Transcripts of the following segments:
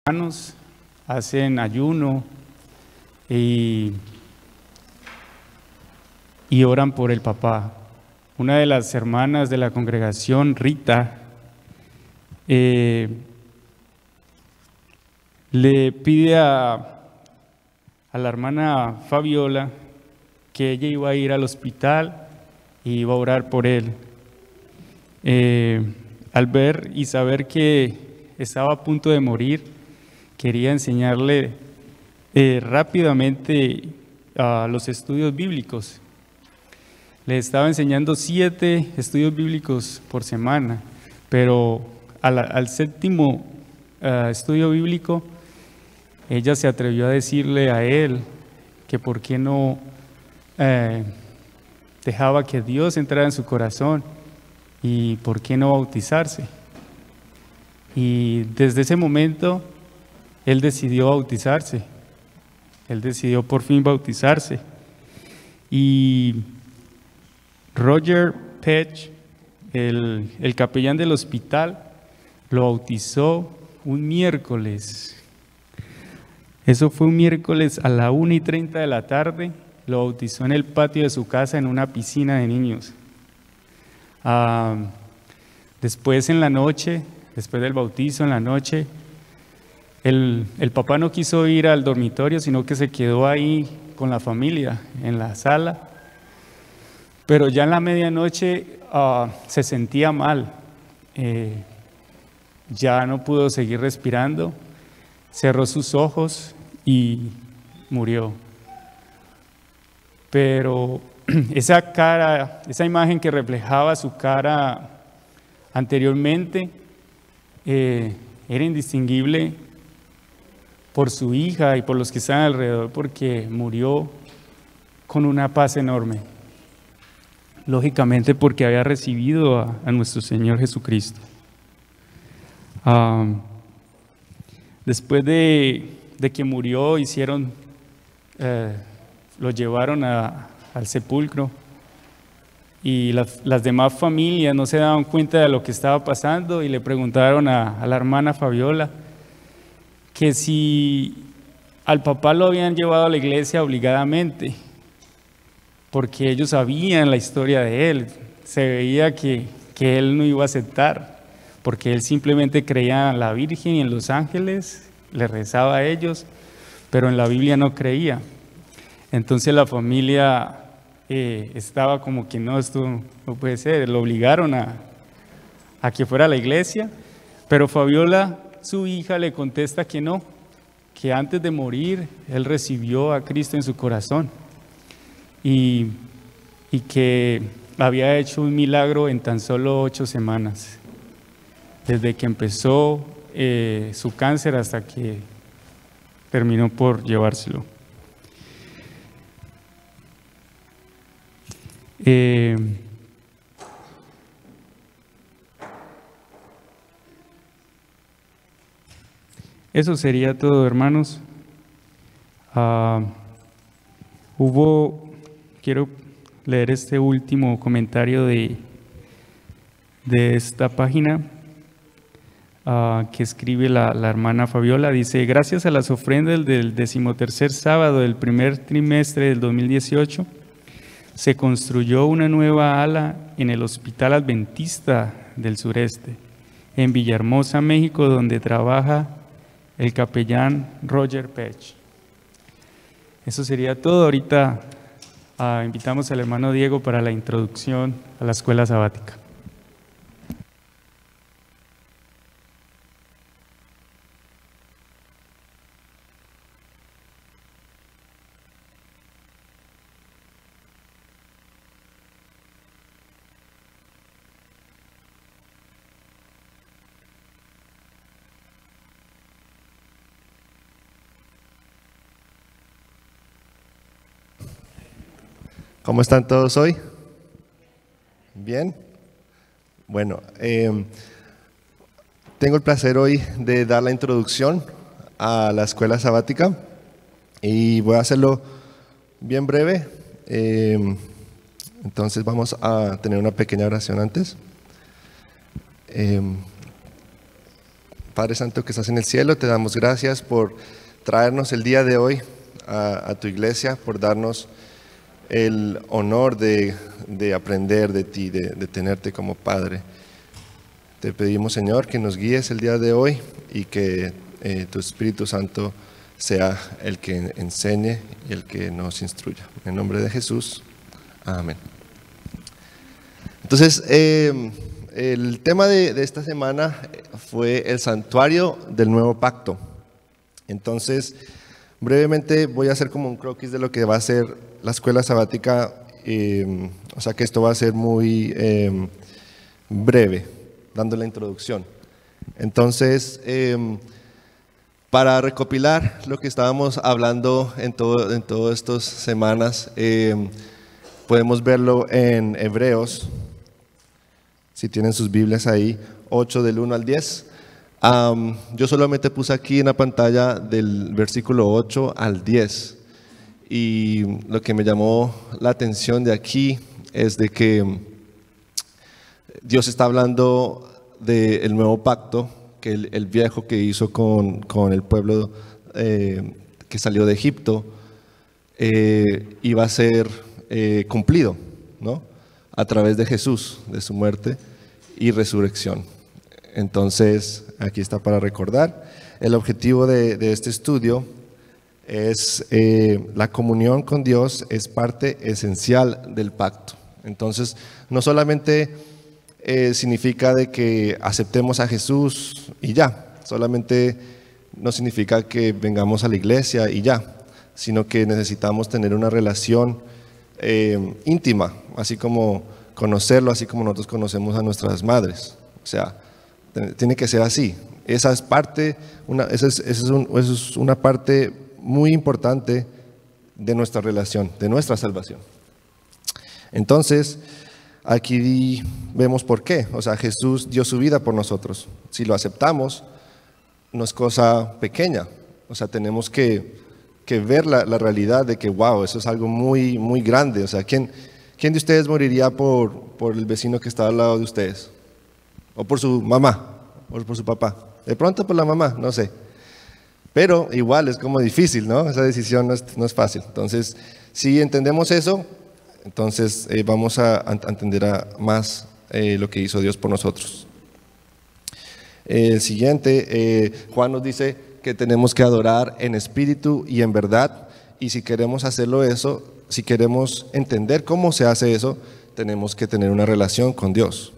hermanos hacen ayuno y oran por el papá. Una de las hermanas de la congregación, Rita, le pide a la hermana Fabiola que ella iba a ir al hospital y iba a orar por él. Al ver y saber que estaba a punto de morir, quería enseñarle rápidamente los estudios bíblicos. Le estaba enseñando 7 estudios bíblicos por semana, pero al séptimo estudio bíblico, ella se atrevió a decirle a él que por qué no dejaba que Dios entrara en su corazón y por qué no bautizarse. Y desde ese momento, él decidió bautizarse. Él decidió por fin bautizarse. Y Roger Pech, el capellán del hospital, lo bautizó un miércoles. Eso fue un miércoles a la 1:30 de la tarde. Lo bautizó en el patio de su casa en una piscina de niños. Después en la noche, después del bautizo en la noche, el papá no quiso ir al dormitorio, sino que se quedó ahí con la familia en la sala. Pero ya en la medianoche se sentía mal, ya no pudo seguir respirando, cerró sus ojos y murió. Pero esa cara, esa imagen que reflejaba su cara anteriormente, era indistinguible por su hija y por los que estaban alrededor, porque murió con una paz enorme. Lógicamente porque había recibido a nuestro Señor Jesucristo. Después de que murió, lo llevaron al sepulcro, y las demás familias no se daban cuenta de lo que estaba pasando y le preguntaron a la hermana Fabiola que si al papá lo habían llevado a la iglesia obligadamente, porque ellos sabían la historia de él. Se veía que él no iba a aceptar, porque él simplemente creía en la Virgen y en los ángeles, le rezaba a ellos, pero en la Biblia no creía. Entonces la familia estaba como que no, esto no puede ser. Lo obligaron a que fuera a la iglesia, pero Fabiola, su hija, le contesta que no, que antes de morir él recibió a Cristo en su corazón y que había hecho un milagro en tan solo 8 semanas, desde que empezó su cáncer hasta que terminó por llevárselo. Eso sería todo, hermanos. Quiero leer este último comentario de esta página que escribe la hermana Fabiola. Dice: gracias a las ofrendas del 13º sábado del primer trimestre del 2018, se construyó una nueva ala en el Hospital Adventista del Sureste, en Villahermosa, México, donde trabaja el capellán Roger Pech. Eso sería todo. Ahorita invitamos al hermano Diego para la introducción a la escuela sabática. ¿Cómo están todos hoy? ¿Bien? Bueno, tengo el placer hoy de dar la introducción a la escuela sabática y voy a hacerlo bien breve. Entonces vamos a tener una pequeña oración antes. Padre Santo que estás en el cielo, te damos gracias por traernos el día de hoy a tu iglesia, por darnos el honor de aprender de ti, de tenerte como Padre. Te pedimos, Señor, que nos guíes el día de hoy y que tu Espíritu Santo sea el que enseñe y el que nos instruya. En nombre de Jesús, amén. Entonces, el tema de esta semana fue el santuario del nuevo pacto. Entonces, brevemente voy a hacer como un croquis de lo que va a ser la escuela sabática, o sea que esto va a ser muy breve, dando la introducción. Entonces, para recopilar lo que estábamos hablando en todas estas semanas, podemos verlo en Hebreos, si tienen sus Biblias ahí, 8 del 1 al 10. Yo solamente puse aquí en la pantalla del versículo 8 al 10. Y lo que me llamó la atención de aquí es de que Dios está hablando del nuevo pacto, que el viejo que hizo con el pueblo que salió de Egipto iba a ser cumplido, ¿no? A través de Jesús, de su muerte y resurrección. Entonces, aquí está para recordar. El objetivo de este estudio es la comunión con Dios es parte esencial del pacto. Entonces, no solamente significa de que aceptemos a Jesús y ya, solamente no significa que vengamos a la iglesia y ya, sino que necesitamos tener una relación íntima, así como conocerlo, así como nosotros conocemos a nuestras madres. O sea, tiene que ser así. Esa es parte, esa es una parte muy importante de nuestra relación, de nuestra salvación. Entonces, aquí vemos por qué. O sea, Jesús dio su vida por nosotros. Si lo aceptamos, no es cosa pequeña. O sea, tenemos que ver la realidad de que, wow, eso es algo muy, muy grande. O sea, ¿quién de ustedes moriría por el vecino que está al lado de ustedes? O por su mamá, o por su papá. De pronto por la mamá, no sé. Pero igual es como difícil, ¿no? Esa decisión no es fácil. Entonces, si entendemos eso, entonces vamos a entender más lo que hizo Dios por nosotros. El siguiente, Juan nos dice que tenemos que adorar en espíritu y en verdad. Y si queremos hacerlo eso, si queremos entender cómo se hace eso, tenemos que tener una relación con Dios.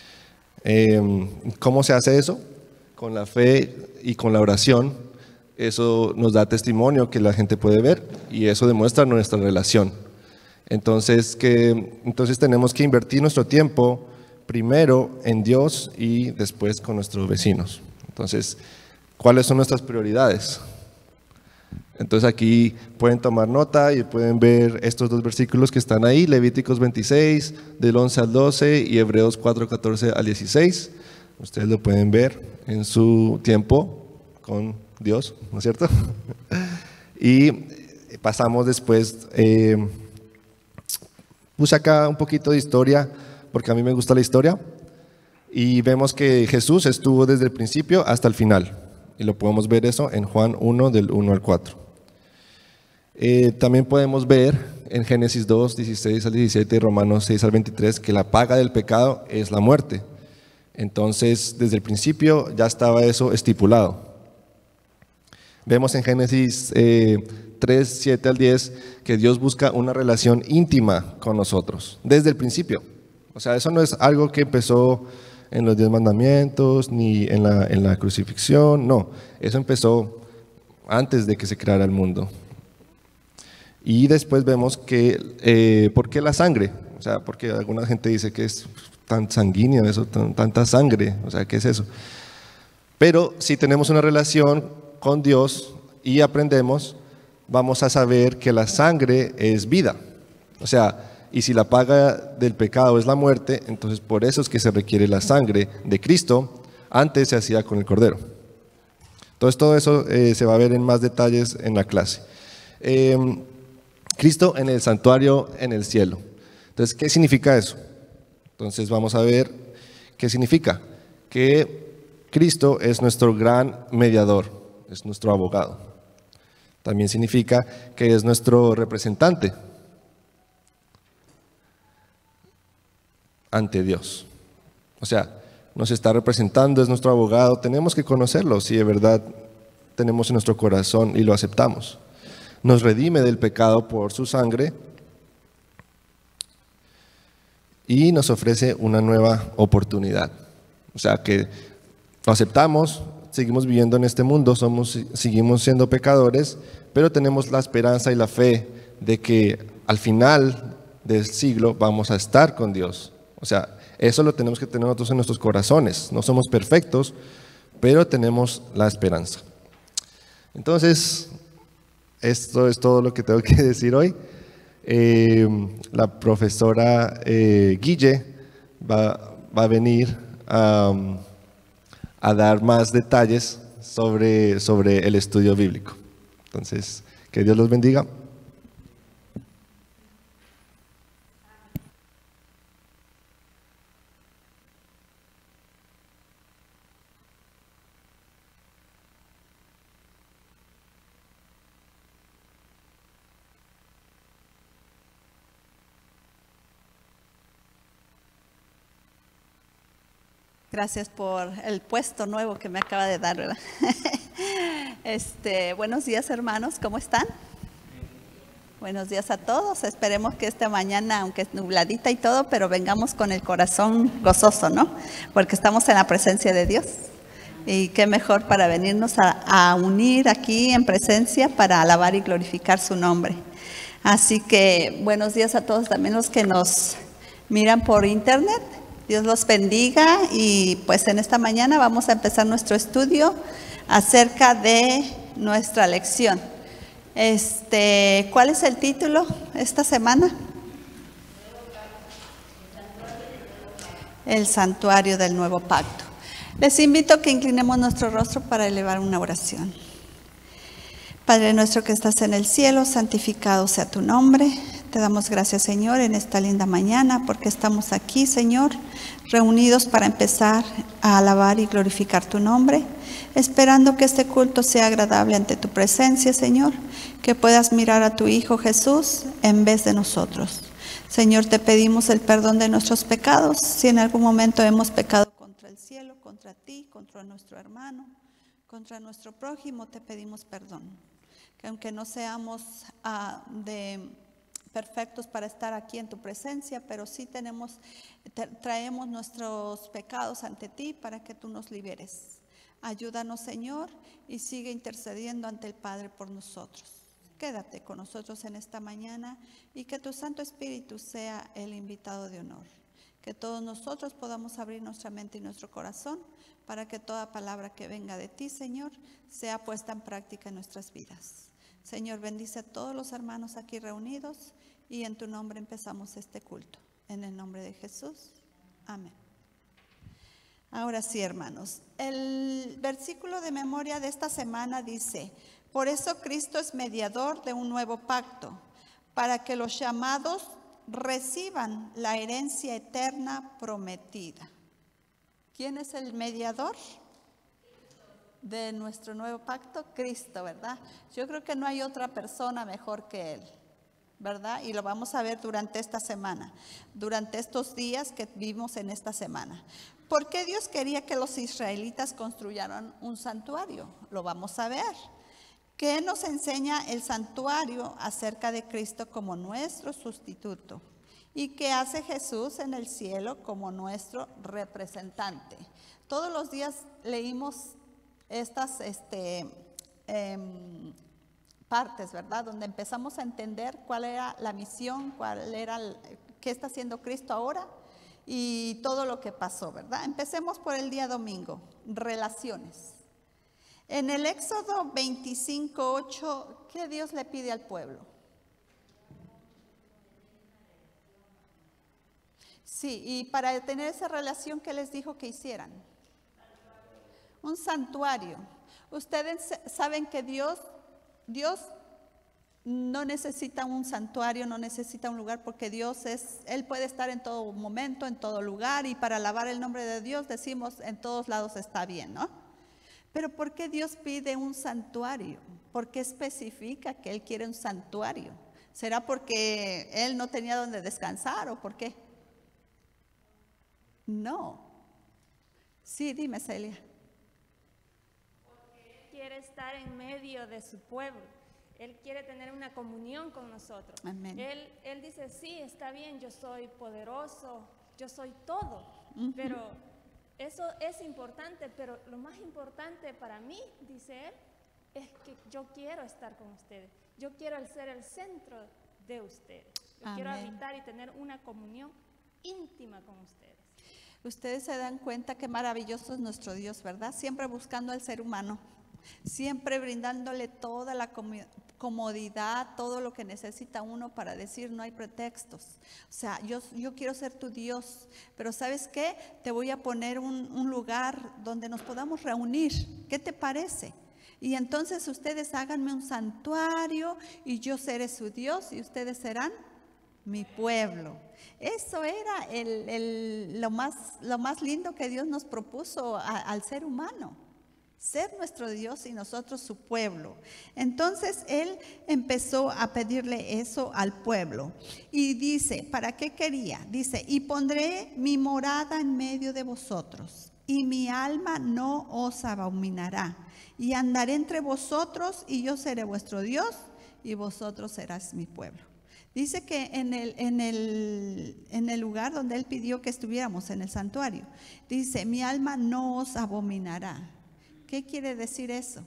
¿Cómo se hace eso? Con la fe y con la oración. Eso nos da testimonio que la gente puede ver y eso demuestra nuestra relación. Entonces tenemos que invertir nuestro tiempo primero en Dios y después con nuestros vecinos. Entonces, ¿cuáles son nuestras prioridades? Entonces aquí pueden tomar nota y pueden ver estos dos versículos que están ahí, Levíticos 26, del 11 al 12 y Hebreos 4, 14 al 16. Ustedes lo pueden ver en su tiempo con Dios, ¿no es cierto? Y pasamos después, puse acá un poquito de historia, porque a mí me gusta la historia, y vemos que Jesús estuvo desde el principio hasta el final, y lo podemos ver eso en Juan 1, del 1 al 4. También podemos ver en Génesis 2, 16 al 17 y Romanos 6 al 23 que la paga del pecado es la muerte. Entonces, desde el principio ya estaba eso estipulado. Vemos en Génesis 3, 7 al 10 que Dios busca una relación íntima con nosotros, desde el principio. O sea, eso no es algo que empezó en los 10 mandamientos, ni en la crucifixión, no. Eso empezó antes de que se creara el mundo. Y después vemos que, ¿por qué la sangre? O sea, porque alguna gente dice que es tan sanguíneo eso, tanta sangre, o sea, ¿qué es eso? Pero si tenemos una relación con Dios y aprendemos, vamos a saber que la sangre es vida. O sea, y si la paga del pecado es la muerte, entonces por eso es que se requiere la sangre de Cristo. Antes se hacía con el Cordero. Entonces todo eso se va a ver en más detalles en la clase. Cristo en el santuario en el cielo. Entonces, ¿qué significa eso? Entonces vamos a ver qué significa. Que Cristo es nuestro gran mediador, es nuestro abogado. También significa que es nuestro representante ante Dios. O sea, nos está representando, es nuestro abogado. Tenemos que conocerlo si de verdad tenemos en nuestro corazón y lo aceptamos. Nos redime del pecado por su sangre y nos ofrece una nueva oportunidad. O sea que lo aceptamos, seguimos viviendo en este mundo, seguimos siendo pecadores, pero tenemos la esperanza y la fe de que al final del siglo vamos a estar con Dios. O sea, eso lo tenemos que tener nosotros en nuestros corazones. No somos perfectos, pero tenemos la esperanza. Entonces, esto es todo lo que tengo que decir hoy. La profesora Guille va a venir a dar más detalles sobre el estudio bíblico. Entonces, que Dios los bendiga. Gracias por el puesto nuevo que me acaba de dar, ¿verdad? Buenos días, hermanos, ¿cómo están? Buenos días a todos. Esperemos que esta mañana, aunque es nubladita y todo, pero vengamos con el corazón gozoso, ¿no? Porque estamos en la presencia de Dios. Y qué mejor para venirnos a unir aquí en presencia para alabar y glorificar su nombre. Así que buenos días a todos, también los que nos miran por internet. Dios los bendiga y pues en esta mañana vamos a empezar nuestro estudio acerca de nuestra lección. ¿Cuál es el título esta semana? El santuario del nuevo pacto. Les invito a que inclinemos nuestro rostro para elevar una oración. Padre nuestro que estás en el cielo, santificado sea tu nombre. Te damos gracias, Señor, en esta linda mañana, porque estamos aquí, Señor, reunidos para empezar a alabar y glorificar tu nombre, esperando que este culto sea agradable ante tu presencia, Señor, que puedas mirar a tu Hijo Jesús en vez de nosotros. Señor, te pedimos el perdón de nuestros pecados, si en algún momento hemos pecado contra el cielo, contra ti, contra nuestro hermano, contra nuestro prójimo, te pedimos perdón. Que aunque no seamos perfectos para estar aquí en tu presencia, pero sí traemos nuestros pecados ante ti para que tú nos liberes. Ayúdanos, Señor, y sigue intercediendo ante el Padre por nosotros. Quédate con nosotros en esta mañana y que tu Santo Espíritu sea el invitado de honor. Que todos nosotros podamos abrir nuestra mente y nuestro corazón para que toda palabra que venga de ti, Señor, sea puesta en práctica en nuestras vidas. Señor, bendice a todos los hermanos aquí reunidos y en tu nombre empezamos este culto. En el nombre de Jesús. Amén. Ahora sí, hermanos, el versículo de memoria de esta semana dice: por eso Cristo es mediador de un nuevo pacto, para que los llamados reciban la herencia eterna prometida. ¿Quién es el mediador de nuestro nuevo pacto? Cristo, ¿verdad? Yo creo que no hay otra persona mejor que Él, ¿verdad? Y lo vamos a ver durante esta semana, durante estos días que vivimos en esta semana. ¿Por qué Dios quería que los israelitas construyeran un santuario? Lo vamos a ver. ¿Qué nos enseña el santuario acerca de Cristo como nuestro sustituto? ¿Y qué hace Jesús en el cielo como nuestro representante? Todos los días leímos estas partes, ¿verdad? Donde empezamos a entender cuál era la misión, qué está haciendo Cristo ahora y todo lo que pasó, ¿verdad? Empecemos por el día domingo, relaciones. En el Éxodo 25:8, ¿qué Dios le pide al pueblo? Sí, y para tener esa relación, ¿qué les dijo que hicieran? Un santuario. Ustedes saben que Dios no necesita un santuario, no necesita un lugar, porque Él puede estar en todo momento, en todo lugar, y para alabar el nombre de Dios decimos en todos lados está bien, ¿no? Pero ¿por qué Dios pide un santuario? ¿Por qué especifica que Él quiere un santuario? ¿Será porque Él no tenía donde descansar o por qué? No. Sí, dime, Celia. Porque Él quiere estar en medio de su pueblo. Él quiere tener una comunión con nosotros. Amén. Él dice, sí, está bien, yo soy poderoso, yo soy todo, pero eso es importante, pero lo más importante para mí, dice Él, es que yo quiero estar con ustedes. Yo quiero ser el centro de ustedes. Yo Amén. quiero habitar y tener una comunión íntima con ustedes. Ustedes se dan cuenta qué maravilloso es nuestro Dios, ¿verdad? Siempre buscando al ser humano, siempre brindándole toda la comodidad, todo lo que necesita uno para decir no hay pretextos. O sea, yo quiero ser tu Dios, pero ¿sabes qué? Te voy a poner un lugar donde nos podamos reunir. ¿Qué te parece? Y entonces ustedes háganme un santuario y yo seré su Dios y ustedes serán mi pueblo. Eso era lo más lindo que Dios nos propuso al ser humano. Ser nuestro Dios y nosotros su pueblo. Entonces Él empezó a pedirle eso al pueblo. Y dice, ¿para qué quería? Dice, y pondré mi morada en medio de vosotros, y mi alma no os abominará. Y andaré entre vosotros, y yo seré vuestro Dios, y vosotros serás mi pueblo. Dice que en el lugar donde Él pidió que estuviéramos, en el santuario, dice, mi alma no os abominará. ¿Qué quiere decir eso?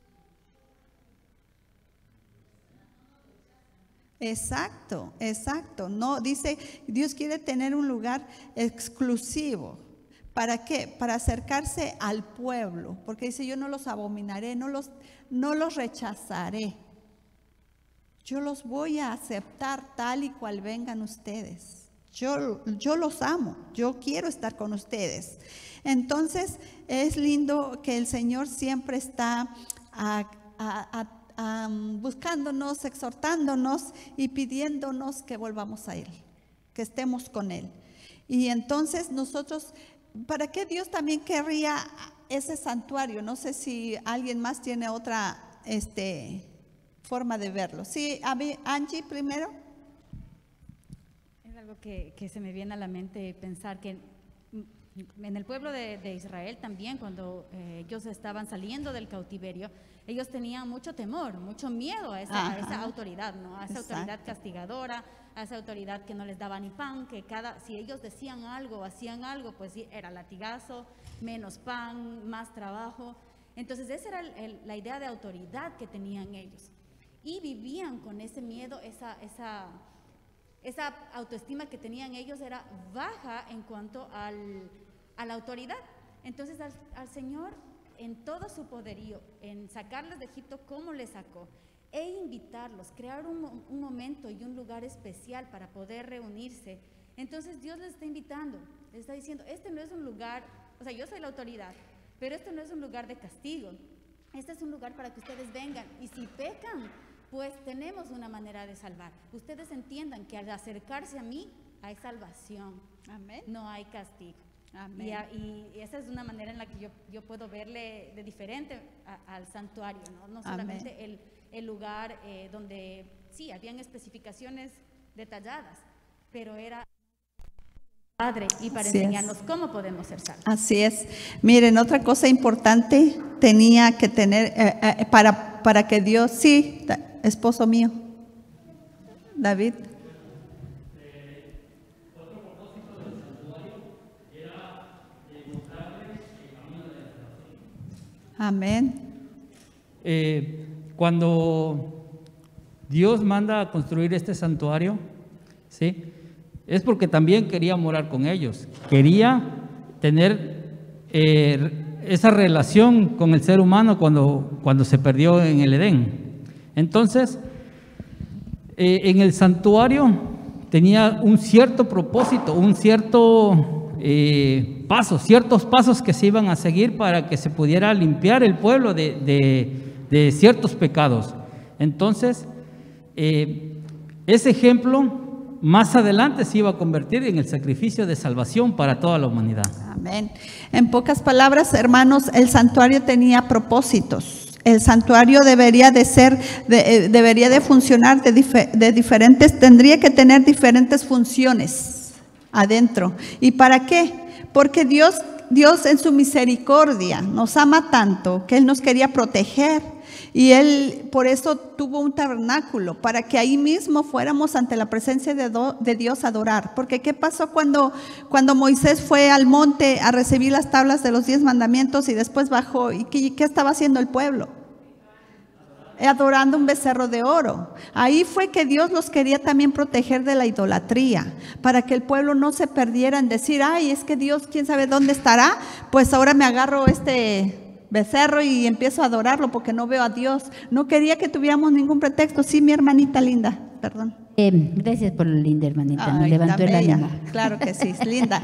Exacto, exacto. No, dice, Dios quiere tener un lugar exclusivo. ¿Para qué? Para acercarse al pueblo. Porque dice, yo no los abominaré, no los rechazaré. Yo los voy a aceptar tal y cual vengan ustedes. Yo los amo, yo quiero estar con ustedes. Entonces es lindo que el Señor siempre está buscándonos, exhortándonos y pidiéndonos que volvamos a Él, que estemos con Él. Y entonces nosotros, ¿para qué Dios también querría ese santuario? No sé si alguien más tiene otra forma de verlo. Sí, Angie primero. Es algo que se me viene a la mente pensar que en el pueblo de Israel también, cuando ellos estaban saliendo del cautiverio, ellos tenían mucho temor, mucho miedo a esa autoridad, ¿no? A esa autoridad castigadora, a esa autoridad que no les daba ni pan, que si ellos decían algo, hacían algo, pues era latigazo, menos pan, más trabajo. Entonces esa era la idea de autoridad que tenían ellos. Y vivían con ese miedo, esa autoestima que tenían ellos era baja en cuanto a la autoridad. Entonces al Señor, en todo su poderío, en sacarles de Egipto como les sacó, e invitarlos, crear un momento y un lugar especial para poder reunirse. Entonces Dios les está invitando, les está diciendo, este no es un lugar, o sea, yo soy la autoridad, pero este no es un lugar de castigo, este es un lugar para que ustedes vengan, y si pecan, pues tenemos una manera de salvar. Ustedes entiendan que al acercarse a mí hay salvación. Amén. No hay castigo. Amén. Y esa es una manera en la que yo puedo verle de diferente al santuario, no solamente el lugar donde sí, habían especificaciones detalladas, pero era Padre y para enseñarnos cómo podemos ser salvos. Así es. Miren, otra cosa importante tenía que tener para que Dios, sí, esposo mío, David. Otro propósito del santuario era mostrarles el camino de la salvación. Amén. Cuando Dios manda a construir este santuario, ¿sí?, es porque también quería morar con ellos, quería tener esa relación con el ser humano cuando se perdió en el Edén. Entonces, en el santuario tenía un cierto propósito, un cierto ciertos pasos que se iban a seguir para que se pudiera limpiar el pueblo de ciertos pecados. Entonces, ese ejemplo más adelante se iba a convertir en el sacrificio de salvación para toda la humanidad. Amén. En pocas palabras, hermanos, el santuario tenía propósitos. El santuario debería de funcionar de diferentes, tendría que tener diferentes funciones adentro. ¿Y para qué? Porque Dios en su misericordia nos ama tanto que Él nos quería proteger. Y Él por eso tuvo un tabernáculo, para que ahí mismo fuéramos ante la presencia de Dios a adorar. Porque ¿qué pasó cuando Moisés fue al monte a recibir las tablas de los 10 mandamientos y después bajó? ¿Y qué estaba haciendo el pueblo? Adorando un becerro de oro. Ahí fue que Dios los quería también proteger de la idolatría, para que el pueblo no se perdiera en decir, ay, es que Dios quién sabe dónde estará, pues ahora me agarro este becerro y empiezo a adorarlo porque no veo a Dios. No quería que tuviéramos ningún pretexto. Sí, mi hermanita linda, perdón. Gracias por lo linda, hermanita. Ay, Me levantó el bella. ánimo. Claro que sí, es linda.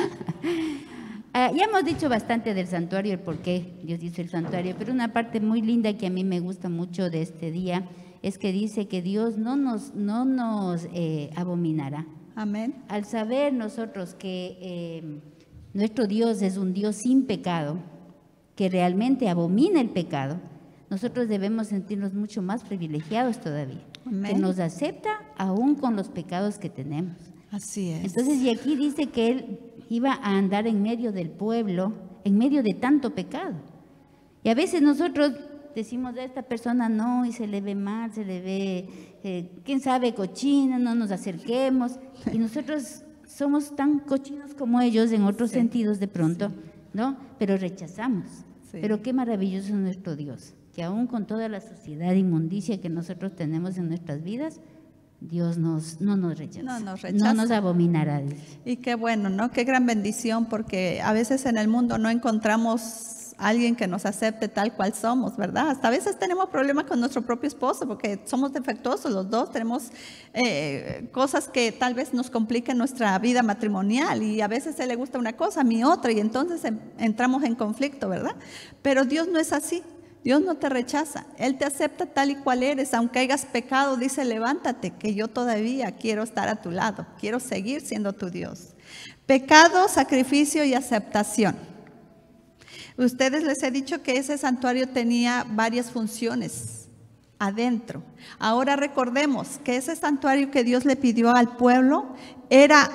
Ya hemos dicho bastante del santuario, el por qué Dios hizo el santuario, pero una parte muy linda que a mí me gusta mucho de este día es que dice que Dios no nos abominará. Amén. Al saber nosotros que nuestro Dios es un Dios sin pecado, que realmente abomina el pecado, nosotros debemos sentirnos mucho más privilegiados todavía. Amén. Que nos acepta aún con los pecados que tenemos. Así es. Entonces, y aquí dice que Él iba a andar en medio del pueblo, en medio de tanto pecado. Y a veces nosotros decimos de esta persona no, y se le ve mal, se le ve, quién sabe, cochina, no nos acerquemos. Y nosotros somos tan cochinos como ellos en otros sentidos de pronto, ¿no? Pero rechazamos. Sí. Pero qué maravilloso es nuestro Dios, que aún con toda la suciedad e inmundicia que nosotros tenemos en nuestras vidas, Dios no nos rechaza. No nos rechaza. No nos abominará, dice. Y qué bueno, ¿no? Qué gran bendición, porque a veces en el mundo no encontramos a alguien que nos acepte tal cual somos, ¿verdad? Hasta a veces tenemos problemas con nuestro propio esposo porque somos defectuosos los dos, tenemos cosas que tal vez nos compliquen nuestra vida matrimonial y a veces a él le gusta una cosa, a mí otra y entonces entramos en conflicto, ¿verdad? Pero Dios no es así. Dios no te rechaza, Él te acepta tal y cual eres, aunque hayas pecado, dice levántate, que yo todavía quiero estar a tu lado, quiero seguir siendo tu Dios. Pecado, sacrificio y aceptación. Ustedes les he dicho que ese santuario tenía varias funciones adentro. Ahora recordemos que ese santuario que Dios le pidió al pueblo era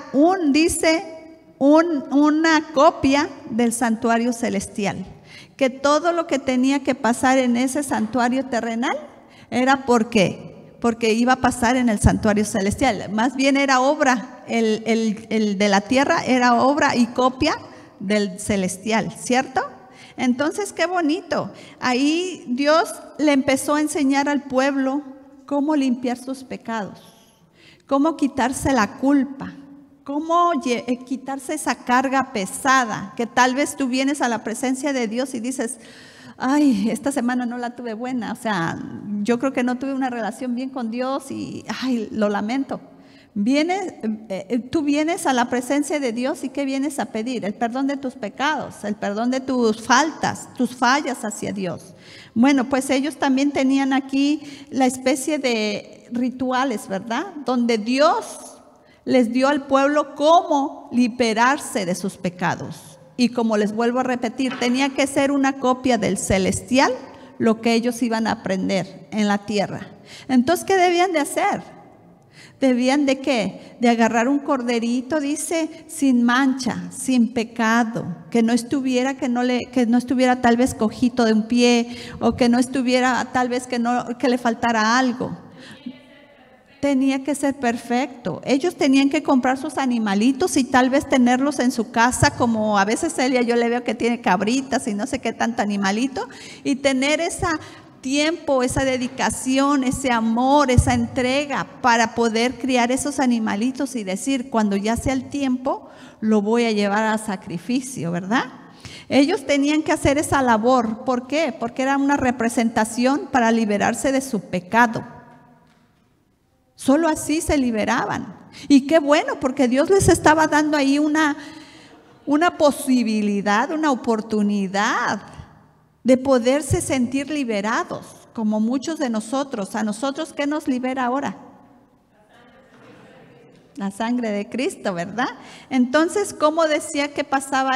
una copia del santuario celestial. Que todo lo que tenía que pasar en ese santuario terrenal era porque iba a pasar en el santuario celestial. Más bien era obra, el de la tierra era obra y copia del celestial, ¿cierto? Entonces, qué bonito. Ahí Dios le empezó a enseñar al pueblo cómo limpiar sus pecados, cómo quitarse la culpa. ¿Cómo quitarse esa carga pesada? Que tal vez tú vienes a la presencia de Dios y dices, ay, esta semana no la tuve buena. O sea, yo creo que no tuve una relación bien con Dios y, ay, lo lamento. Tú vienes a la presencia de Dios y ¿qué vienes a pedir? El perdón de tus pecados, el perdón de tus faltas, tus fallas hacia Dios. Bueno, pues ellos también tenían aquí la especie de rituales, ¿verdad? Donde Dios les dio al pueblo cómo liberarse de sus pecados. Y como les vuelvo a repetir, tenía que ser una copia del celestial lo que ellos iban a aprender en la tierra. Entonces, ¿qué debían de hacer? ¿Debían de qué? De agarrar un corderito, dice, sin mancha, sin pecado, que no estuviera tal vez cojito de un pie, o que no estuviera tal vez que le faltara algo. Tenía que ser perfecto. Ellos tenían que comprar sus animalitos y tal vez tenerlos en su casa, como a veces Celia yo le veo que tiene cabritas y no sé qué tanto animalito, y tener ese tiempo, esa dedicación, ese amor, esa entrega para poder criar esos animalitos y decir, cuando ya sea el tiempo, lo voy a llevar a sacrificio, ¿verdad? Ellos tenían que hacer esa labor. ¿Por qué? Porque era una representación para liberarse de su pecado. Solo así se liberaban. Y qué bueno, porque Dios les estaba dando ahí una posibilidad, una oportunidad de poderse sentir liberados. como muchos de nosotros. ¿A nosotros qué nos libera ahora? La sangre de Cristo, ¿verdad? Entonces, ¿cómo decía que pasaba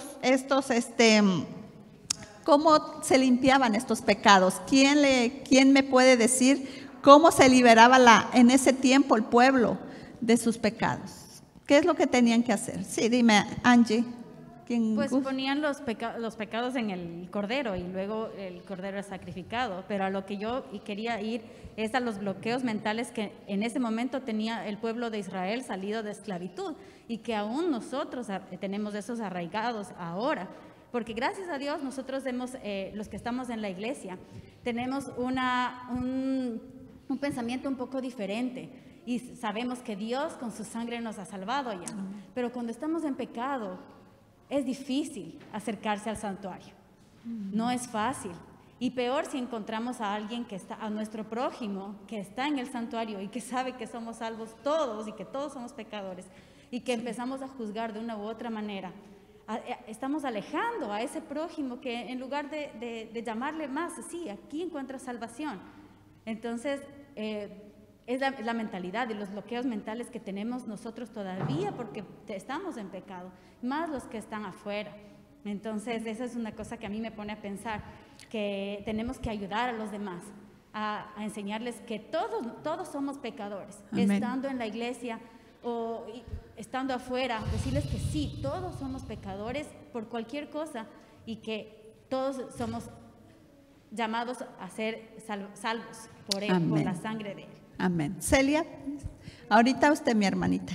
cómo se limpiaban estos pecados? ¿Quién me puede decir cómo se liberaba en ese tiempo el pueblo de sus pecados? ¿Qué es lo que tenían que hacer? Sí, dime, Angie. Pues ponían los pecados en el cordero y luego el cordero es sacrificado, pero a lo que yo quería ir es a los bloqueos mentales que en ese momento tenía el pueblo de Israel salido de esclavitud y que aún nosotros tenemos esos arraigados ahora, porque gracias a Dios nosotros los que estamos en la iglesia tenemos un pensamiento un poco diferente y sabemos que Dios con su sangre nos ha salvado ya, pero cuando estamos en pecado es difícil acercarse al santuario, no es fácil. Y peor si encontramos a alguien a nuestro prójimo, que está en el santuario y que sabe que somos salvos todos y que todos somos pecadores y que empezamos a juzgar de una u otra manera. Estamos alejando a ese prójimo que en lugar de llamarle más, sí, aquí encuentra salvación. Entonces, es la mentalidad y los bloqueos mentales que tenemos nosotros todavía porque estamos en pecado, más los que están afuera. Entonces, esa es una cosa que a mí me pone a pensar, que tenemos que ayudar a los demás, a enseñarles que todos somos pecadores. Amén. Estando en la iglesia o estando afuera, decirles que sí, todos somos pecadores por cualquier cosa y que todos somos llamados a ser salvos por Él, por la sangre de Él. Amén. Celia, ahorita usted, mi hermanita.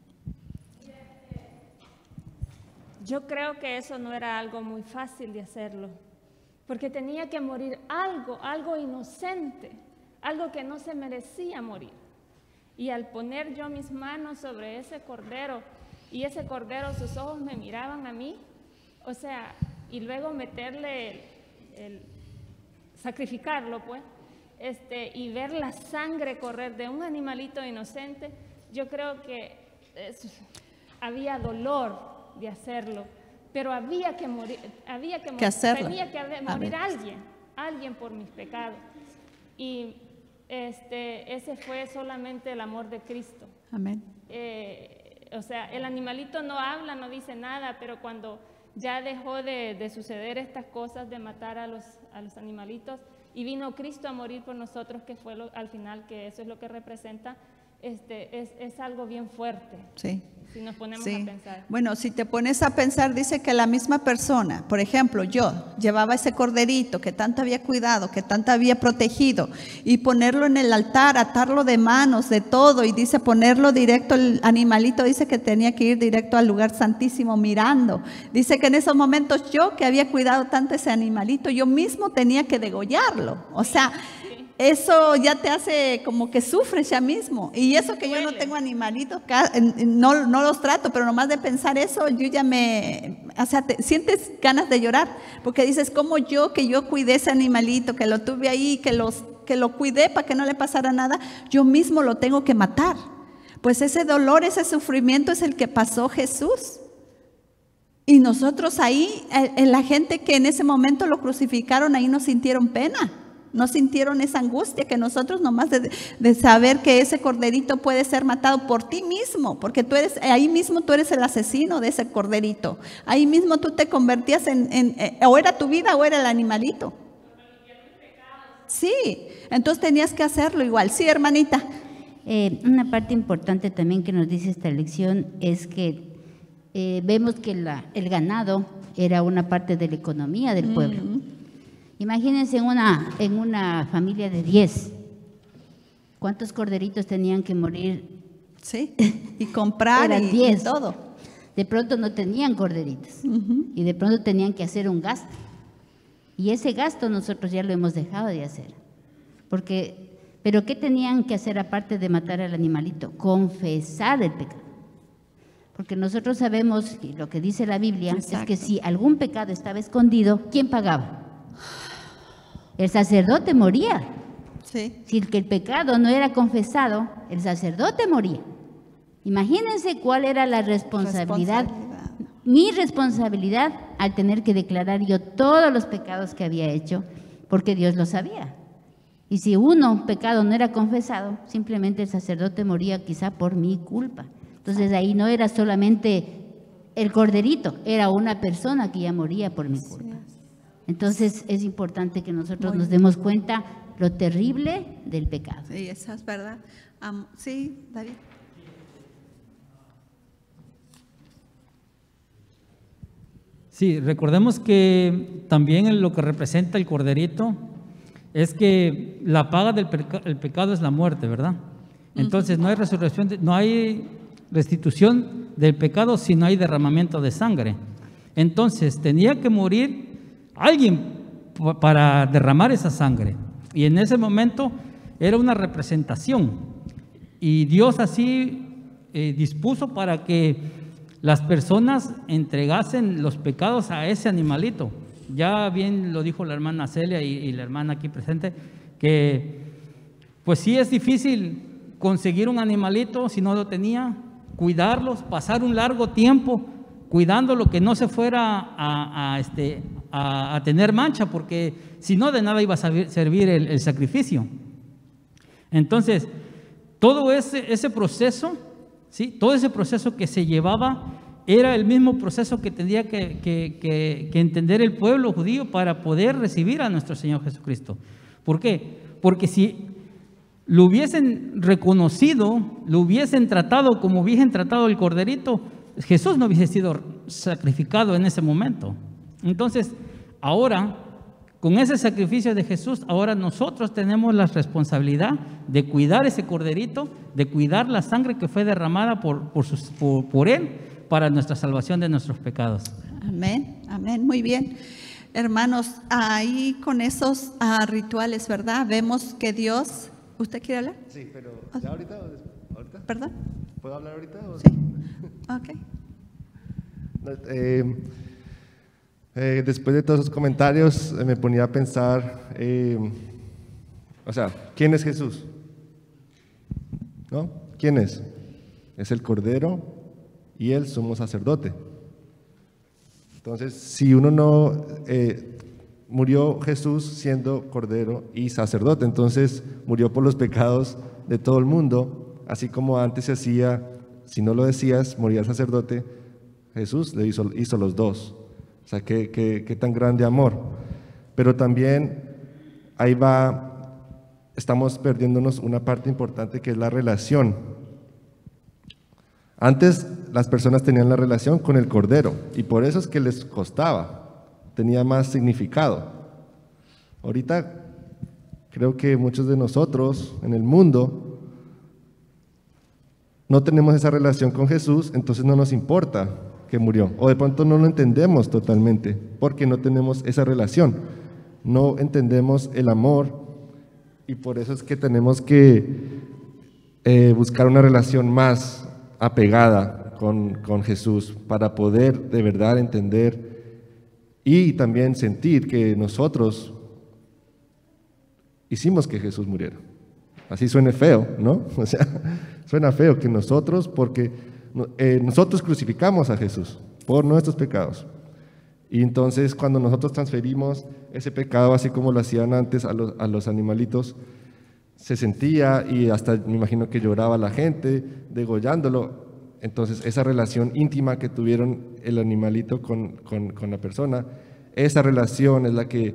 Yo creo que eso no era algo muy fácil de hacerlo, porque tenía que morir algo inocente, algo que no se merecía morir. Y al poner yo mis manos sobre ese cordero, y ese cordero, sus ojos me miraban a mí, o sea, y luego meterle sacrificarlo, pues, y ver la sangre correr de un animalito inocente, yo creo que había dolor de hacerlo, pero había que morir, hacerlo. Tenía que morir alguien por mis pecados. Y ese fue solamente el amor de Cristo. Amén. O sea, el animalito no habla, no dice nada, pero cuando ya dejó de suceder estas cosas de matar a los animalitos y vino Cristo a morir por nosotros, que fue al final, que eso es lo que representa, es algo bien fuerte. Sí. Si nos ponemos a pensar. Bueno, si te pones a pensar, dice que la misma persona, por ejemplo, yo llevaba ese corderito que tanto había cuidado, que tanto había protegido, y ponerlo en el altar, atarlo de manos, de todo, y dice ponerlo directo, el animalito dice que tenía que ir directo al lugar santísimo mirando. Dice que en esos momentos yo, que había cuidado tanto ese animalito, yo mismo tenía que degollarlo. O sea, eso ya te hace como que sufres ya mismo. Y eso que yo no tengo animalitos, no los trato, pero nomás de pensar eso, yo ya o sea, sientes ganas de llorar, porque dices, como que yo cuidé ese animalito, que lo tuve ahí, que lo cuidé para que no le pasara nada, yo mismo lo tengo que matar. Pues ese dolor, ese sufrimiento es el que pasó Jesús. Y nosotros ahí, la gente que en ese momento lo crucificaron, ahí no sintieron pena. No sintieron esa angustia que nosotros nomás de saber que ese corderito puede ser matado por ti mismo, porque ahí mismo tú eres el asesino de ese corderito. Ahí mismo tú te convertías o era tu vida o era el animalito. Sí, entonces tenías que hacerlo igual. Sí, hermanita. Una parte importante también que nos dice esta lección es que vemos que el ganado era una parte de la economía del pueblo. Imagínense en una familia de 10, ¿cuántos corderitos tenían que morir? Sí, y comprar y todo. De pronto no tenían corderitos y de pronto tenían que hacer un gasto. Y ese gasto nosotros ya lo hemos dejado de hacer. Pero ¿qué tenían que hacer aparte de matar al animalito? Confesar el pecado. Porque nosotros sabemos, y lo que dice la Biblia, es que si algún pecado estaba escondido, ¿quién pagaba? El sacerdote moría. Sí. Si el pecado no era confesado, el sacerdote moría. Imagínense cuál era la responsabilidad. Mi responsabilidad al tener que declarar yo todos los pecados que había hecho, porque Dios lo sabía. Y si pecado no era confesado, simplemente el sacerdote moría quizá por mi culpa. Entonces ahí no era solamente el corderito, era una persona que ya moría por mi culpa. Entonces es importante que nosotros nos demos cuenta lo terrible del pecado. Sí, eso es verdad. Sí, David. Sí, recordemos que también en lo que representa el corderito es que la paga del pecado es la muerte, ¿verdad? Entonces no hay resurrección, no hay restitución del pecado si no hay derramamiento de sangre. Entonces tenía que morir alguien para derramar esa sangre. Y en ese momento era una representación. Y Dios así dispuso para que las personas entregasen los pecados a ese animalito. Ya bien lo dijo la hermana Celia y la hermana aquí presente, que pues sí es difícil conseguir un animalito si no lo tenía, cuidarlos, pasar un largo tiempo cuidándolo, que no se fuera a tener mancha, porque si no de nada iba a servir el sacrificio. Entonces, todo ese proceso, ¿sí? Todo ese proceso que se llevaba era el mismo proceso que tenía que entender el pueblo judío para poder recibir a nuestro Señor Jesucristo. ¿Por qué? Porque si lo hubiesen reconocido, lo hubiesen tratado como hubiesen tratado el corderito, Jesús no hubiese sido sacrificado en ese momento. Entonces, ahora, con ese sacrificio de Jesús, ahora nosotros tenemos la responsabilidad de cuidar ese corderito, de cuidar la sangre que fue derramada por Él para nuestra salvación de nuestros pecados. Amén, amén, muy bien. Hermanos, ahí con esos rituales, ¿verdad? Vemos que Dios... ¿Usted quiere hablar? Sí, pero ¿ya ahorita o después? ¿Ahorita? ¿Perdón? ¿Puedo hablar ahorita? O... Sí, ok. Después de todos esos comentarios me ponía a pensar, o sea, ¿quién es Jesús? ¿No? ¿Quién es? Es el Cordero y el sumo sacerdote. Entonces, si uno no... murió Jesús siendo Cordero y sacerdote, entonces murió por los pecados de todo el mundo, así como antes se hacía, si no lo decías, moría el sacerdote, Jesús le hizo los dos. O sea, qué tan grande amor. Pero también ahí estamos perdiéndonos una parte importante que es la relación. Antes las personas tenían la relación con el Cordero y por eso es que les costaba, tenía más significado. Ahorita creo que muchos de nosotros en el mundo no tenemos esa relación con Jesús, entonces no nos importa que murió, o de pronto no lo entendemos totalmente, porque no tenemos esa relación, no entendemos el amor, y por eso es que tenemos que buscar una relación más apegada con Jesús, para poder de verdad entender y también sentir que nosotros hicimos que Jesús muriera. Así suene feo, ¿no? O sea, suena feo que nosotros, porque nosotros crucificamos a Jesús por nuestros pecados. Y entonces cuando nosotros transferimos ese pecado, así como lo hacían antes a los animalitos, se sentía y hasta me imagino que lloraba la gente degollándolo. Entonces esa relación íntima que tuvieron el animalito con la persona, esa relación es la que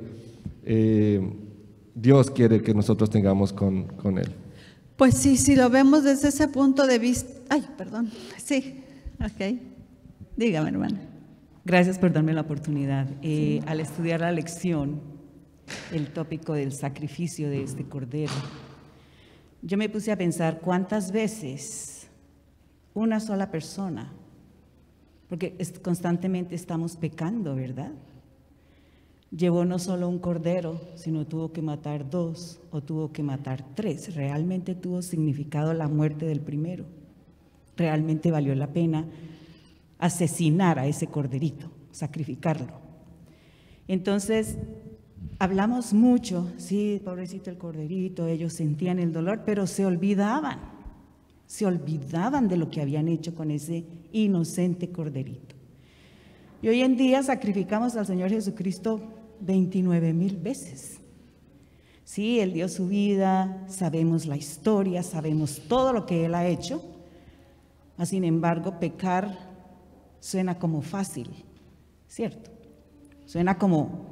Dios quiere que nosotros tengamos con Él. Pues sí, si lo vemos desde ese punto de vista... Ay, perdón. Sí, ok. Dígame, hermana. Gracias por darme la oportunidad. Al estudiar la lección, el tópico del sacrificio de este cordero, yo me puse a pensar cuántas veces una sola persona, porque constantemente estamos pecando, ¿verdad? Llevó no solo un cordero, sino tuvo que matar 2 o tuvo que matar 3. Realmente tuvo significado la muerte del primero. Realmente valió la pena asesinar a ese corderito, sacrificarlo. Entonces, hablamos mucho, sí, pobrecito el corderito, ellos sentían el dolor, pero se olvidaban de lo que habían hecho con ese inocente corderito. Y hoy en día sacrificamos al Señor Jesucristo 29,000 veces. Sí, Él dio su vida, sabemos la historia, sabemos todo lo que Él ha hecho. Sin embargo, pecar suena como fácil, ¿cierto? Suena como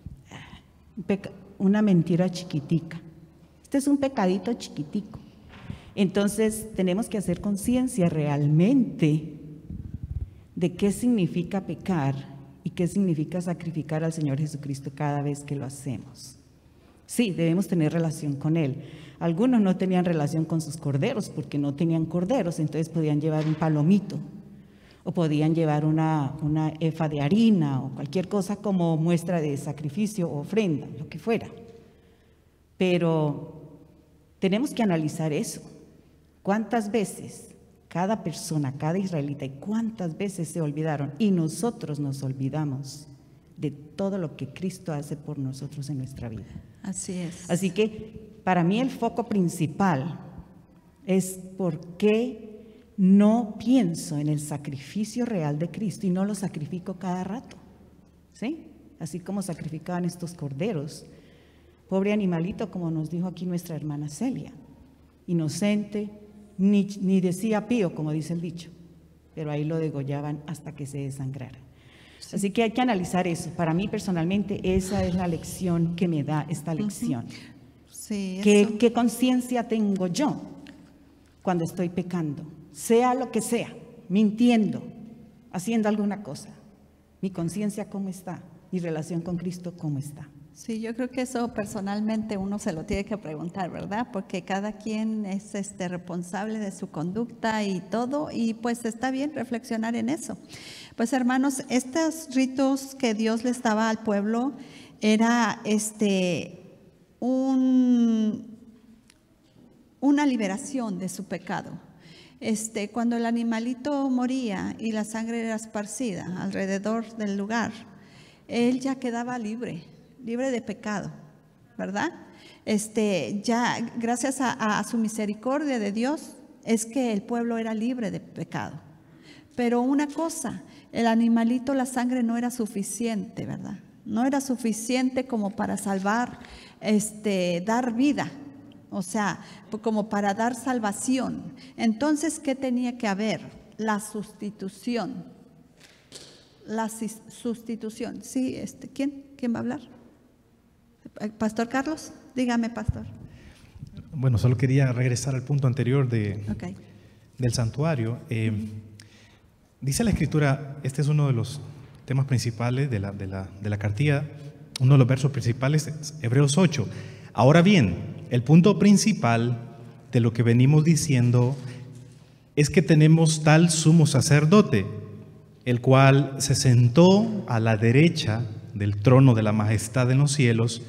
una mentira chiquitica. Este es un pecadito chiquitico. Entonces, tenemos que hacer conciencia realmente de qué significa pecar y qué significa sacrificar al Señor Jesucristo cada vez que lo hacemos. Sí, debemos tener relación con Él. Algunos no tenían relación con sus corderos porque no tenían corderos, entonces podían llevar un palomito o podían llevar una efa de harina o cualquier cosa como muestra de sacrificio o ofrenda, lo que fuera. Pero tenemos que analizar eso. ¿Cuántas veces cada persona, cada israelita, y cuántas veces se olvidaron? Y nosotros nos olvidamos de todo lo que Cristo hace por nosotros en nuestra vida. Así es. Así que para mí el foco principal es por qué no pienso en el sacrificio real de Cristo y no lo sacrifico cada rato, ¿sí? Así como sacrificaban estos corderos. Pobre animalito, como nos dijo aquí nuestra hermana Celia, inocente, ni decía pío, como dice el dicho, pero ahí lo degollaban hasta que se desangrara. Sí. Así que hay que analizar eso. Para mí personalmente esa es la lección que me da esta lección. Sí, ¿Qué conciencia tengo yo cuando estoy pecando? Sea lo que sea, mintiendo, haciendo alguna cosa. Mi conciencia, ¿cómo está? Mi relación con Cristo, ¿cómo está? Sí, yo creo que eso personalmente uno se lo tiene que preguntar, ¿verdad? Porque cada quien es responsable de su conducta y todo, y pues está bien reflexionar en eso. Pues hermanos, estos ritos que Dios les daba al pueblo era una liberación de su pecado. Cuando el animalito moría y la sangre era esparcida alrededor del lugar, él ya quedaba libre de pecado, ¿verdad? Ya gracias a su misericordia de Dios es que el pueblo era libre de pecado. Pero una cosa, el animalito, la sangre no era suficiente, ¿verdad? No era suficiente como para salvar, dar vida, o sea, como para dar salvación. Entonces, ¿qué tenía que haber? La sustitución. La sustitución. Sí, ¿quién va a hablar? Pastor Carlos, dígame, pastor. Bueno, solo quería regresar al punto anterior del santuario. Dice la Escritura, este es uno de los temas principales de la cartilla, uno de los versos principales, Hebreos 8. Ahora bien, el punto principal de lo que venimos diciendo es que tenemos tal sumo sacerdote, el cual se sentó a la derecha del trono de la majestad en los cielos,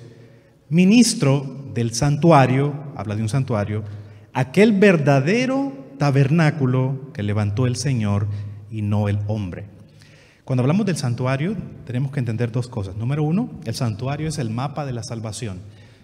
ministro del santuario, habla de un santuario, aquel verdadero tabernáculo que levantó el Señor y no el hombre. Cuando hablamos del santuario, tenemos que entender dos cosas. Número uno, el santuario es el mapa de la salvación.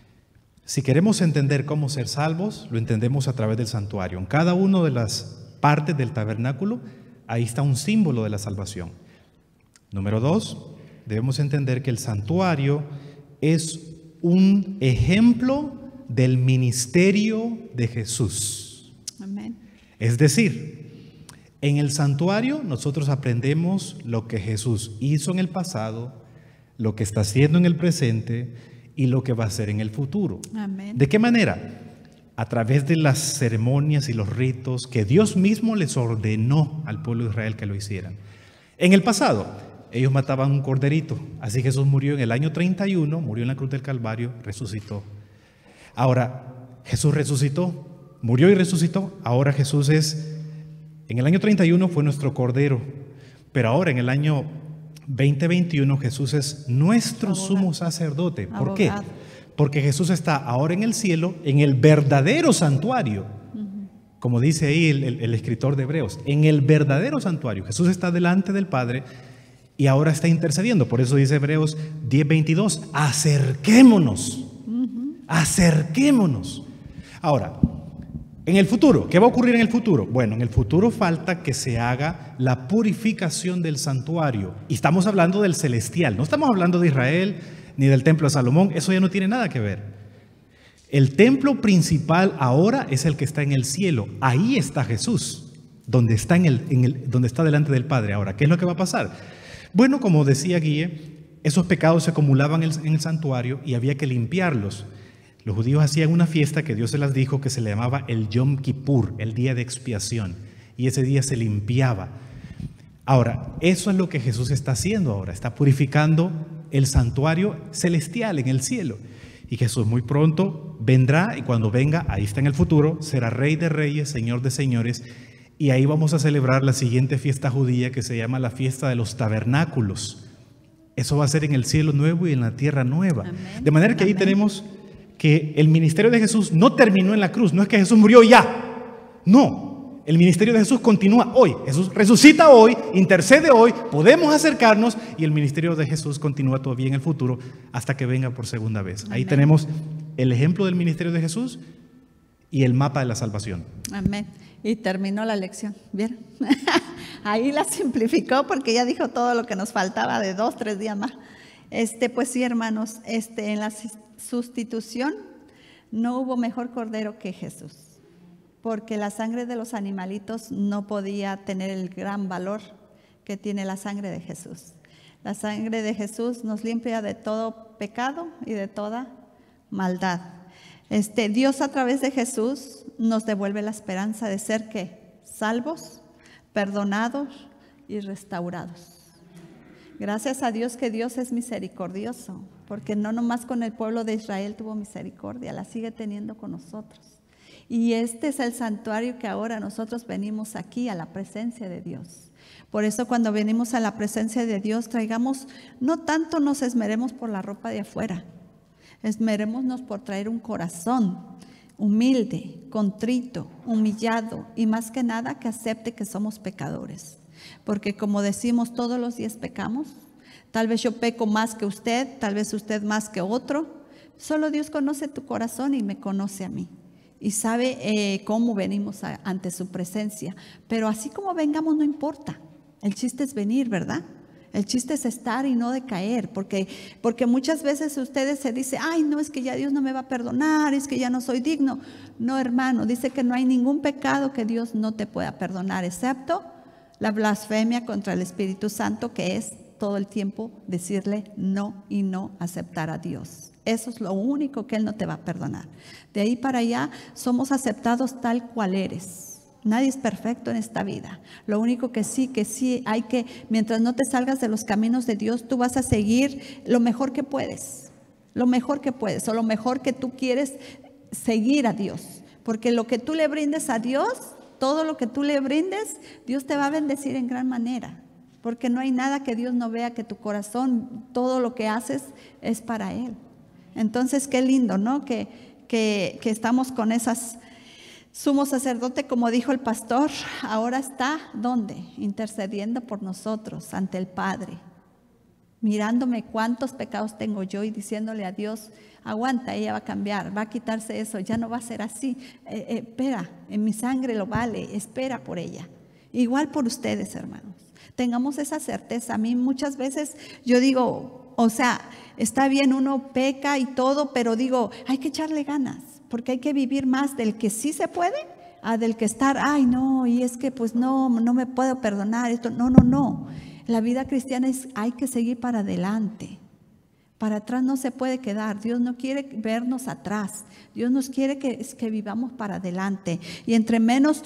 Si queremos entender cómo ser salvos, lo entendemos a través del santuario. En cada una de las partes del tabernáculo, ahí está un símbolo de la salvación. Número dos, debemos entender que el santuario es un ejemplo del ministerio de Jesús. Amén. Es decir, en el santuario nosotros aprendemos lo que Jesús hizo en el pasado, lo que está haciendo en el presente y lo que va a hacer en el futuro. Amén. ¿De qué manera? A través de las ceremonias y los ritos que Dios mismo les ordenó al pueblo de Israel que lo hicieran. En el pasado, ellos mataban un corderito, así Jesús murió en el año 31, murió en la cruz del Calvario, resucitó. Ahora, Jesús resucitó, murió y resucitó. Ahora Jesús en el año 31 fue nuestro cordero, pero ahora en el año 2021 Jesús es nuestro sumo sacerdote. ¿Por qué? Porque Jesús está ahora en el cielo, en el verdadero santuario, como dice ahí el escritor de Hebreos, en el verdadero santuario. Jesús está delante del Padre y ahora está intercediendo. Por eso dice Hebreos 10:22, acerquémonos, acerquémonos. Ahora, en el futuro, ¿qué va a ocurrir en el futuro? Bueno, en el futuro falta que se haga la purificación del santuario. Y estamos hablando del celestial, no estamos hablando de Israel ni del templo de Salomón, eso ya no tiene nada que ver. El templo principal ahora es el que está en el cielo. Ahí está Jesús, donde está, donde está delante del Padre. Ahora, ¿qué es lo que va a pasar? Bueno, como decía Guille, esos pecados se acumulaban en el santuario y había que limpiarlos. Los judíos hacían una fiesta que Dios se las dijo que se le llamaba el Yom Kippur, el día de expiación. Y ese día se limpiaba. Ahora, eso es lo que Jesús está haciendo ahora. Está purificando el santuario celestial en el cielo. Y Jesús muy pronto vendrá, y cuando venga, ahí está en el futuro, será Rey de Reyes, Señor de Señores. Y ahí vamos a celebrar la siguiente fiesta judía que se llama la fiesta de los tabernáculos. Eso va a ser en el cielo nuevo y en la tierra nueva. Amén. De manera que ahí tenemos que el ministerio de Jesús no terminó en la cruz. No es que Jesús murió ya. No, el ministerio de Jesús continúa hoy. Jesús resucita hoy, intercede hoy, podemos acercarnos y el ministerio de Jesús continúa todavía en el futuro hasta que venga por segunda vez. Amén. Ahí tenemos el ejemplo del ministerio de Jesús y el mapa de la salvación. Amén. Y terminó la lección, ¿vieron? Ahí la simplificó porque ya dijo todo lo que nos faltaba de 2, 3 días más. Pues sí, hermanos, en la sustitución no hubo mejor cordero que Jesús, porque la sangre de los animalitos no podía tener el gran valor que tiene la sangre de Jesús. La sangre de Jesús nos limpia de todo pecado y de toda maldad. Dios a través de Jesús nos devuelve la esperanza de ser ¿qué? Salvos, perdonados y restaurados. Gracias a Dios que Dios es misericordioso, porque no nomás con el pueblo de Israel tuvo misericordia, la sigue teniendo con nosotros. Y este es el santuario que ahora nosotros venimos aquí a la presencia de Dios. Por eso cuando venimos a la presencia de Dios, no tanto nos esmeremos por la ropa de afuera, esmerémonos por traer un corazón humilde, contrito, humillado y más que nada que acepte que somos pecadores. Porque como decimos, todos los días pecamos. Tal vez yo peco más que usted, tal vez usted más que otro. Solo Dios conoce tu corazón y me conoce a mí. Y sabe cómo venimos ante su presencia. Pero así como vengamos no importa. El chiste es venir, ¿verdad? El chiste es estar y no decaer, porque muchas veces ustedes se dicen, ay, no, es que ya Dios no me va a perdonar, es que ya no soy digno. No, hermano, dice que no hay ningún pecado que Dios no te pueda perdonar, excepto la blasfemia contra el Espíritu Santo, que es todo el tiempo decirle no y no aceptar a Dios. Eso es lo único que Él no te va a perdonar. De ahí para allá somos aceptados tal cual eres. Nadie es perfecto en esta vida. Lo único que sí hay que, mientras no te salgas de los caminos de Dios, tú vas a seguir lo mejor que puedes. Lo mejor que puedes, o lo mejor que tú quieres seguir a Dios. Porque lo que tú le brindes a Dios, todo lo que tú le brindes, Dios te va a bendecir en gran manera. Porque no hay nada que Dios no vea, que tu corazón, todo lo que haces es para Él. Entonces, qué lindo, ¿no? Que estamos con esas... Sumo sacerdote, como dijo el pastor, ahora está, ¿dónde? Intercediendo por nosotros ante el Padre, mirándome cuántos pecados tengo yo y diciéndole a Dios, aguanta, ella va a cambiar, va a quitarse eso, ya no va a ser así. Espera, en mi sangre lo vale, espera por ella. Igual por ustedes, hermanos. Tengamos esa certeza. A mí muchas veces yo digo, o sea, está bien, uno peca y todo, pero digo, hay que echarle ganas. Porque hay que vivir más del que sí se puede a del que estar, ay no, y es que pues no me puedo perdonar esto. No. La vida cristiana hay que seguir para adelante. Para atrás no se puede quedar. Dios no quiere vernos atrás. Dios nos quiere que vivamos para adelante. Y entre más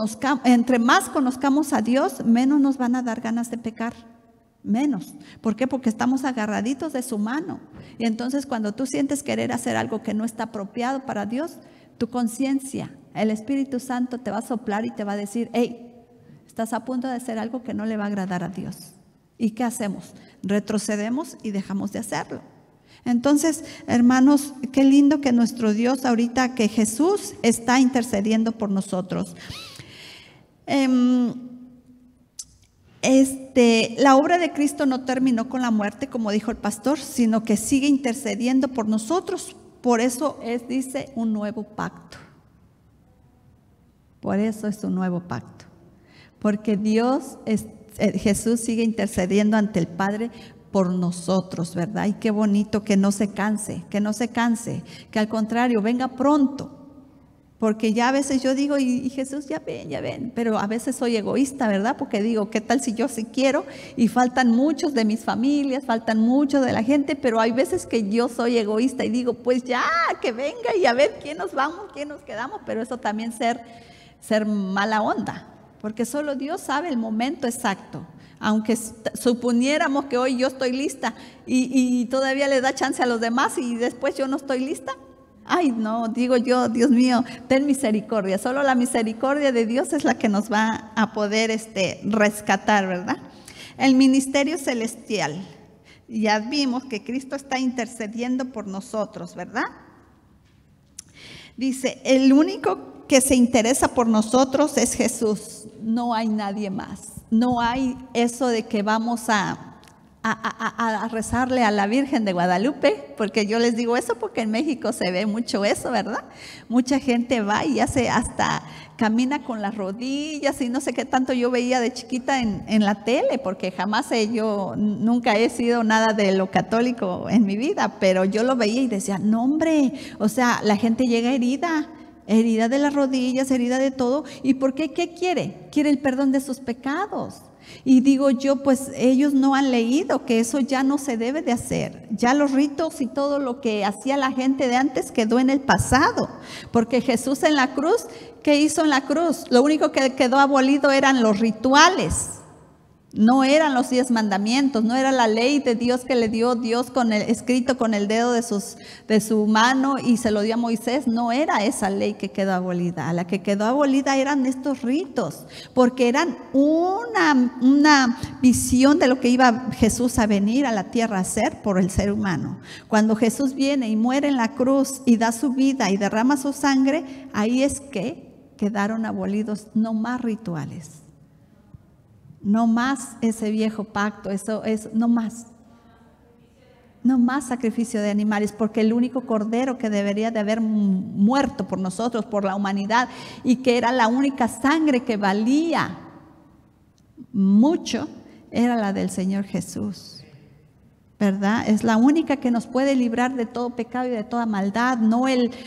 conozcamos a Dios, menos nos van a dar ganas de pecar. Menos. ¿Por qué? Porque estamos agarraditos de su mano. Y entonces cuando tú sientes querer hacer algo que no está apropiado para Dios, tu conciencia, el Espíritu Santo te va a soplar y te va a decir, hey, estás a punto de hacer algo que no le va a agradar a Dios. ¿Y qué hacemos? Retrocedemos y dejamos de hacerlo. Entonces, hermanos, qué lindo que nuestro Dios ahorita, que Jesús está intercediendo por nosotros. La obra de Cristo no terminó con la muerte, como dijo el pastor, sino que sigue intercediendo por nosotros. Por eso dice, un nuevo pacto. Por eso es un nuevo pacto. Porque Jesús sigue intercediendo ante el Padre por nosotros, ¿verdad? Y qué bonito que no se canse, que al contrario venga pronto. Porque ya a veces yo digo, y Jesús, ya ven, pero a veces soy egoísta, ¿verdad? Porque digo, ¿qué tal si yo sí quiero? Y faltan muchos de mis familias, faltan muchos de la gente, pero hay veces que yo soy egoísta y digo, pues ya, que venga y a ver quién nos vamos, quién nos quedamos, pero eso también ser mala onda, porque solo Dios sabe el momento exacto. Aunque suponiéramos que hoy yo estoy lista y todavía le da chance a los demás y después yo no estoy lista. Ay, no, digo yo, Dios mío, ten misericordia. Solo la misericordia de Dios es la que nos va a poder rescatar, ¿verdad? El ministerio celestial. Ya vimos que Cristo está intercediendo por nosotros, ¿verdad? Dice, el único que se interesa por nosotros es Jesús. No hay nadie más. No hay eso de que vamos a rezarle a la Virgen de Guadalupe, porque yo les digo eso porque en México se ve mucho eso, ¿verdad? Mucha gente va y hasta camina con las rodillas y no sé qué tanto yo veía de chiquita en la tele, porque jamás yo nunca he sido nada de lo católico en mi vida, pero yo lo veía y decía, no hombre, o sea, la gente llega herida de las rodillas, herida de todo. ¿Y por qué? ¿Qué quiere? Quiere el perdón de sus pecados. Y digo yo, pues ellos no han leído que eso ya no se debe de hacer. Ya los ritos y todo lo que hacía la gente de antes quedó en el pasado. Porque Jesús en la cruz, ¿qué hizo en la cruz? Lo único que quedó abolido eran los rituales. No eran los 10 mandamientos, no era la ley de Dios que le dio Dios escrito con el dedo de su mano y se lo dio a Moisés. No era esa ley que quedó abolida. La que quedó abolida eran estos ritos, porque eran una visión de lo que iba Jesús a venir a la tierra a hacer por el ser humano. Cuando Jesús viene y muere en la cruz y da su vida y derrama su sangre, ahí es que quedaron abolidos, no más rituales. No más ese viejo pacto, no más sacrificio de animales, porque el único cordero que debería de haber muerto por nosotros, por la humanidad, y que era la única sangre que valía mucho, era la del Señor Jesús, ¿verdad? Es la única que nos puede librar de todo pecado y de toda maldad, no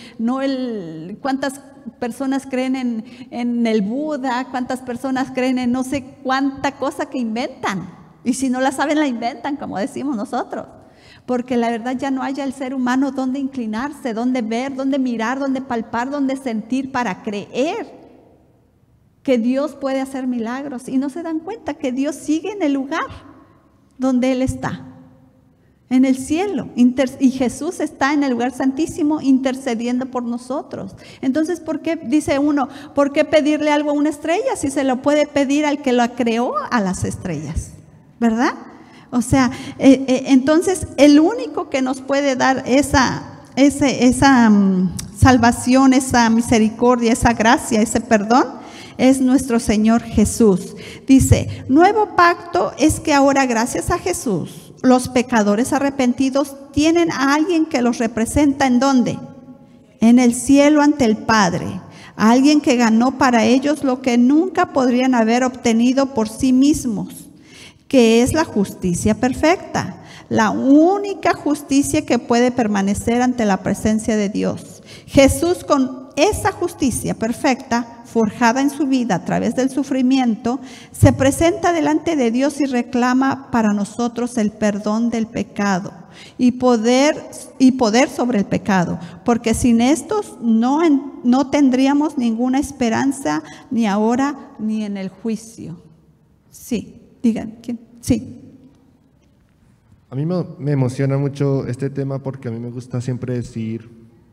¿cuántas personas creen en el Buda? ¿Cuántas personas creen en no sé cuánta cosa que inventan? Y si no la saben, la inventan, como decimos nosotros. Porque la verdad ya no haya el ser humano dónde inclinarse, dónde ver, dónde mirar, dónde palpar, dónde sentir para creer que Dios puede hacer milagros. Y no se dan cuenta que Dios sigue en el lugar donde Él está, en el cielo, y Jesús está en el lugar santísimo intercediendo por nosotros. Entonces, ¿por qué, dice uno, por qué pedirle algo a una estrella si se lo puede pedir al que lo creó a las estrellas? ¿Verdad? O sea, entonces el único que nos puede dar esa salvación, esa misericordia, esa gracia, ese perdón, es nuestro Señor Jesús. Dice, nuevo pacto es que ahora, gracias a Jesús, los pecadores arrepentidos tienen a alguien que los representa. ¿En dónde? En el cielo ante el Padre. A alguien que ganó para ellos lo que nunca podrían haber obtenido por sí mismos, que es la justicia perfecta, la única justicia que puede permanecer ante la presencia de Dios. Jesús, con esa justicia perfecta forjada en su vida a través del sufrimiento, se presenta delante de Dios y reclama para nosotros el perdón del pecado y poder sobre el pecado, porque sin estos no tendríamos ninguna esperanza, ni ahora ni en el juicio. Sí, digan, ¿quién? Sí. A mí me emociona mucho este tema porque a mí me gusta siempre decir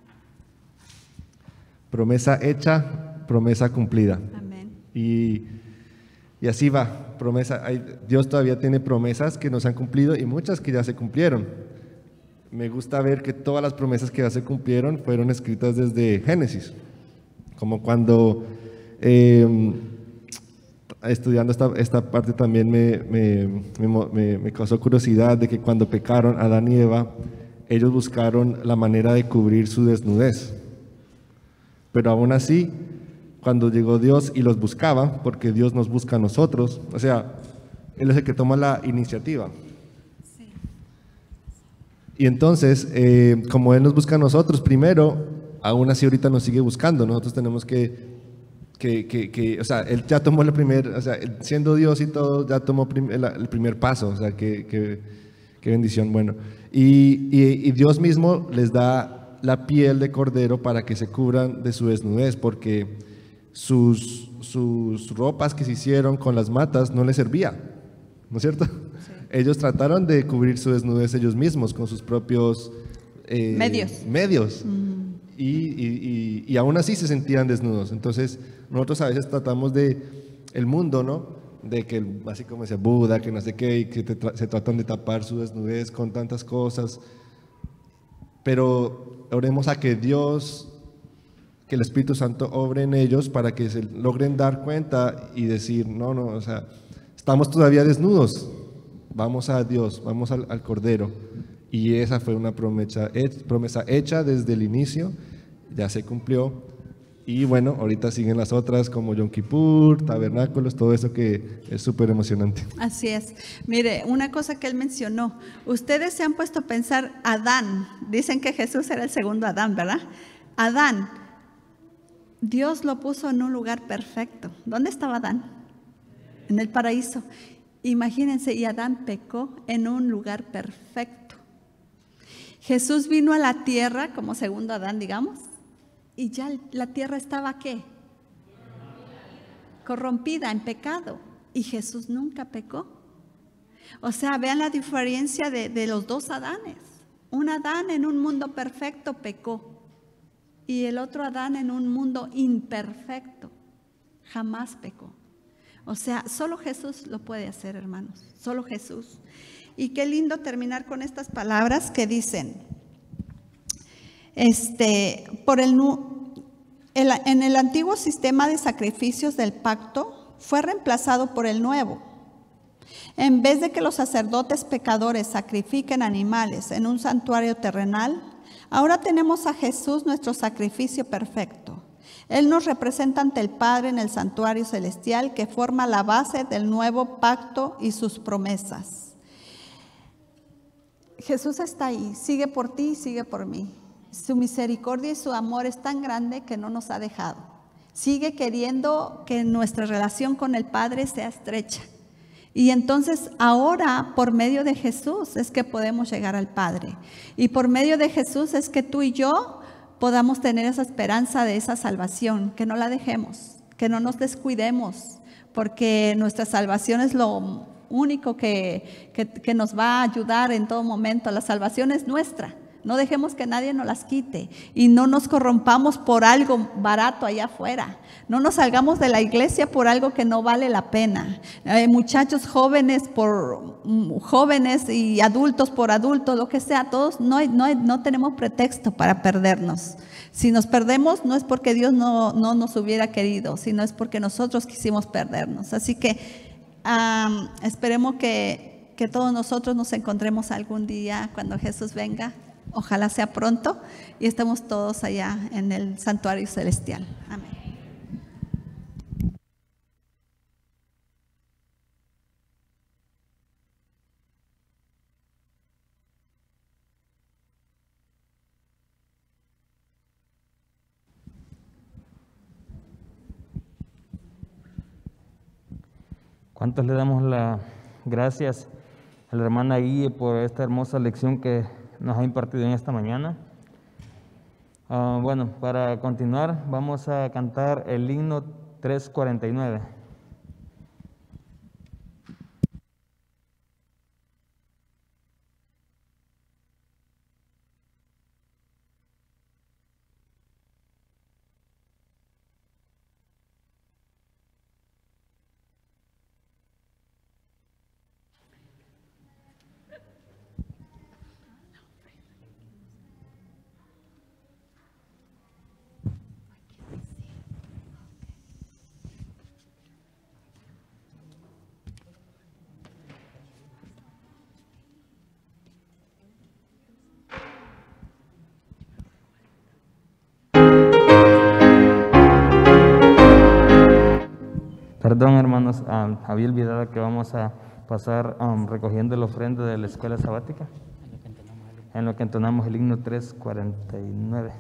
promesa hecha, promesa cumplida. Amén. Y así va, Dios todavía tiene promesas que no se han cumplido y muchas que ya se cumplieron. Me gusta ver que todas las promesas que ya se cumplieron fueron escritas desde Génesis, como cuando estudiando esta parte también me causó curiosidad de que cuando pecaron Adán y Eva, ellos buscaron la manera de cubrir su desnudez. Pero aún así, cuando llegó Dios y los buscaba, porque Dios nos busca a nosotros, o sea, Él es el que toma la iniciativa. Sí. Y entonces, como Él nos busca a nosotros primero, aún así ahorita nos sigue buscando. Nosotros tenemos o sea, Él ya tomó la primera, o sea, siendo Dios y todo, ya tomó el primer paso. O sea, qué bendición. Bueno, y Dios mismo les da la piel de cordero para que se cubran de su desnudez, porque sus ropas que se hicieron con las matas no les servía, ¿no es cierto? Sí. Ellos trataron de cubrir su desnudez ellos mismos con sus propios medios. Y aún así se sentían desnudos. Entonces nosotros a veces tratamos el mundo, ¿no? De que, así como decía Buda, que no sé qué, y que se tratan de tapar su desnudez con tantas cosas. Pero oremos a que Dios, que el Espíritu Santo obre en ellos para que se logren dar cuenta y decir, no, o sea, estamos todavía desnudos, vamos a Dios, vamos al Cordero. Y esa fue una promesa hecha desde el inicio, ya se cumplió. Y bueno, ahorita siguen las otras como Yom Kippur, tabernáculos, todo eso que es súper emocionante. Así es. Mire, una cosa que él mencionó, ustedes se han puesto a pensar, Adán, dicen que Jesús era el segundo Adán, ¿verdad? Adán, Dios lo puso en un lugar perfecto. ¿Dónde estaba Adán? En el paraíso. Imagínense, y Adán pecó en un lugar perfecto. Jesús vino a la tierra como segundo Adán, digamos, y ya la tierra estaba, ¿qué? Corrompida, en pecado. Y Jesús nunca pecó. O sea, vean la diferencia de los dos Adanes. Un Adán en un mundo perfecto pecó. Y el otro Adán en un mundo imperfecto jamás pecó. O sea, solo Jesús lo puede hacer, hermanos. Solo Jesús. Y qué lindo terminar con estas palabras que dicen, en el antiguo sistema de sacrificios del pacto fue reemplazado por el nuevo. En vez de que los sacerdotes pecadores sacrifiquen animales en un santuario terrenal, ahora tenemos a Jesús, nuestro sacrificio perfecto. Él nos representa ante el Padre en el santuario celestial que forma la base del nuevo pacto y sus promesas. Jesús está ahí, sigue por ti y sigue por mí. Su misericordia y su amor es tan grande que no nos ha dejado. Sigue queriendo que nuestra relación con el Padre sea estrecha. Y entonces ahora por medio de Jesús es que podemos llegar al Padre. Y por medio de Jesús es que tú y yo podamos tener esa esperanza de esa salvación, que no la dejemos, que no nos descuidemos, porque nuestra salvación es lo único que nos va a ayudar en todo momento. La salvación es nuestra. No dejemos que nadie nos las quite y no nos corrompamos por algo barato allá afuera. No nos salgamos de la iglesia por algo que no vale la pena. Muchachos jóvenes por jóvenes y adultos por adultos, lo que sea, todos no tenemos pretexto para perdernos. Si nos perdemos no es porque Dios no nos hubiera querido, sino es porque nosotros quisimos perdernos. Así que esperemos que todos nosotros nos encontremos algún día cuando Jesús venga. Ojalá sea pronto y estemos todos allá en el santuario celestial. Amén. ¿Cuántos le damos las gracias a la hermana Guille por esta hermosa lección que nos ha impartido en esta mañana? Bueno, para continuar vamos a cantar el himno 349. Perdón, hermanos, había olvidado que vamos a pasar recogiendo la ofrenda de la escuela sabática. en lo que entonamos el himno 349.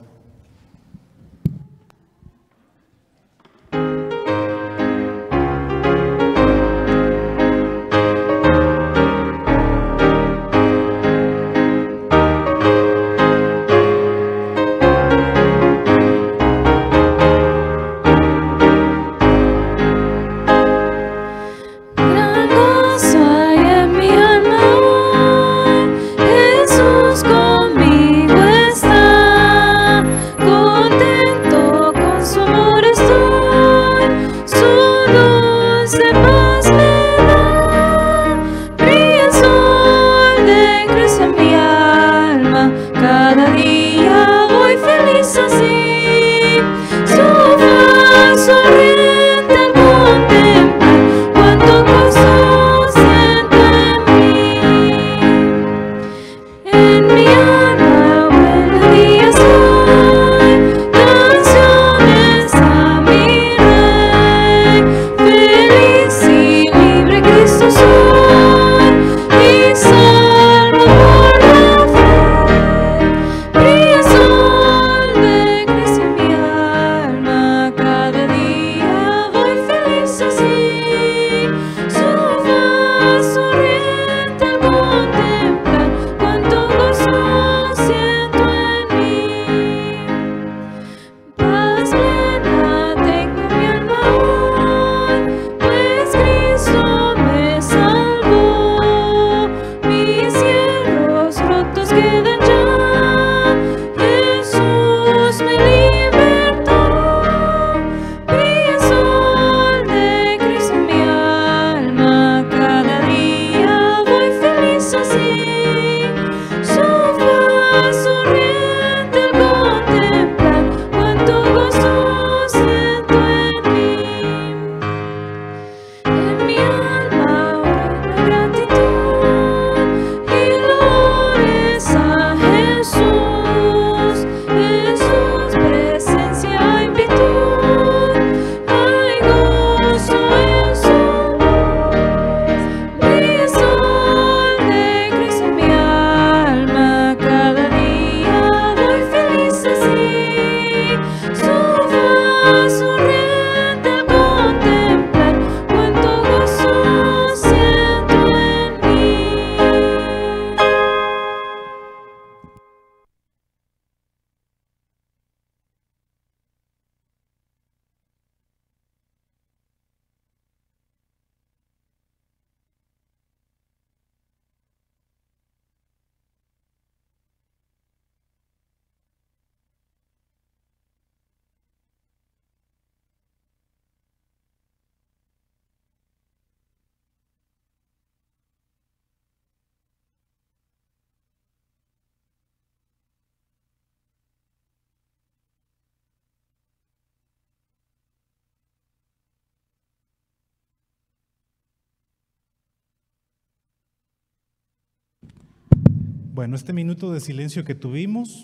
Bueno, este minuto de silencio que tuvimos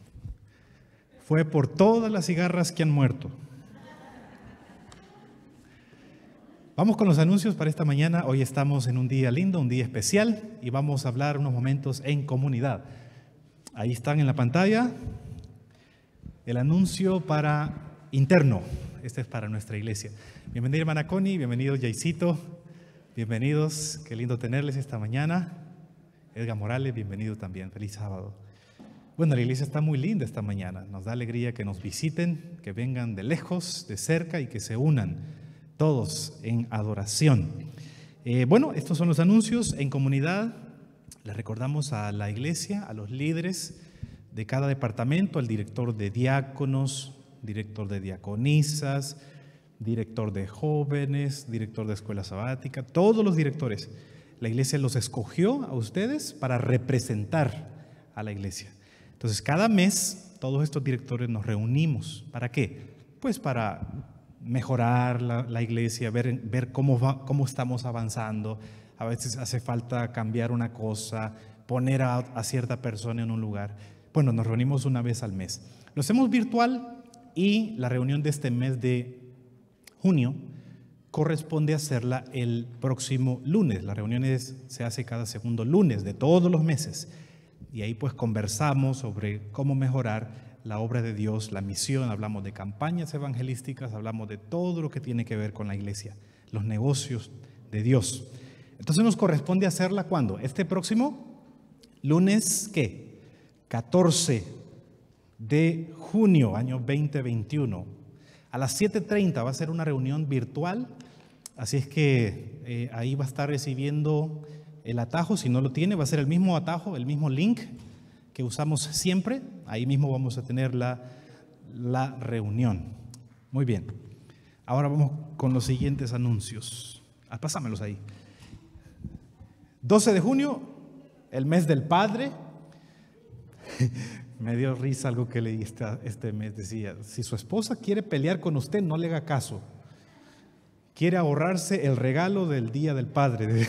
fue por todas las cigarras que han muerto. Vamos con los anuncios para esta mañana. Hoy estamos en un día lindo, un día especial, y vamos a hablar unos momentos en comunidad. Ahí están en la pantalla el anuncio para interno. Este es para nuestra iglesia. Bienvenida hermana Connie, bienvenido Yaisito, bienvenidos, qué lindo tenerles esta mañana. Edgar Morales, bienvenido también, feliz sábado. Bueno, la iglesia está muy linda esta mañana, nos da alegría que nos visiten, que vengan de lejos, de cerca y que se unan todos en adoración. Bueno, estos son los anuncios en comunidad. Les recordamos a la iglesia, a los líderes de cada departamento, al director de diáconos, director de diaconisas, director de jóvenes, director de escuela sabática, todos los directores. La iglesia los escogió a ustedes para representar a la iglesia. Entonces, cada mes todos estos directores nos reunimos. ¿Para qué? Pues para mejorar la iglesia, ver cómo estamos avanzando. A veces hace falta cambiar una cosa, poner a cierta persona en un lugar. Bueno, nos reunimos una vez al mes. Lo hacemos virtual y la reunión de este mes de junio corresponde hacerla el próximo lunes. La reunión se hace cada segundo lunes de todos los meses. y ahí pues conversamos sobre cómo mejorar la obra de Dios, la misión, hablamos de campañas evangelísticas, hablamos de todo lo que tiene que ver con la iglesia, los negocios de Dios. Entonces nos corresponde hacerla ¿cuándo? Este próximo lunes, ¿qué? 14 de junio, año 2021. A las 7:30 va a ser una reunión virtual, así es que ahí va a estar recibiendo el atajo. Si no lo tiene, va a ser el mismo atajo, el mismo link que usamos siempre. Ahí mismo vamos a tener la reunión. Muy bien. Ahora vamos con los siguientes anuncios. Pásamelos ahí. 12 de junio, el mes del Padre. Me dio risa algo que leí este mes. Decía, si su esposa quiere pelear con usted, no le haga caso. Quiere ahorrarse el regalo del Día del Padre.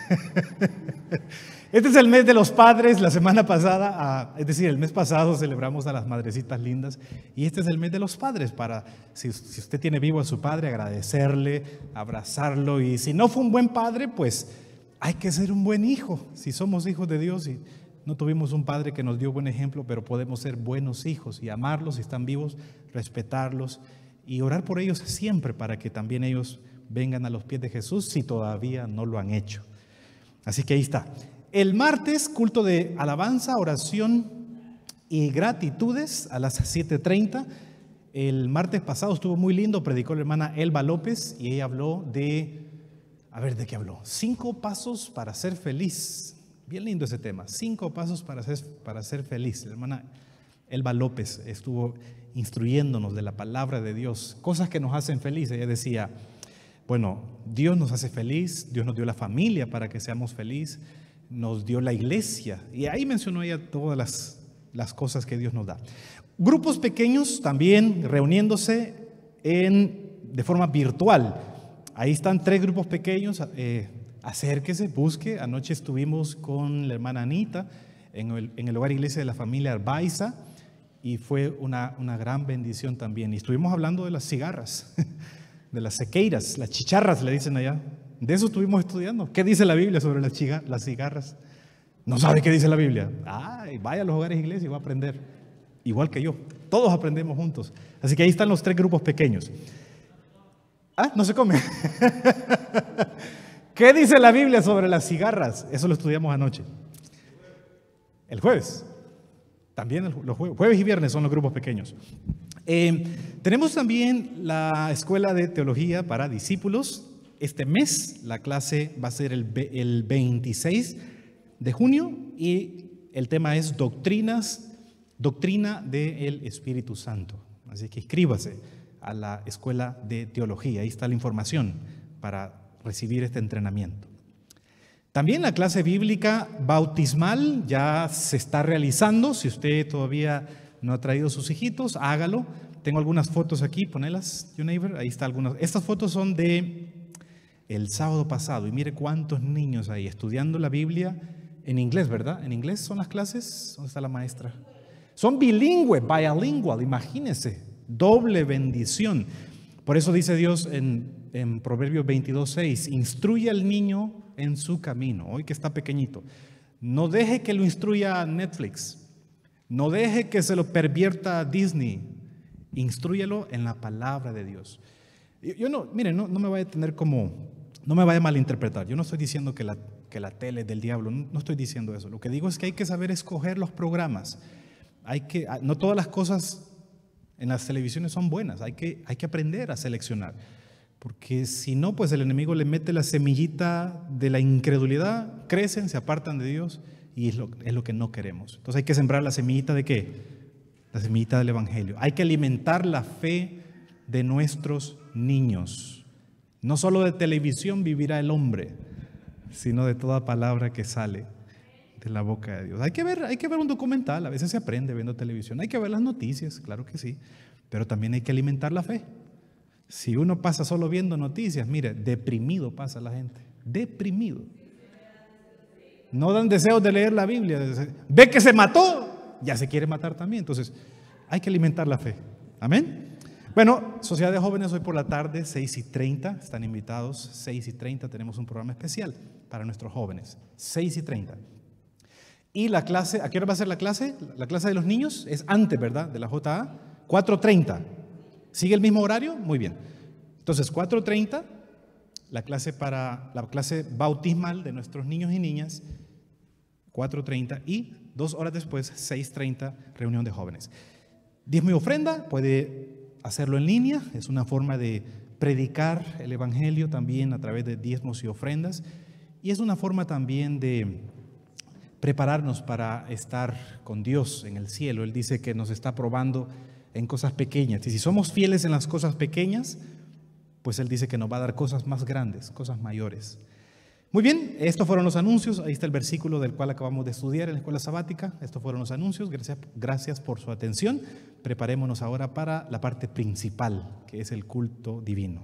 Este es el mes de los padres. La semana pasada, es decir, el mes pasado celebramos a las madrecitas lindas, y este es el mes de los padres para, si usted tiene vivo a su padre, agradecerle, abrazarlo, y si no fue un buen padre, pues hay que ser un buen hijo. Si somos hijos de Dios y no tuvimos un padre que nos dio buen ejemplo, pero podemos ser buenos hijos y amarlos si están vivos, respetarlos y orar por ellos siempre para que también ellos vengan a los pies de Jesús si todavía no lo han hecho. Así que ahí está. El martes, culto de alabanza, oración y gratitudes a las 7:30. El martes pasado estuvo muy lindo, predicó la hermana Elba López y ella habló ¿de qué habló? 5 pasos para ser feliz. Bien lindo ese tema, 5 pasos para ser feliz. La hermana Elba López estuvo instruyéndonos de la palabra de Dios, cosas que nos hacen feliz. Ella decía, bueno, Dios nos hace feliz, Dios nos dio la familia para que seamos felices, nos dio la iglesia, y ahí mencionó ella todas las cosas que Dios nos da. Grupos pequeños también reuniéndose de forma virtual. Ahí están 3 grupos pequeños. Acérquese, busque. Anoche estuvimos con la hermana Anita en el hogar iglesia de la familia Arbaiza, y fue una gran bendición también. Y estuvimos hablando de las cigarras, de las sequeiras, las chicharras le dicen allá. De eso estuvimos estudiando. ¿Qué dice la Biblia sobre las cigarras? ¿No sabe qué dice la Biblia? Vaya a los hogares iglesia y va a aprender. Igual que yo. Todos aprendemos juntos. Así que ahí están los 3 grupos pequeños. No se come. ¿Qué dice la Biblia sobre las cigarras? Eso lo estudiamos anoche. El jueves. También los jueves y viernes son los grupos pequeños. Tenemos también la escuela de teología para discípulos. Este mes la clase va a ser el 26 de junio y el tema es doctrina del Espíritu Santo. Así que inscríbase a la escuela de teología. Ahí está la información para recibir este entrenamiento. También la clase bíblica bautismal ya se está realizando. Si usted todavía no ha traído sus hijitos, hágalo. Tengo algunas fotos aquí, ponelas, you neighbor. Ahí está algunas. Estas fotos son de el sábado pasado y mire cuántos niños ahí estudiando la Biblia en inglés, ¿verdad? ¿En inglés son las clases? ¿Dónde está la maestra? Son bilingües, bilingual, imagínense, doble bendición. Por eso dice Dios en Proverbios 22:6, instruye al niño en su camino, hoy que está pequeñito. No deje que lo instruya Netflix, no deje que se lo pervierta Disney, instrúyelo en la palabra de Dios. Yo no, miren, no me vaya a tener no me vaya a malinterpretar. Yo no estoy diciendo que la tele es del diablo, no estoy diciendo eso. Lo que digo es que hay que saber escoger los programas. No todas las cosas en las televisiones son buenas, hay que aprender a seleccionar. Porque si no, pues el enemigo le mete la semillita de la incredulidad, crecen, se apartan de Dios y es lo que no queremos. Entonces hay que sembrar la semillita ¿de qué? La semillita del Evangelio. Hay que alimentar la fe de nuestros niños. No solo de televisión vivirá el hombre, sino de toda palabra que sale de la boca de Dios. Hay que ver un documental, a veces se aprende viendo televisión. Hay que ver las noticias, claro que sí, pero también hay que alimentar la fe. Si uno pasa solo viendo noticias, mire, deprimido pasa la gente, deprimido. No dan deseos de leer la Biblia. Ve que se mató, ya se quiere matar también. Entonces, hay que alimentar la fe. Amén. Bueno, Sociedad de Jóvenes hoy por la tarde, 6:30, están invitados, 6:30 tenemos un programa especial para nuestros jóvenes, 6:30. Y la clase, ¿a qué hora va a ser la clase? La clase de los niños es antes, ¿verdad? De la JA, 4:30. ¿Sigue el mismo horario? Muy bien. Entonces, 4:30, la clase bautismal de nuestros niños y niñas, 4:30, y 2 horas después, 6:30, reunión de jóvenes. Diezmo y ofrenda, puede hacerlo en línea, es una forma de predicar el evangelio también a través de diezmos y ofrendas, y es una forma también de prepararnos para estar con Dios en el cielo. Él dice que nos está probando en cosas pequeñas, y si somos fieles en las cosas pequeñas, pues Él dice que nos va a dar cosas más grandes, cosas mayores. Muy bien, estos fueron los anuncios. Ahí está el versículo del cual acabamos de estudiar en la escuela sabática. Estos fueron los anuncios. Gracias por su atención. Preparémonos ahora para la parte principal, que es el culto divino.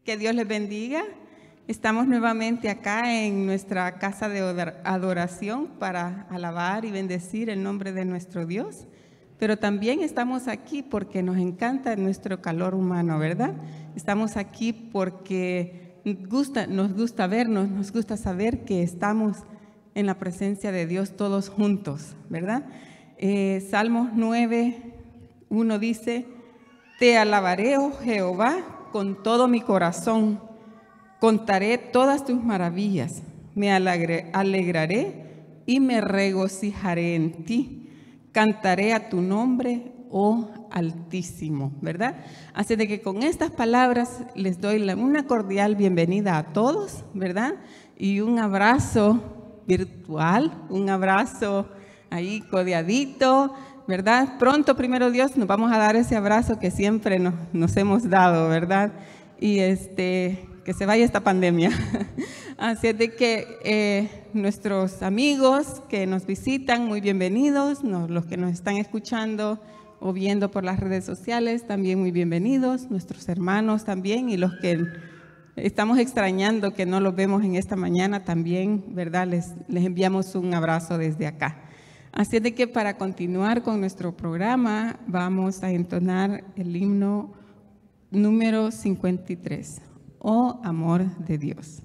Que Dios les bendiga. Estamos nuevamente acá en nuestra casa de adoración para alabar y bendecir el nombre de nuestro Dios. Pero también estamos aquí porque nos encanta nuestro calor humano, ¿verdad? Estamos aquí porque nos gusta vernos, nos gusta saber que estamos en la presencia de Dios todos juntos, ¿verdad? Salmos 9:1 dice: Te alabaré, oh Jehová, con todo mi corazón. Contaré todas tus maravillas. Me alegraré y me regocijaré en ti. Cantaré a tu nombre, oh Altísimo, ¿verdad? Así de que con estas palabras les doy una cordial bienvenida a todos, ¿verdad? Y un abrazo virtual, un abrazo ahí codeadito, ¿verdad? Pronto, primero Dios, nos vamos a dar ese abrazo que siempre nos hemos dado, ¿verdad? Y que se vaya esta pandemia. Así es de que nuestros amigos que nos visitan, muy bienvenidos. Los que nos están escuchando o viendo por las redes sociales, también muy bienvenidos. Nuestros hermanos también, y los que estamos extrañando que no los vemos en esta mañana también, ¿verdad? Les enviamos un abrazo desde acá. Así es de que para continuar con nuestro programa vamos a entonar el himno número 53. Oh amor de Dios.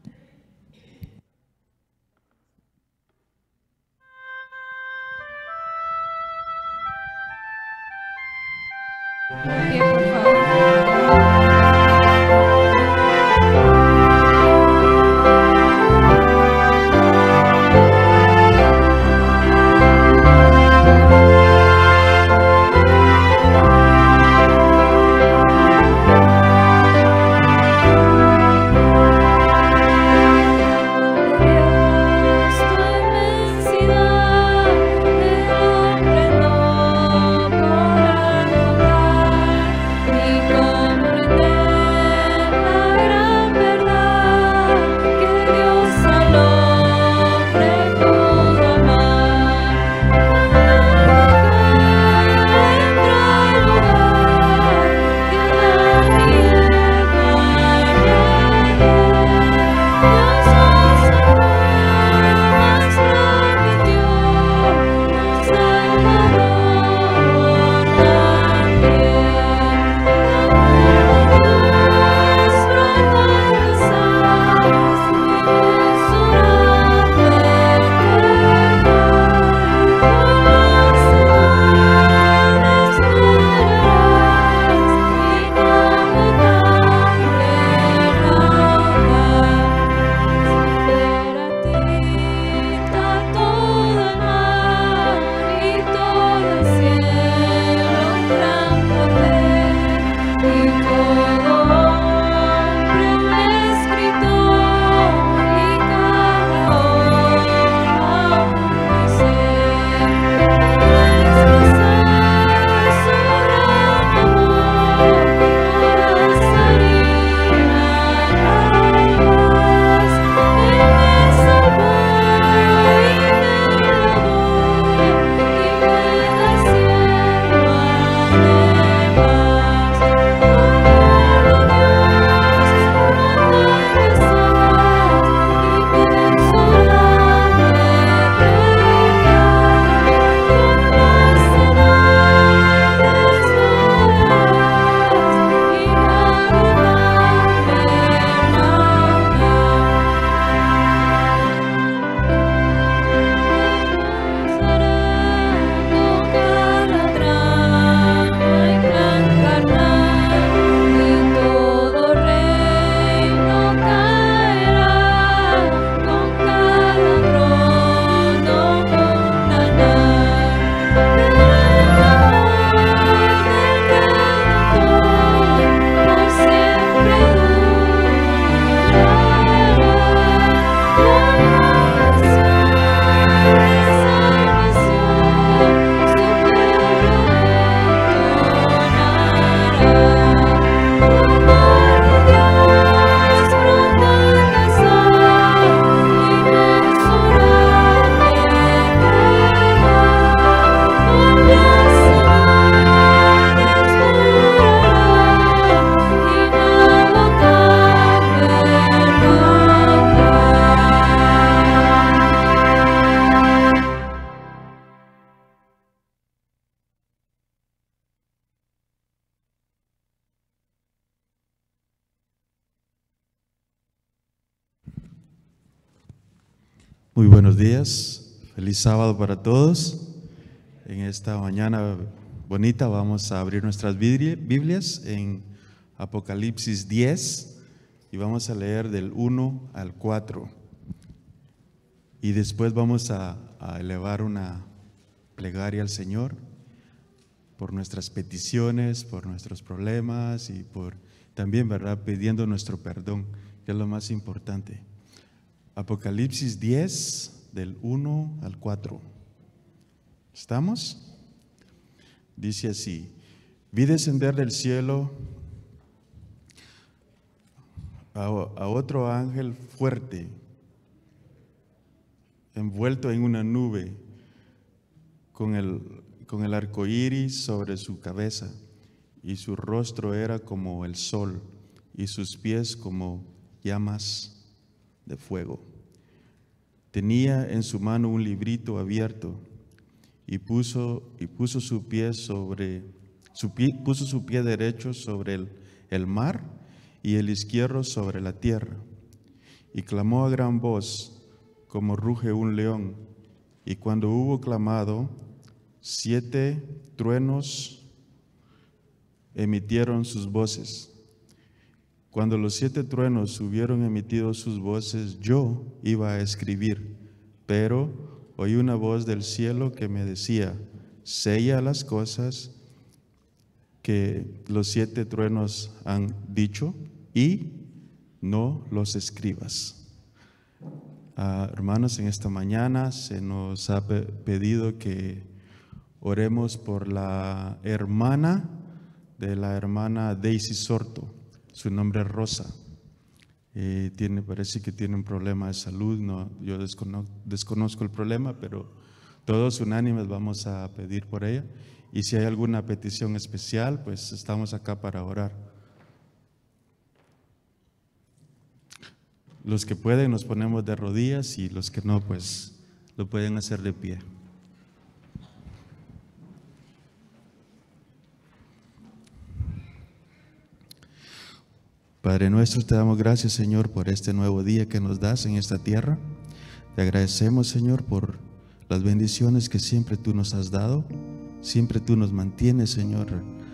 Bien, por favor. Ni Muy buenos días, feliz sábado para todos. En esta mañana bonita vamos a abrir nuestras Biblias en Apocalipsis 10 y vamos a leer del 1 al 4. Y después vamos a elevar una plegaria al Señor por nuestras peticiones, por nuestros problemas y por también, ¿verdad?, pidiendo nuestro perdón, que es lo más importante. Apocalipsis 10, del 1 al 4. ¿Estamos? Dice así: vi descender del cielo a otro ángel fuerte, envuelto en una nube, con el arco iris sobre su cabeza, y su rostro era como el sol, y sus pies como llamas de fuego. Tenía en su mano un librito abierto, y puso su pie derecho sobre el mar y el izquierdo sobre la tierra, y clamó a gran voz, como ruge un león. Y cuando hubo clamado, 7 truenos emitieron sus voces. Cuando los 7 truenos hubieron emitido sus voces, yo iba a escribir, pero oí una voz del cielo que me decía: sella las cosas que los 7 truenos han dicho y no los escribas. Hermanos, en esta mañana se nos ha pedido que oremos por la hermana Daisy Sorto. Su nombre es Rosa. Parece que tiene un problema de salud. No, yo desconozco el problema, pero todos unánimes vamos a pedir por ella. Y si hay alguna petición especial, pues estamos acá para orar. Los que pueden nos ponemos de rodillas y los que no, pues lo pueden hacer de pie. Padre nuestro, te damos gracias, Señor, por este nuevo día que nos das en esta tierra. Te agradecemos, Señor, por las bendiciones que siempre tú nos has dado. Siempre tú nos mantienes, Señor,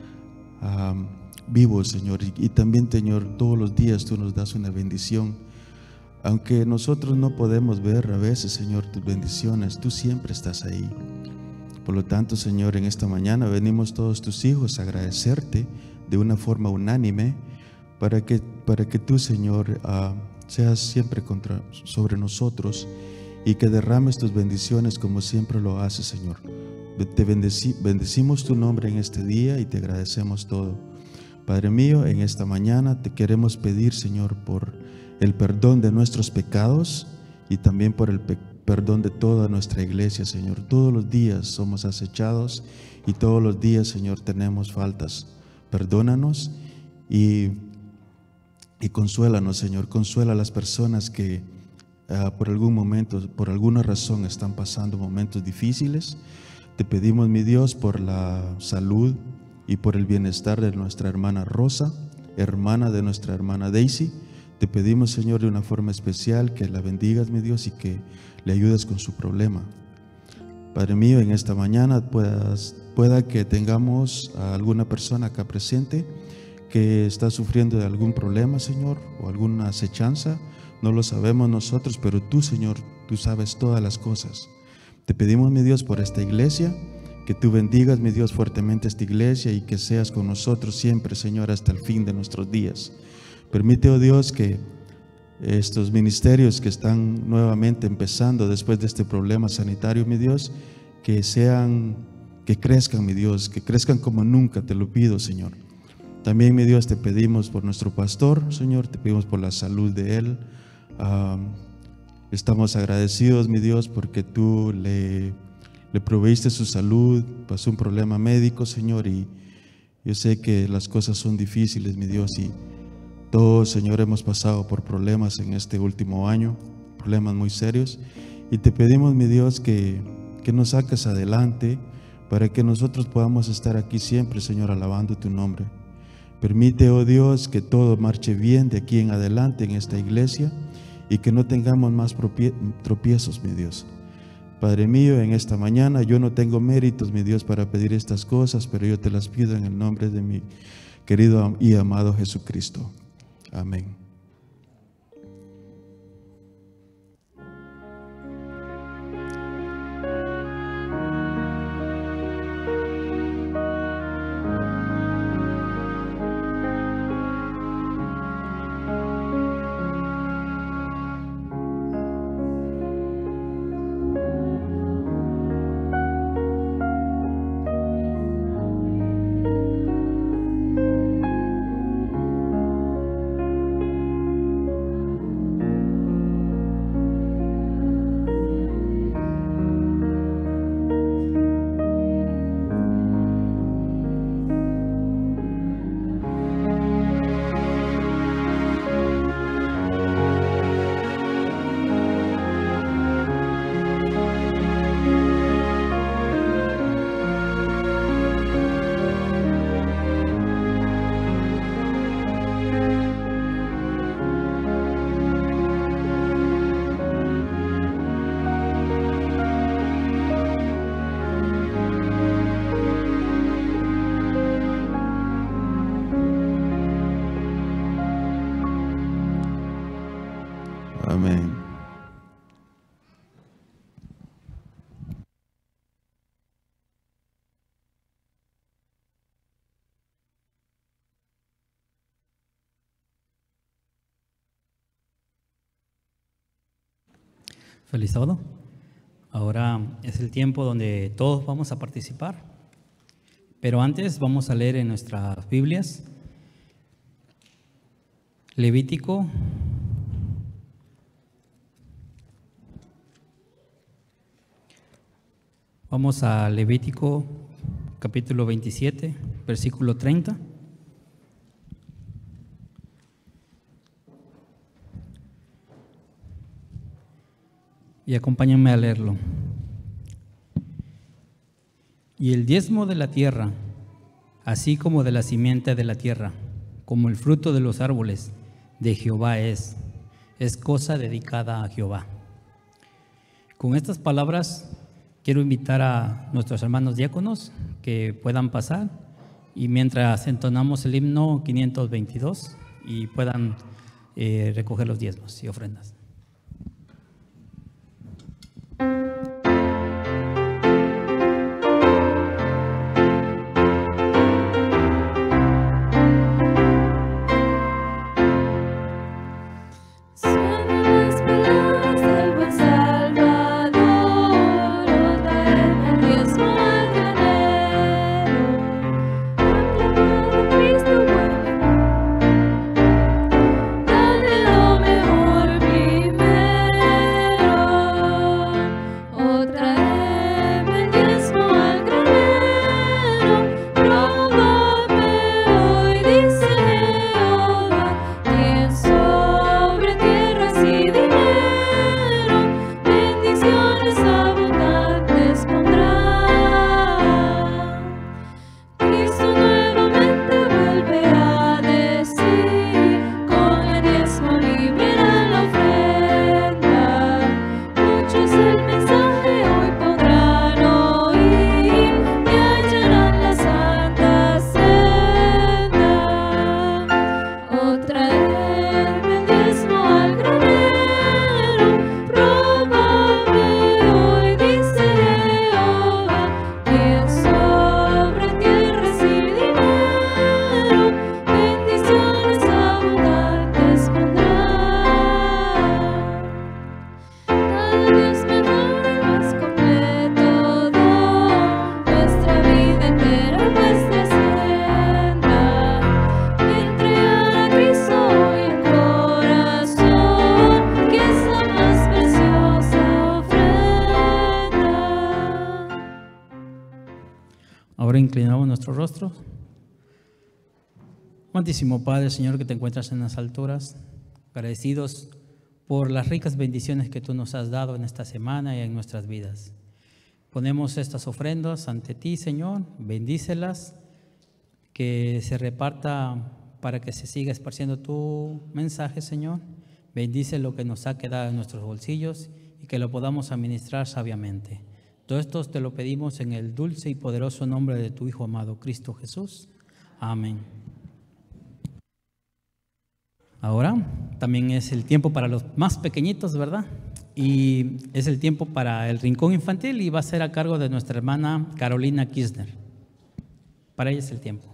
vivos, Señor. Y también, Señor, todos los días tú nos das una bendición. Aunque nosotros no podemos ver a veces, Señor, tus bendiciones, tú siempre estás ahí. Por lo tanto, Señor, en esta mañana venimos todos tus hijos a agradecerte de una forma unánime, para que tú, Señor, seas siempre sobre nosotros y que derrames tus bendiciones como siempre lo haces, Señor. Te bendecimos tu nombre en este día y te agradecemos todo. Padre mío, en esta mañana te queremos pedir, Señor, por el perdón de nuestros pecados y también por el perdón de toda nuestra iglesia, Señor. Todos los días somos acechados y todos los días, Señor, tenemos faltas. Perdónanos y consuélanos, Señor. Consuela a las personas que por algún momento, por alguna razón están pasando momentos difíciles. Te pedimos, mi Dios, por la salud y por el bienestar de nuestra hermana Rosa, hermana de nuestra hermana Daisy. Te pedimos, Señor, de una forma especial que la bendigas, mi Dios, y que le ayudes con su problema. Padre mío, en esta mañana pueda que tengamos a alguna persona acá presente que está sufriendo de algún problema, Señor, o alguna acechanza. No lo sabemos nosotros, pero tú, Señor, tú sabes todas las cosas. Te pedimos, mi Dios, por esta iglesia, que tú bendigas, mi Dios, fuertemente esta iglesia y que seas con nosotros siempre, Señor, hasta el fin de nuestros días. Permite, oh Dios, que estos ministerios que están nuevamente empezando después de este problema sanitario, mi Dios, que crezcan, mi Dios, que crezcan como nunca, te lo pido, Señor. También, mi Dios, te pedimos por nuestro pastor, Señor, te pedimos por la salud de él. Estamos agradecidos, mi Dios, porque tú le proveíste su salud, pasó un problema médico, Señor, y yo sé que las cosas son difíciles, mi Dios, y todos, Señor, hemos pasado por problemas en este último año, problemas muy serios, y te pedimos, mi Dios, que nos saques adelante para que nosotros podamos estar aquí siempre, Señor, alabando tu nombre. Permite, oh Dios, que todo marche bien de aquí en adelante en esta iglesia y que no tengamos más tropiezos, mi Dios. Padre mío, en esta mañana yo no tengo méritos, mi Dios, para pedir estas cosas, pero yo te las pido en el nombre de mi querido y amado Jesucristo. Amén. Amén. Feliz sábado. Ahora es el tiempo donde todos vamos a participar, pero antes vamos a leer en nuestras Biblias Levítico Vamos a Levítico capítulo 27, versículo 30. Y acompáñenme a leerlo. Y el diezmo de la tierra, así como de la simiente de la tierra, como el fruto de los árboles, de Jehová es cosa dedicada a Jehová. Con estas palabras quiero invitar a nuestros hermanos diáconos que puedan pasar y mientras entonamos el himno 522 y puedan recoger los diezmos y ofrendas. Ahora inclinamos nuestros rostros. Amantísimo Padre, Señor, que te encuentras en las alturas, agradecidos por las ricas bendiciones que tú nos has dado en esta semana y en nuestras vidas. Ponemos estas ofrendas ante ti, Señor, bendícelas, que se reparta para que se siga esparciendo tu mensaje, Señor. Bendice lo que nos ha quedado en nuestros bolsillos y que lo podamos administrar sabiamente. Todo esto te lo pedimos en el dulce y poderoso nombre de tu Hijo amado, Cristo Jesús. Amén. Ahora también es el tiempo para los más pequeñitos, ¿verdad? Y es el tiempo para el rincón infantil y va a ser a cargo de nuestra hermana Carolina Kirchner. Para ella es el tiempo.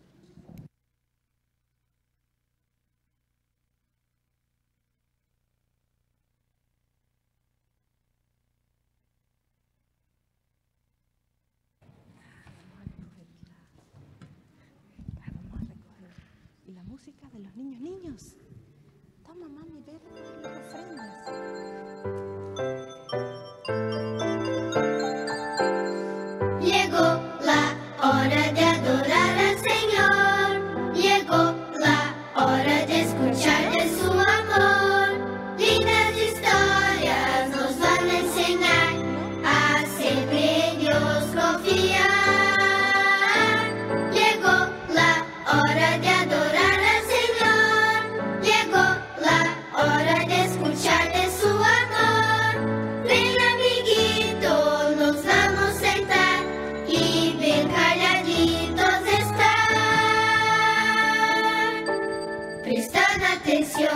Y la música de los niños. Toma, mami, ve a recoger las ofrendas. Llegó la hora de adorar al Señor. Llegó la hora de escuchar de su amor. Lindas historias nos van a enseñar a siempre en Dios confiar. Llegó la hora de adorar al Señor. Llegó la hora de escuchar de su amor. Ven, amiguito, nos vamos a sentar y ven calladitos estar, prestando atención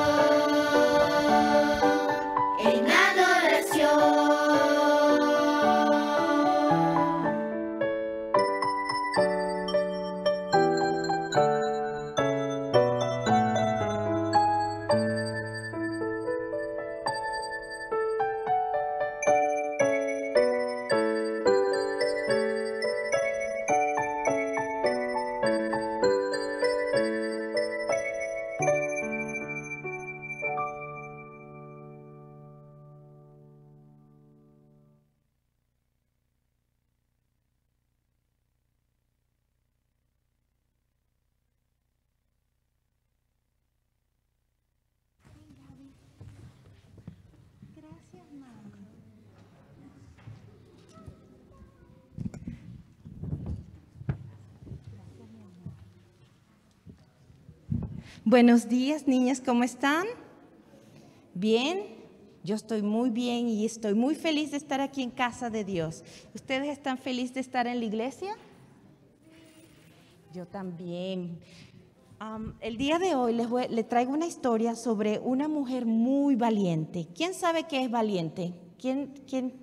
en adoración. Buenos días, niñas, ¿cómo están? ¿Bien? Yo estoy muy bien y estoy muy feliz de estar aquí en casa de Dios. ¿Ustedes están felices de estar en la iglesia? Yo también. El día de hoy les traigo una historia sobre una mujer muy valiente. ¿Quién sabe qué es valiente? ¿Quién?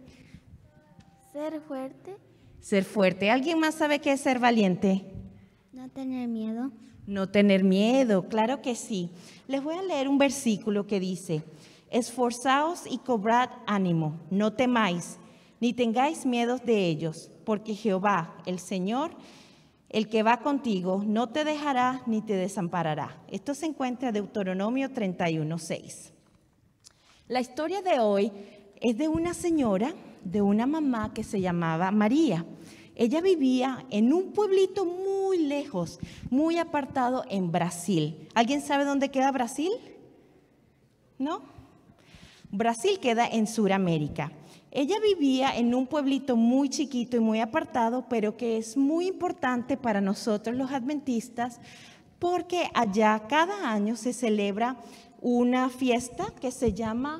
Ser fuerte. Ser fuerte. ¿Alguien más sabe qué es ser valiente? No tener miedo. No tener miedo, claro que sí. Les voy a leer un versículo que dice: esforzaos y cobrad ánimo, no temáis, ni tengáis miedo de ellos, porque Jehová, el Señor, el que va contigo, no te dejará ni te desamparará. Esto se encuentra en Deuteronomio 31:6. La historia de hoy es de una señora, de una mamá que se llamaba María. Ella vivía en un pueblito muy lejos, muy apartado en Brasil. ¿Alguien sabe dónde queda Brasil? ¿No? Brasil queda en Sudamérica. Ella vivía en un pueblito muy chiquito y muy apartado, pero que es muy importante para nosotros los adventistas, porque allá cada año se celebra una fiesta que se llama,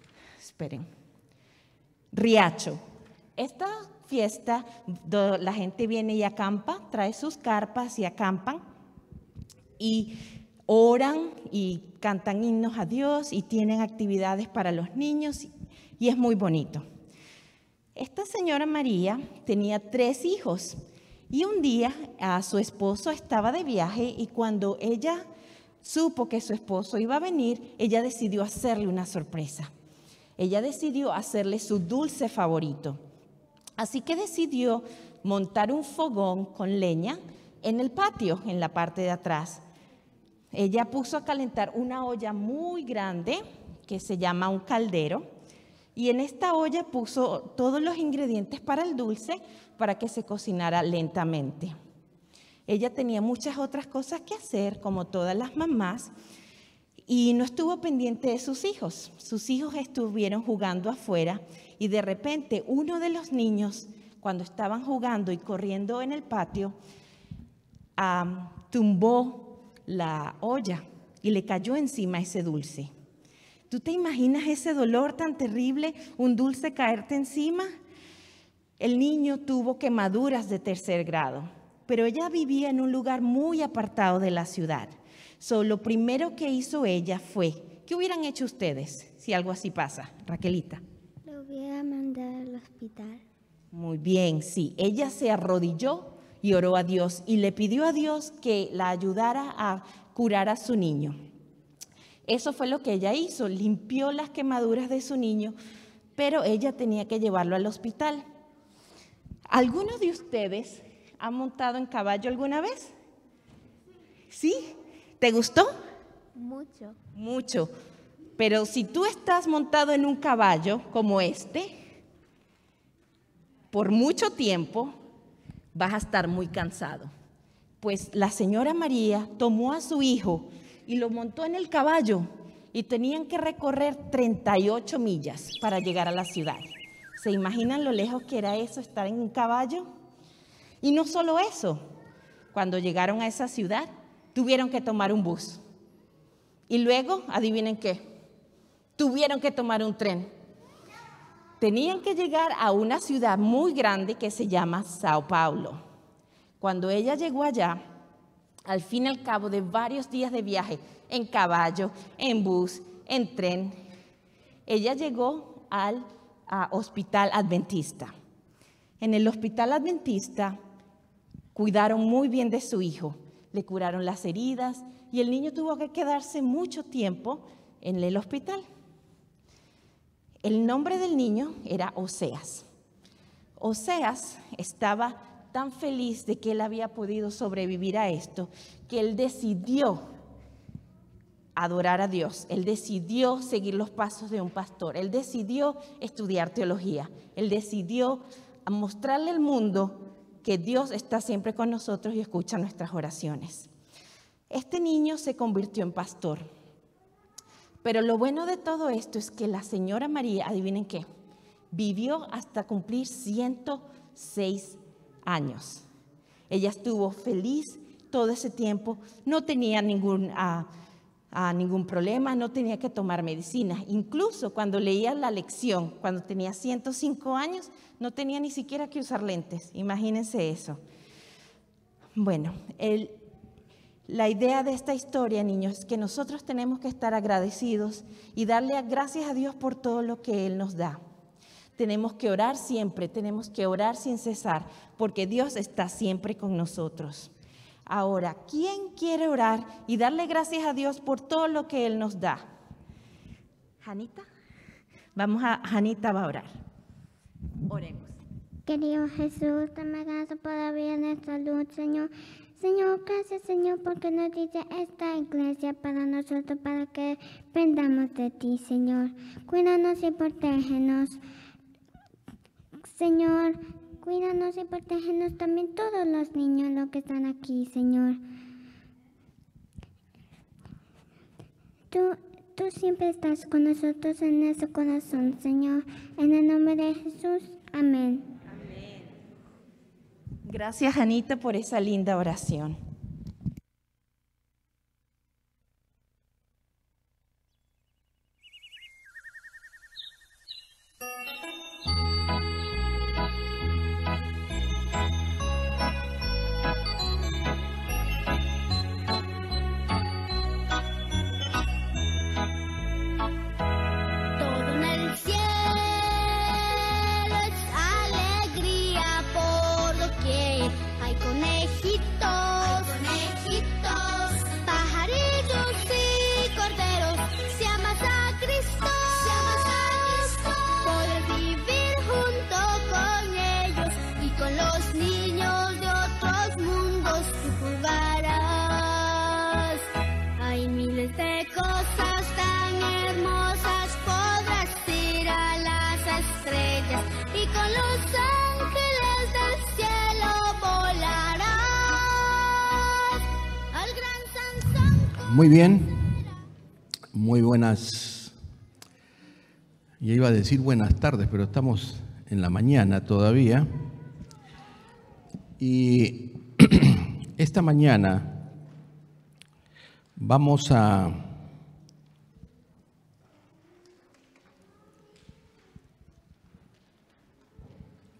Riacho. Esta fiesta, la gente viene y acampa, trae sus carpas y acampan y oran y cantan himnos a Dios y tienen actividades para los niños y es muy bonito. Esta señora María tenía 3 hijos y un día su esposo estaba de viaje y cuando ella supo que su esposo iba a venir, ella decidió hacerle una sorpresa. Ella decidió hacerle su dulce favorito. Así que decidió montar un fogón con leña en el patio, en la parte de atrás. Ella puso a calentar una olla muy grande que se llama un caldero y en esta olla puso todos los ingredientes para el dulce para que se cocinara lentamente. Ella tenía muchas otras cosas que hacer, como todas las mamás, y no estuvo pendiente de sus hijos. Sus hijos estuvieron jugando afuera y de repente uno de los niños, cuando estaban jugando y corriendo en el patio, tumbó la olla y le cayó encima ese dulce. ¿Tú te imaginas ese dolor tan terrible, un dulce caerte encima? El niño tuvo quemaduras de 3er grado, pero ella vivía en un lugar muy apartado de la ciudad. Lo primero que hizo ella fue, ¿qué hubieran hecho ustedes si algo así pasa, Raquelita? Lo hubiera mandado al hospital. Muy bien, sí. Ella se arrodilló y oró a Dios y le pidió a Dios que la ayudara a curar a su niño. Eso fue lo que ella hizo, limpió las quemaduras de su niño, pero ella tenía que llevarlo al hospital. ¿Alguno de ustedes ha montado en caballo alguna vez? ¿Sí? ¿Te gustó? Mucho. Mucho. Pero si tú estás montado en un caballo como este, por mucho tiempo vas a estar muy cansado. Pues la señora María tomó a su hijo y lo montó en el caballo y tenían que recorrer 38 millas para llegar a la ciudad. ¿Se imaginan lo lejos que era eso, estar en un caballo? Y no solo eso, cuando llegaron a esa ciudad, tuvieron que tomar un bus. Y luego, adivinen qué, tuvieron que tomar un tren. Tenían que llegar a una ciudad muy grande que se llama Sao Paulo. Cuando ella llegó allá, al fin y al cabo de varios días de viaje, en caballo, en bus, en tren, ella llegó al hospital adventista. En el hospital adventista cuidaron muy bien de su hijo, le curaron las heridas y el niño tuvo que quedarse mucho tiempo en el hospital. El nombre del niño era Oseas. Oseas estaba tan feliz de que él había podido sobrevivir a esto, que él decidió adorar a Dios, él decidió seguir los pasos de un pastor, él decidió estudiar teología, él decidió mostrarle al mundo que Dios está siempre con nosotros y escucha nuestras oraciones. Este niño se convirtió en pastor. Pero lo bueno de todo esto es que la señora María, adivinen qué, vivió hasta cumplir 106 años. Ella estuvo feliz todo ese tiempo, no tenía ningún problema, no tenía que tomar medicina. Incluso cuando leía la lección, cuando tenía 105 años, no tenía ni siquiera que usar lentes. Imagínense eso. Bueno, la idea de esta historia, niños, es que nosotros tenemos que estar agradecidos y darle gracias a Dios por todo lo que Él nos da. Tenemos que orar siempre, tenemos que orar sin cesar, porque Dios está siempre con nosotros. Ahora, ¿quién quiere orar y darle gracias a Dios por todo lo que Él nos da? ¿Janita? Janita va a orar. Oremos. Querido Jesús, dame gracias por la vida de salud, Señor. Señor, gracias, Señor, porque nos dice esta iglesia para nosotros, para que aprendamos de ti, Señor. Cuídanos y protégenos. Señor, cuídanos y protégenos también todos los niños los que están aquí, Señor. Tú siempre estás con nosotros en nuestro corazón, Señor. En el nombre de Jesús, amén. Gracias, Anita, por esa linda oración. Todo en el cielo es alegría por doquier. Hay conejitos, pajarillos y corderos. Si amas a Cristo, puedes vivir junto con ellos y con los niños de otros mundos tú jugarás. Hay miles de cosas tan hermosas, podrás ir a las estrellas y con los ángeles del cielo volarás al gran Sansón. Muy bien, muy buenas, ya iba a decir buenas tardes, pero estamos en la mañana todavía. Y esta mañana vamos a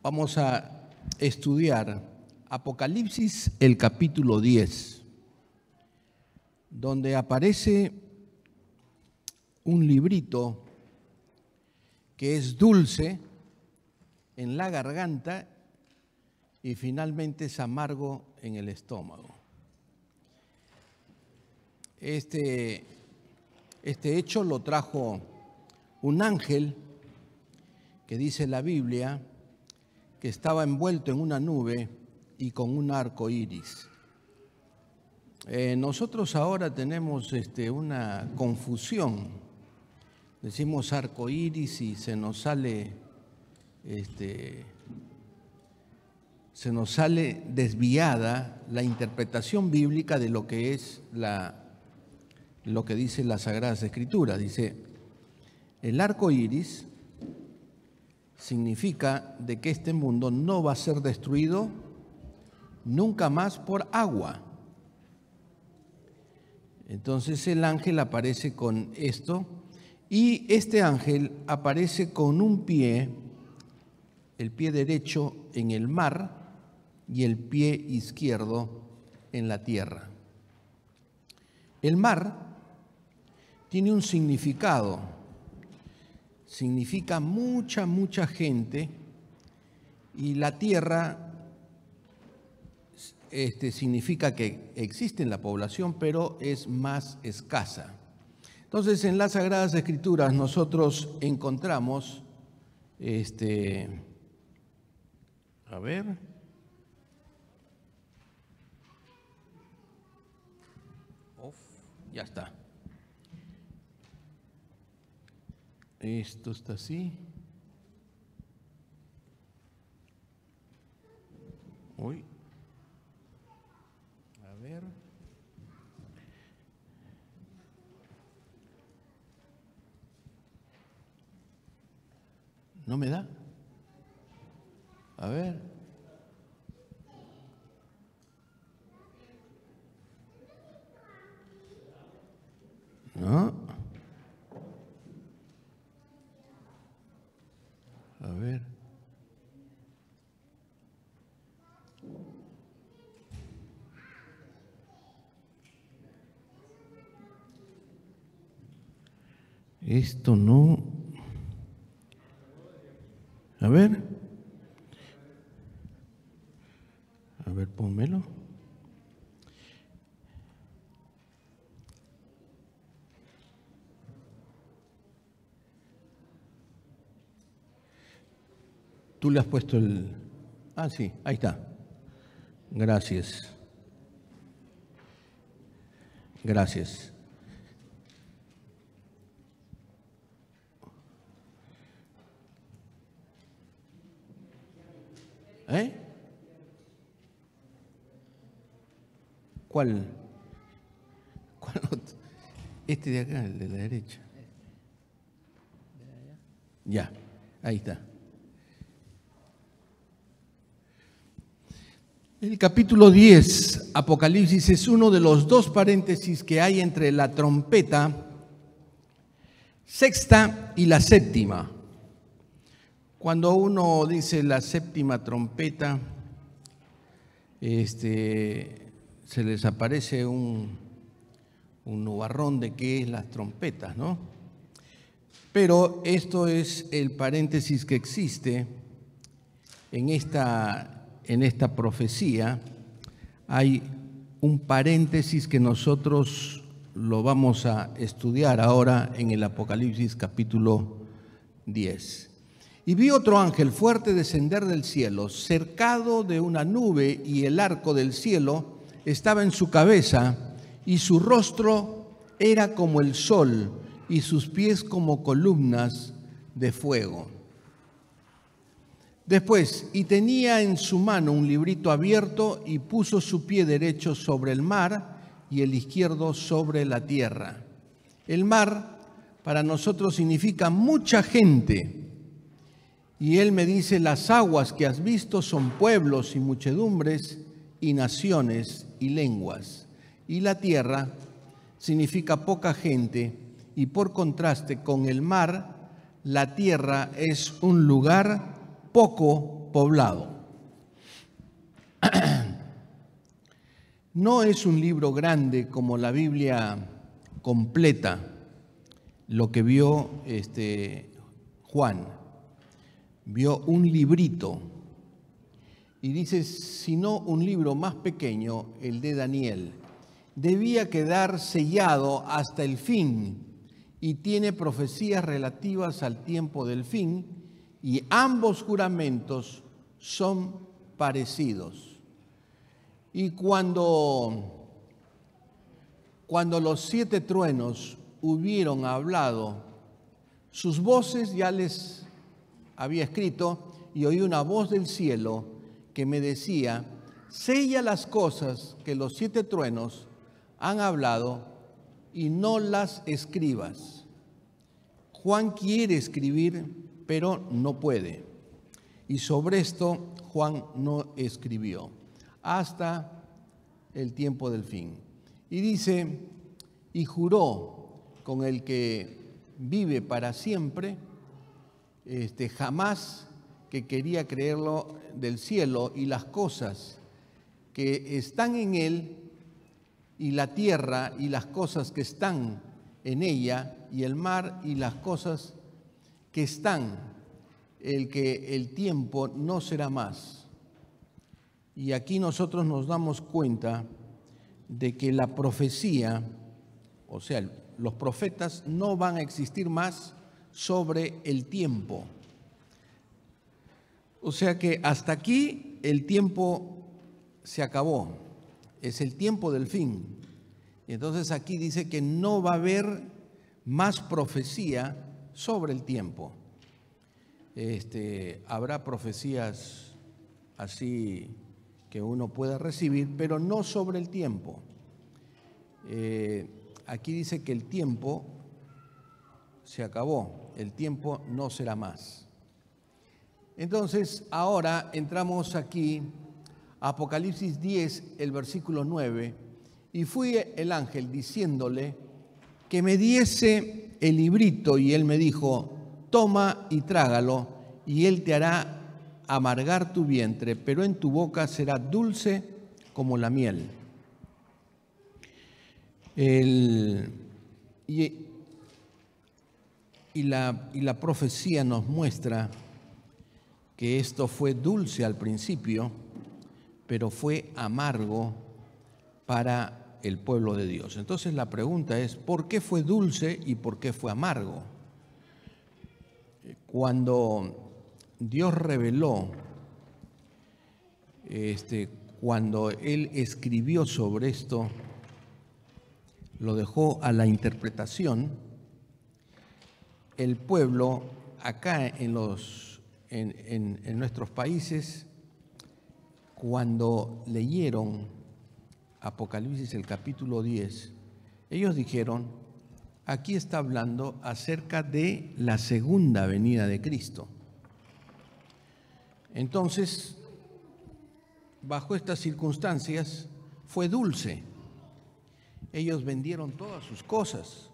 vamos a estudiar Apocalipsis, el capítulo 10, donde aparece un librito que es dulce en la garganta y finalmente es amargo en el estómago. Este hecho lo trajo un ángel que dice la Biblia que estaba envuelto en una nube y con un arco iris. Nosotros ahora tenemos una confusión. Decimos arco iris y se nos sale desviada la interpretación bíblica de lo que es lo que dice las Sagradas Escrituras. Dice, el arco iris significa de que este mundo no va a ser destruido nunca más por agua. Entonces el ángel aparece con esto y este ángel aparece con un pie, el pie derecho en el mar y el pie izquierdo en la tierra. El mar tiene un significado, significa mucha gente, y la tierra significa que existe en la población, pero es más escasa. Entonces, en las Sagradas Escrituras nosotros encontramos, a ver, ya está. Esto está así. Uy. A ver. ¿No me da? A ver. No. A ver. Esto no. A ver. A ver, pónmelo. Tú le has puesto el... Ah, sí, ahí está. Gracias. Gracias. ¿Cuál? ¿Cuál otro? Este de acá, el de la derecha. Ya, ahí está. El capítulo 10, Apocalipsis, es uno de los dos paréntesis que hay entre la trompeta sexta y la séptima. Cuando uno dice la séptima trompeta, se les aparece un nubarrón de qué es las trompetas, ¿no? Pero esto es el paréntesis que existe en esta profecía. Hay un paréntesis que nosotros lo vamos a estudiar ahora en el Apocalipsis capítulo 10. Y vi otro ángel fuerte descender del cielo, cercado de una nube, y el arco del cielo estaba en su cabeza, y su rostro era como el sol, y sus pies como columnas de fuego. Después, y tenía en su mano un librito abierto, y puso su pie derecho sobre el mar y el izquierdo sobre la tierra. El mar para nosotros significa mucha gente. Y él me dice, las aguas que has visto son pueblos y muchedumbres y naciones y lenguas. Y la tierra significa poca gente, y por contraste con el mar, la tierra es un lugar poco poblado. No es un libro grande como la Biblia completa, lo que vio Juan. Vio un librito y dice, sino un libro más pequeño, el de Daniel. Debía quedar sellado hasta el fin y tiene profecías relativas al tiempo del fin y ambos juramentos son parecidos. Y cuando los 7 truenos hubieron hablado, sus voces ya les había escrito, y oí una voz del cielo que me decía, sella las cosas que los 7 truenos han hablado y no las escribas. Juan quiere escribir, pero no puede. Y sobre esto Juan no escribió hasta el tiempo del fin. Y dice, y juró con el que vive para siempre, jamás que quería creerlo del cielo y las cosas que están en él y la tierra y las cosas que están en ella y el mar y las cosas que están, el tiempo no será más. Y aquí nosotros nos damos cuenta de que la profecía, o sea, los profetas no van a existir más sobre el tiempo. O sea que hasta aquí el tiempo se acabó, es el tiempo del fin. Y entonces aquí dice que no va a haber más profecía sobre el tiempo. Habrá profecías así que uno pueda recibir, pero no sobre el tiempo. Aquí dice que el tiempo se acabó, el tiempo no será más. Entonces, ahora entramos aquí, Apocalipsis 10, el versículo 9, y fui el ángel diciéndole que me diese el librito, y él me dijo, toma y trágalo, y él te hará amargar tu vientre, pero en tu boca será dulce como la miel. Y la profecía nos muestra que esto fue dulce al principio, pero fue amargo para el pueblo de Dios. Entonces la pregunta es, ¿por qué fue dulce y por qué fue amargo? Cuando Dios reveló, cuando Él escribió sobre esto, lo dejó a la interpretación, el pueblo acá en nuestros países, cuando leyeron Apocalipsis el capítulo 10, ellos dijeron, aquí está hablando acerca de la segunda venida de Cristo. Entonces, bajo estas circunstancias, fue dulce. Ellos vendieron todas sus cosas.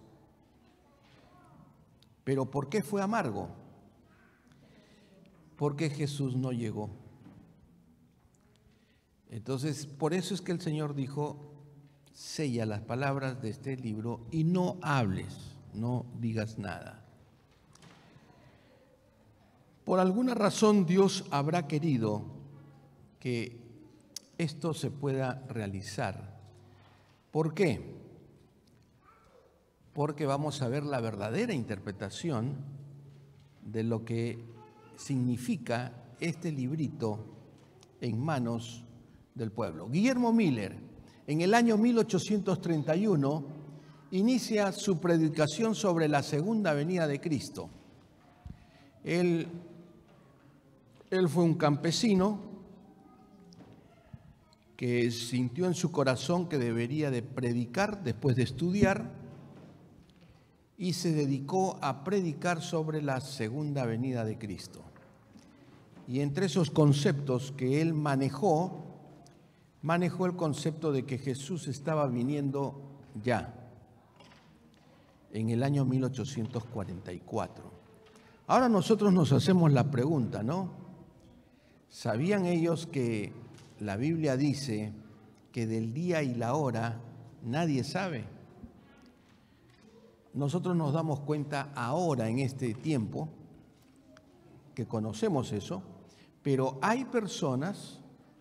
Pero ¿por qué fue amargo? Porque Jesús no llegó. Entonces, por eso es que el Señor dijo, sella las palabras de este libro y no hables, no digas nada. Por alguna razón Dios habrá querido que esto se pueda realizar. ¿Por qué? Porque vamos a ver la verdadera interpretación de lo que significa este librito en manos del pueblo. Guillermo Miller, en el año 1831, inicia su predicación sobre la segunda venida de Cristo. Él fue un campesino que sintió en su corazón que debería de predicar después de estudiar y se dedicó a predicar sobre la segunda venida de Cristo. Y entre esos conceptos que él manejó el concepto de que Jesús estaba viniendo ya, en el año 1844. Ahora nosotros nos hacemos la pregunta, ¿no? ¿Sabían ellos que la Biblia dice que del día y la hora nadie sabe? Nosotros nos damos cuenta ahora en este tiempo que conocemos eso, pero hay personas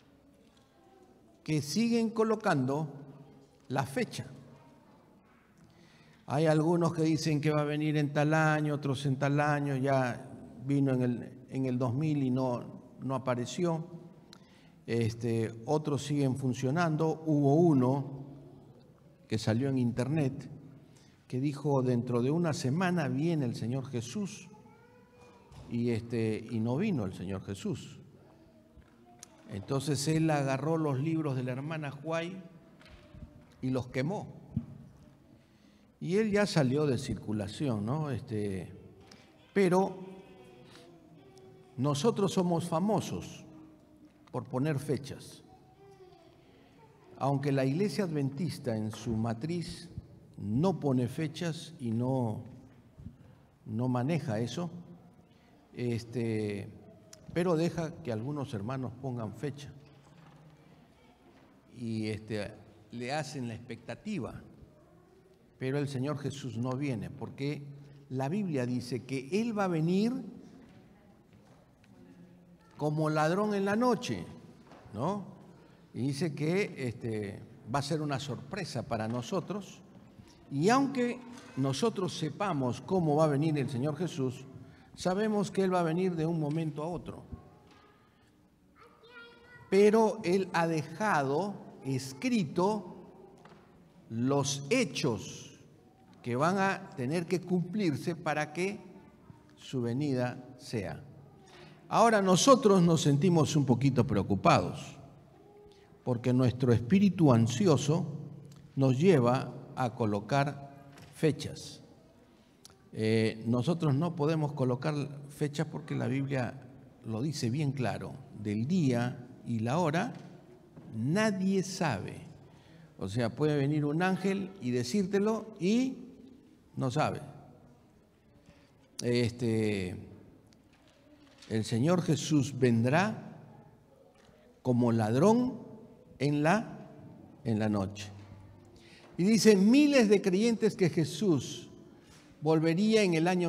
que siguen colocando la fecha. Hay algunos que dicen que va a venir en tal año, otros en tal año, ya vino en el 2000 y no apareció. Otros siguen funcionando. Hubo uno que salió en internet que dijo: dentro de una semana viene el Señor Jesús, y no vino el Señor Jesús. Entonces él agarró los libros de la hermana Huay y los quemó. Y él ya salió de circulación, ¿no? Pero nosotros somos famosos por poner fechas. Aunque la Iglesia Adventista en su matriz no pone fechas y no maneja eso, pero deja que algunos hermanos pongan fecha y le hacen la expectativa, pero el Señor Jesús no viene, porque la Biblia dice que Él va a venir como ladrón en la noche, ¿no? Y dice que va a ser una sorpresa para nosotros, y aunque nosotros sepamos cómo va a venir el Señor Jesús, sabemos que Él va a venir de un momento a otro. Pero Él ha dejado escrito los hechos que van a tener que cumplirse para que su venida sea. Ahora nosotros nos sentimos un poquito preocupados, porque nuestro espíritu ansioso nos lleva a colocar fechas. Nosotros no podemos colocar fechas porque la Biblia lo dice bien claro: del día y la hora nadie sabe. O sea, puede venir un ángel y decírtelo y no sabe. El Señor Jesús vendrá como ladrón en la noche. Y dice miles de creyentes que Jesús volvería en el año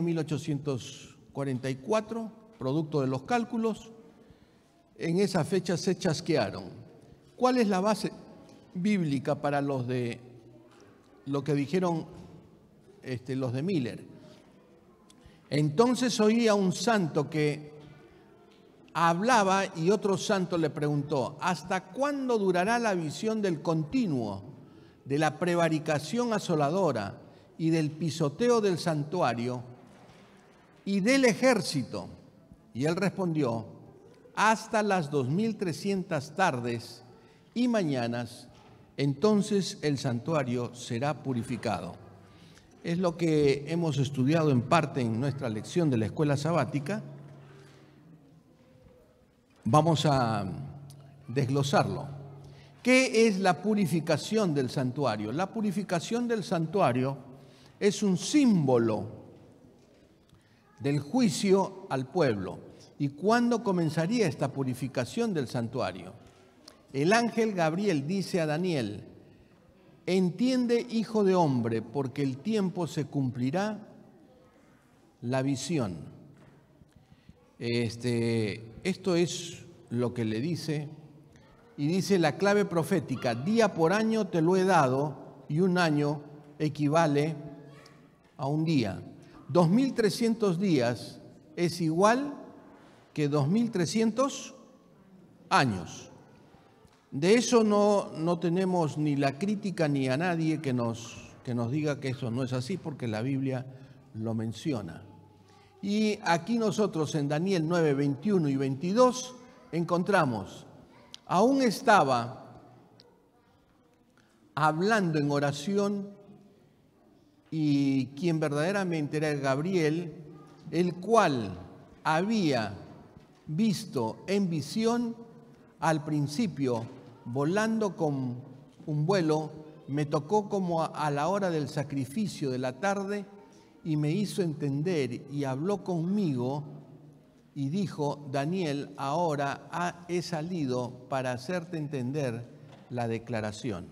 1844, producto de los cálculos. En esa fecha se chasquearon. ¿Cuál es la base bíblica para lo que dijeron los de Miller? Entonces oía un santo que hablaba y otro santo le preguntó: ¿hasta cuándo durará la visión del continuo, de la prevaricación asoladora y del pisoteo del santuario y del ejército? Y él respondió: hasta las 2300 tardes y mañanas, entonces el santuario será purificado. Es lo que hemos estudiado en parte en nuestra lección de la escuela sabática. Vamos a desglosarlo. ¿Qué es la purificación del santuario? La purificación del santuario es un símbolo del juicio al pueblo. ¿Y cuándo comenzaría esta purificación del santuario? El ángel Gabriel dice a Daniel: entiende, hijo de hombre, porque el tiempo se cumplirá la visión. Esto es lo que le dice, y dice la clave profética: día por año te lo he dado, y un año equivale a un día. 2300 días es igual que 2300 años. De eso no tenemos ni la crítica ni a nadie que nos diga que eso no es así, porque la Biblia lo menciona. Y aquí nosotros en Daniel 9, 21 y 22 encontramos: aún estaba hablando en oración, y quien verdaderamente era Gabriel, el cual había visto en visión al principio volando con un vuelo, me tocó como a la hora del sacrificio de la tarde y me hizo entender y habló conmigo y dijo: Daniel, ahora he salido para hacerte entender la declaración.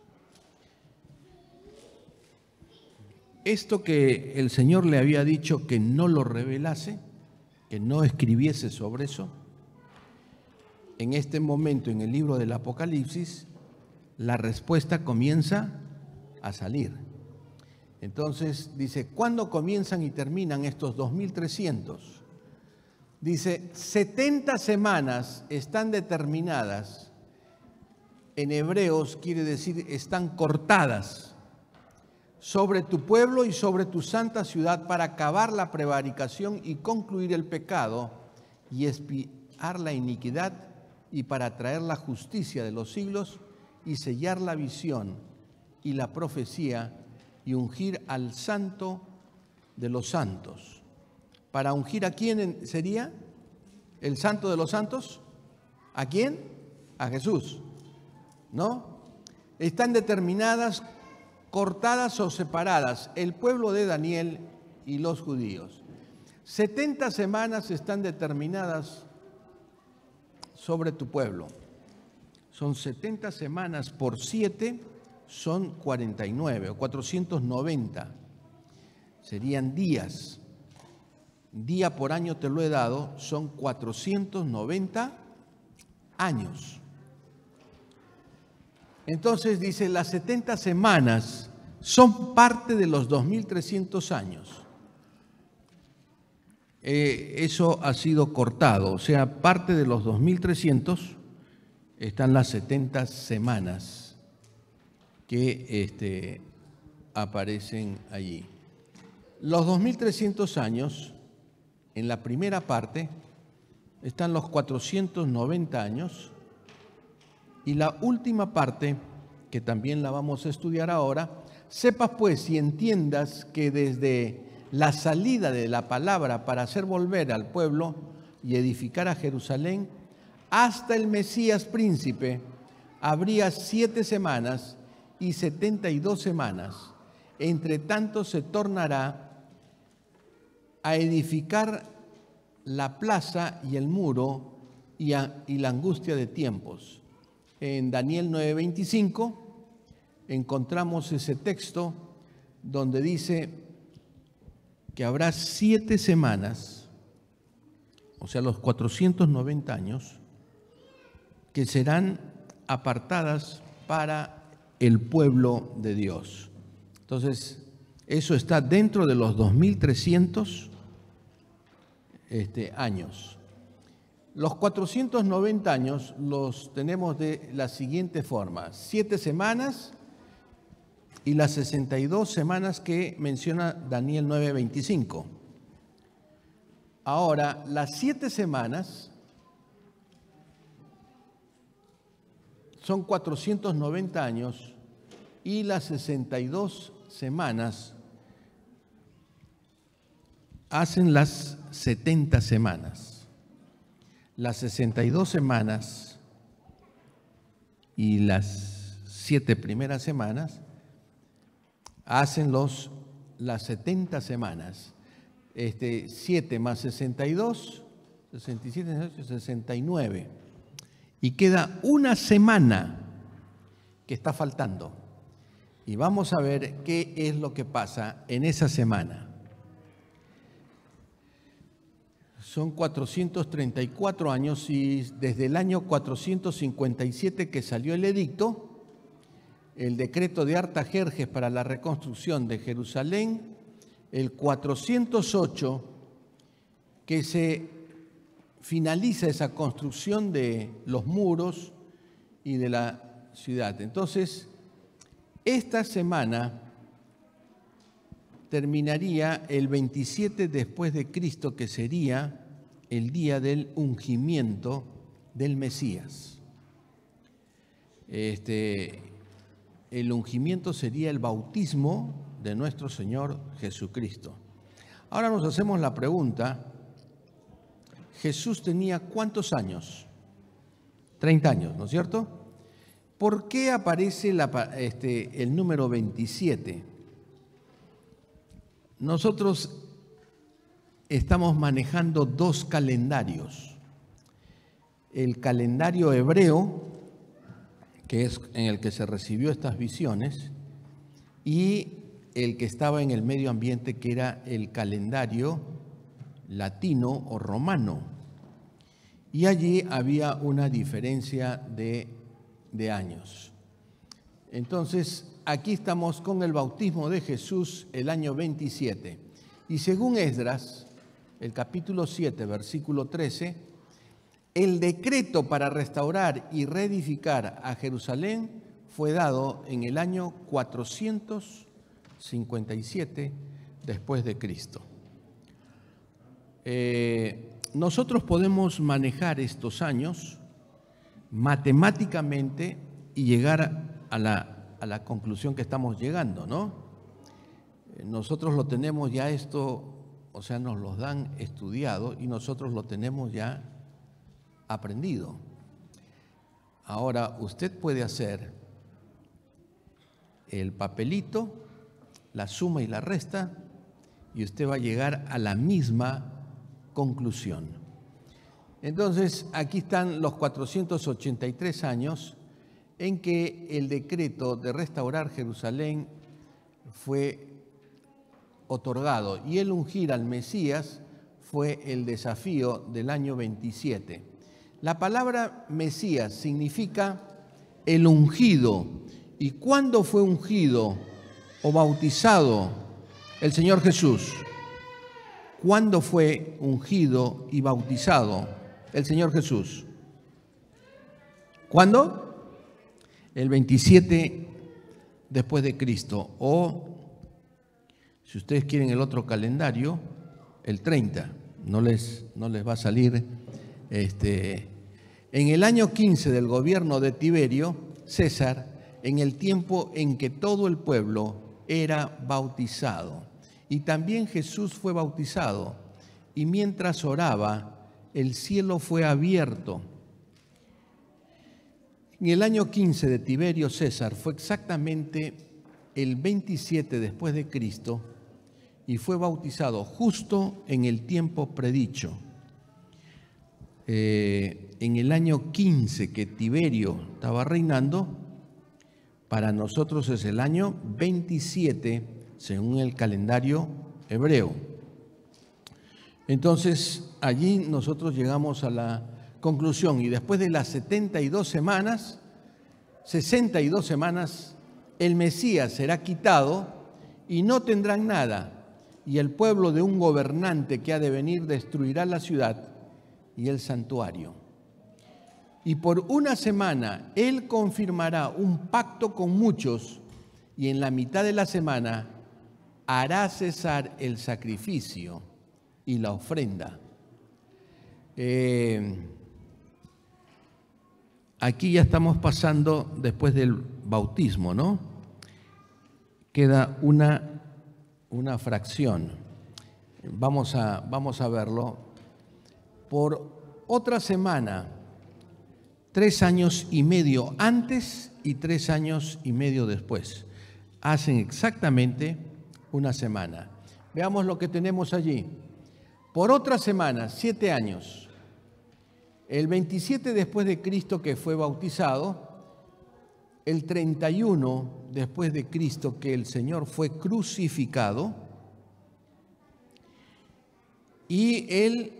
Esto que el Señor le había dicho que no lo revelase, que no escribiese sobre eso, en este momento en el libro del Apocalipsis, la respuesta comienza a salir. Entonces dice, ¿cuándo comienzan y terminan estos 2300? Dice, 70 semanas están determinadas. En hebreos quiere decir están cortadas sobre tu pueblo y sobre tu santa ciudad para acabar la prevaricación y concluir el pecado y expiar la iniquidad y para traer la justicia de los siglos y sellar la visión y la profecía y ungir al santo de los santos. ¿Para ungir a quién sería el santo de los santos? ¿A quién? A Jesús, ¿no? Están determinadas, cortadas o separadas, el pueblo de Daniel y los judíos. 70 semanas están determinadas sobre tu pueblo. Son 70 semanas por 7, son 49 o 490. Serían días. Día por año te lo he dado, son 490 años. Entonces dice, las 70 semanas son parte de los 2300 años. Eso ha sido cortado, o sea, parte de los 2300 están las 70 semanas que aparecen allí. Los 2300 años, en la primera parte, están los 490 años. Y la última parte, que también la vamos a estudiar ahora, sepas pues y entiendas que desde la salida de la palabra para hacer volver al pueblo y edificar a Jerusalén, hasta el Mesías príncipe, habría 7 semanas y 72 semanas. Entre tanto se tornará a edificar la plaza y el muro y la angustia de tiempos. En Daniel 9:25 encontramos ese texto donde dice que habrá 7 semanas, o sea, los 490 años, que serán apartadas para el pueblo de Dios. Entonces, eso está dentro de los 2300 años. Los 490 años los tenemos de la siguiente forma: 7 semanas y las 62 semanas que menciona Daniel 9:25. Ahora, las 7 semanas son 490 años y las 62 semanas hacen las 70 semanas. Las 62 semanas y las 7 primeras semanas hacen las 70 semanas. 7 más 62, 67, 69. Y queda una semana que está faltando. Y vamos a ver qué es lo que pasa en esa semana. Son 434 años y desde el año 457 que salió el edicto, el decreto de Artajerjes para la reconstrucción de Jerusalén, el 408 que se finaliza esa construcción de los muros y de la ciudad. Entonces, esta semana terminaría el 27 después de Cristo, que sería el día del ungimiento del Mesías. El ungimiento sería el bautismo de nuestro Señor Jesucristo. Ahora nos hacemos la pregunta, ¿Jesús tenía cuántos años? 30 años, ¿no es cierto? ¿Por qué aparece el número 27? Nosotros estamos manejando dos calendarios. El calendario hebreo, que es en el que se recibió estas visiones, y el que estaba en el medio ambiente, que era el calendario latino o romano. Y allí había una diferencia de años. Entonces, aquí estamos con el bautismo de Jesús, el año 27. Y según Esdras, el capítulo 7, versículo 13, el decreto para restaurar y reedificar a Jerusalén fue dado en el año 457 después de Cristo. Nosotros podemos manejar estos años matemáticamente y llegar a la conclusión que estamos llegando, ¿no? Nosotros lo tenemos ya esto, o sea, nos los dan estudiado y nosotros lo tenemos ya aprendido. Ahora, usted puede hacer el papelito, la suma y la resta, y usted va a llegar a la misma conclusión. Entonces, aquí están los 483 años en que el decreto de restaurar Jerusalén fue otorgado y el ungir al Mesías fue el desafío del año 27. La palabra Mesías significa el ungido. ¿Y cuándo fue ungido o bautizado el Señor Jesús? ¿Cuándo fue ungido y bautizado el Señor Jesús? ¿Cuándo? El 27 después de Cristo, o si ustedes quieren el otro calendario, el 30. No les va a salir. En el año 15 del gobierno de Tiberio César, en el tiempo en que todo el pueblo era bautizado. Y también Jesús fue bautizado, y mientras oraba, el cielo fue abierto. En el año 15 de Tiberio César fue exactamente el 27 después de Cristo, y fue bautizado justo en el tiempo predicho. En el año 15 que Tiberio estaba reinando, para nosotros es el año 27 según el calendario hebreo. Entonces, allí nosotros llegamos a la conclusión, y después de las 62 semanas, el Mesías será quitado y no tendrán nada, y el pueblo de un gobernante que ha de venir destruirá la ciudad y el santuario. Y por una semana él confirmará un pacto con muchos, y en la mitad de la semana hará cesar el sacrificio y la ofrenda. Aquí ya estamos pasando después del bautismo, ¿no? Queda una fracción. Vamos a verlo. Por otra semana, 3 años y medio antes y 3 años y medio después. Hacen exactamente una semana. Veamos lo que tenemos allí. Por otra semana, 7 años. El 27 después de Cristo que fue bautizado, el 31 después de Cristo que el Señor fue crucificado, y él,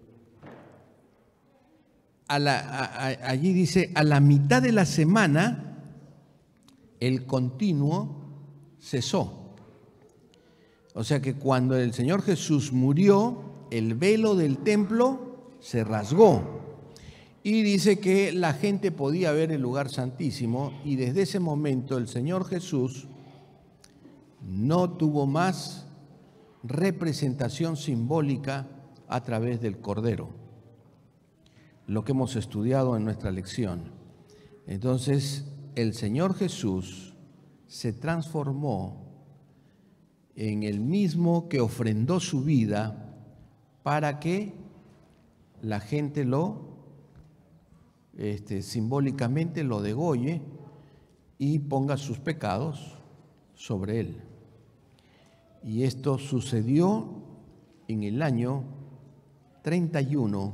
allí dice, a la mitad de la semana, el continuo cesó. O sea que cuando el Señor Jesús murió, el velo del templo se rasgó. Y dice que la gente podía ver el lugar santísimo, y desde ese momento el Señor Jesús no tuvo más representación simbólica a través del Cordero, lo que hemos estudiado en nuestra lección. Entonces, el Señor Jesús se transformó en el mismo que ofrendó su vida para que la gente simbólicamente lo degolle y ponga sus pecados sobre él. Y esto sucedió en el año 31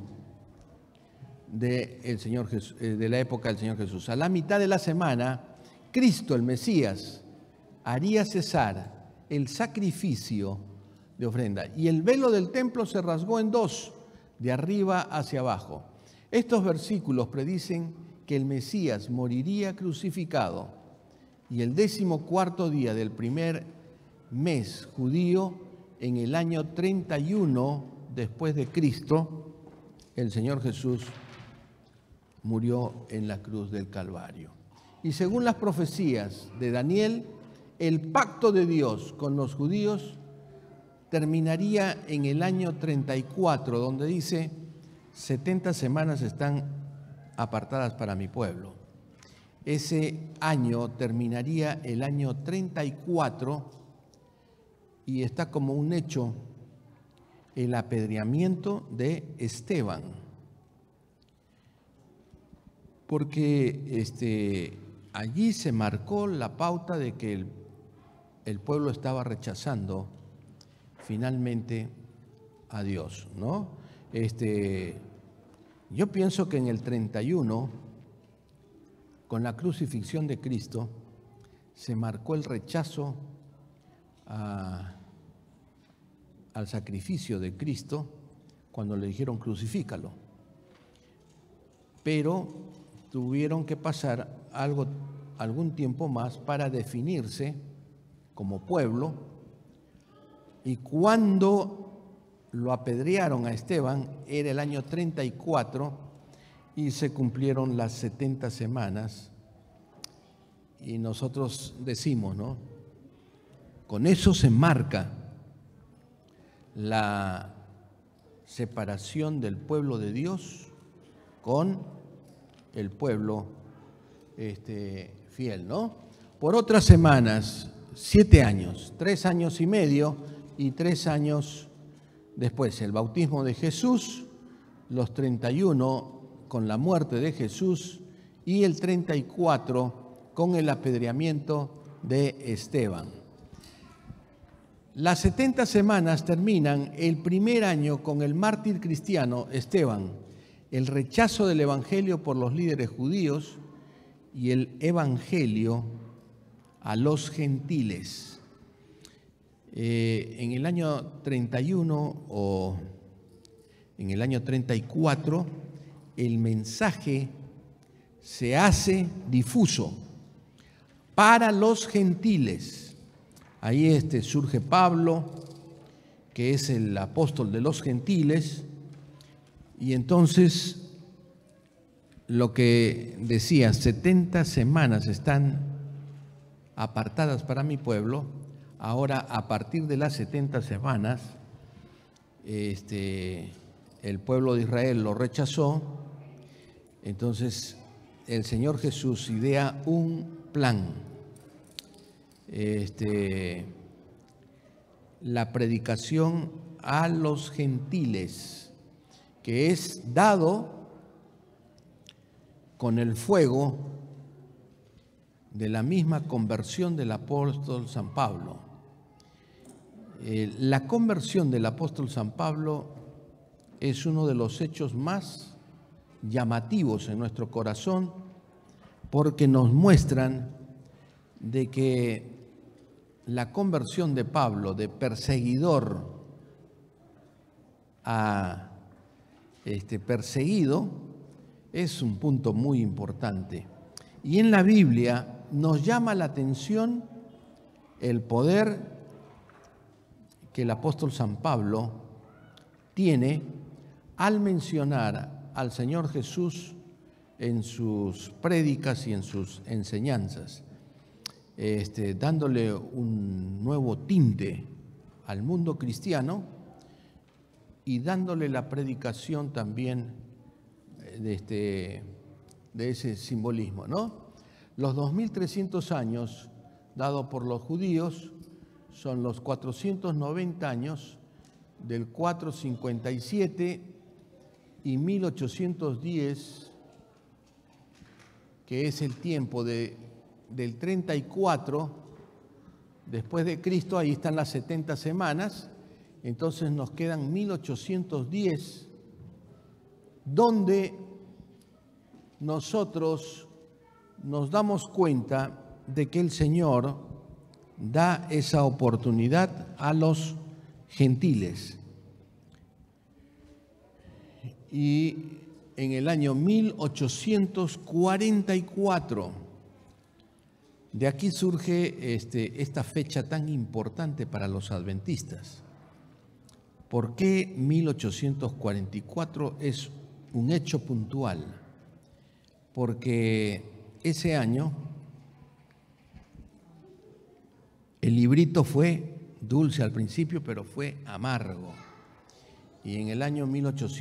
de la época del Señor Jesús. A la mitad de la semana, Cristo, el Mesías, haría cesar el sacrificio de ofrenda. Y el velo del templo se rasgó en dos, de arriba hacia abajo. Estos versículos predicen que el Mesías moriría crucificado y el 14º día del primer mes judío, en el año 31 después de Cristo, el Señor Jesús murió en la cruz del Calvario. Y según las profecías de Daniel, el pacto de Dios con los judíos terminaría en el año 34, donde dice: 70 semanas están apartadas para mi pueblo. Ese año terminaría el año 34 y está como un hecho el apedreamiento de Esteban. Porque allí se marcó la pauta de que el pueblo estaba rechazando finalmente a Dios, ¿no? Yo pienso que en el 31, con la crucifixión de Cristo, se marcó el rechazo al sacrificio de Cristo cuando le dijeron crucifícalo. Pero tuvieron que pasar algún tiempo más para definirse como pueblo, y cuando lo apedrearon a Esteban era el año 34 y se cumplieron las 70 semanas. Y nosotros decimos, ¿no? Con eso se marca la separación del pueblo de Dios con el pueblo fiel, ¿no? Por otras semanas, 7 años, 3 años y medio y 3 años después, el bautismo de Jesús, los 31 con la muerte de Jesús y el 34 con el apedreamiento de Esteban. Las 70 semanas terminan el primer año con el mártir cristiano Esteban, el rechazo del evangelio por los líderes judíos y el evangelio a los gentiles. En el año 31 o en el año 34, el mensaje se hace difuso para los gentiles. Ahí surge Pablo, que es el apóstol de los gentiles, y entonces lo que decía, 70 semanas están apartadas para mi pueblo. Ahora, a partir de las 70 semanas, el pueblo de Israel lo rechazó. Entonces, el Señor Jesús idea un plan. La predicación a los gentiles, que es dado con el fuego de la misma conversión del apóstol San Pablo. La conversión del apóstol San Pablo es uno de los hechos más llamativos en nuestro corazón, porque nos muestran de que la conversión de Pablo, de perseguidor a perseguido, es un punto muy importante. Y en la Biblia nos llama la atención el poder que el apóstol San Pablo tiene al mencionar al Señor Jesús en sus prédicas y en sus enseñanzas, dándole un nuevo tinte al mundo cristiano y dándole la predicación también de ese simbolismo, ¿no? Los 2300 años dados por los judíos son los 490 años del 457 y 1810, que es el tiempo del 34 después de Cristo. Ahí están las 70 semanas, entonces nos quedan 1810, donde nosotros nos damos cuenta de que el Señor da esa oportunidad a los gentiles. Y en el año 1844, de aquí surge esta fecha tan importante para los adventistas. ¿Por qué 1844 es un hecho puntual? Porque ese año el librito fue dulce al principio, pero fue amargo. Y en el año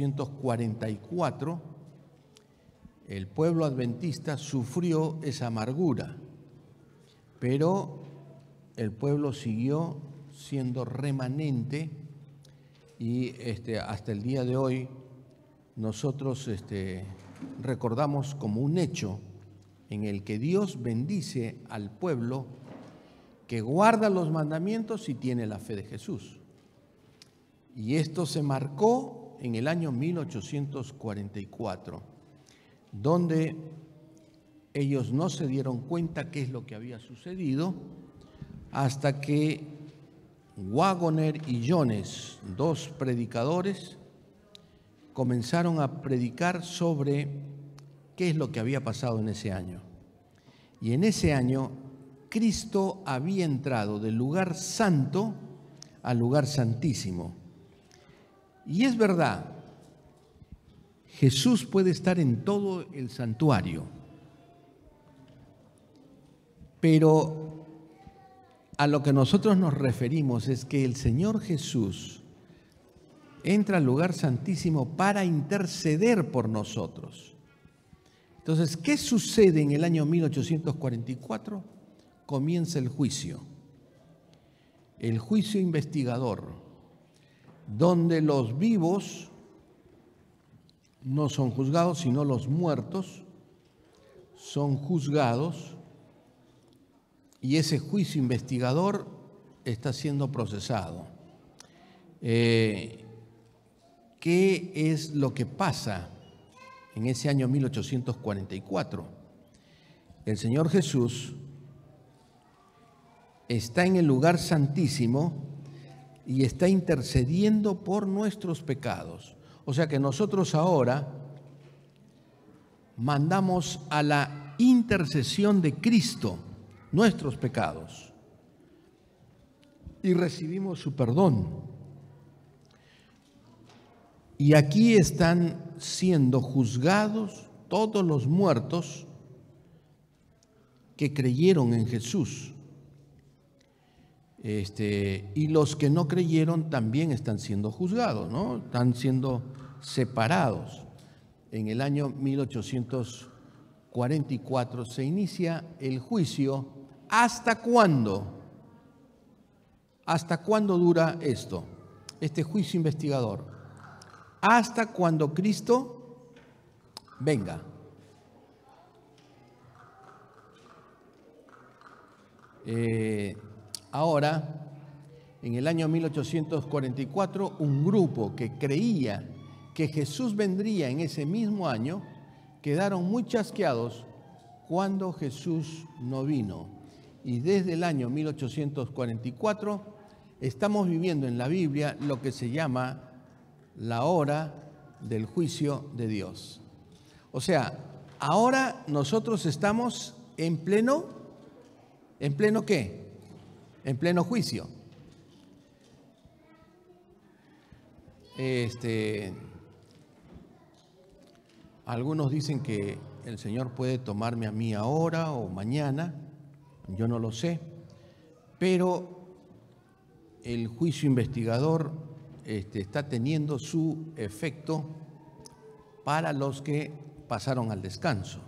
1844 el pueblo adventista sufrió esa amargura, pero el pueblo siguió siendo remanente y hasta el día de hoy nosotros recordamos como un hecho en el que Dios bendice al pueblo que guarda los mandamientos y tiene la fe de Jesús. Y esto se marcó en el año 1844, donde ellos no se dieron cuenta qué es lo que había sucedido hasta que Waggoner y Jones, dos predicadores, comenzaron a predicar sobre qué es lo que había pasado en ese año. Y en ese año Cristo había entrado del lugar santo al lugar santísimo. Y es verdad, Jesús puede estar en todo el santuario, pero a lo que nosotros nos referimos es que el Señor Jesús entra al lugar santísimo para interceder por nosotros. Entonces, ¿qué sucede en el año 1844? Comienza el juicio investigador, donde los vivos no son juzgados, sino los muertos son juzgados, y ese juicio investigador está siendo procesado. ¿Qué es lo que pasa en ese año 1844? El Señor Jesús está en el lugar santísimo y está intercediendo por nuestros pecados. O sea que nosotros ahora mandamos a la intercesión de Cristo nuestros pecados y recibimos su perdón. Y aquí están siendo juzgados todos los muertos que creyeron en Jesús. Y los que no creyeron también están siendo juzgados, ¿no? Están siendo separados. En el año 1844 se inicia el juicio. ¿Hasta cuándo? ¿Hasta cuándo dura esto? Este juicio investigador. Hasta cuando Cristo venga. Ahora, en el año 1844, un grupo que creía que Jesús vendría en ese mismo año, quedaron muy chasqueados cuando Jesús no vino. Y desde el año 1844 estamos viviendo en la Biblia lo que se llama la hora del juicio de Dios. O sea, ahora nosotros estamos en pleno ¿qué? En pleno juicio. Algunos dicen que el Señor puede tomarme a mí ahora o mañana, yo no lo sé, pero el juicio investigador está teniendo su efecto para los que pasaron al descanso.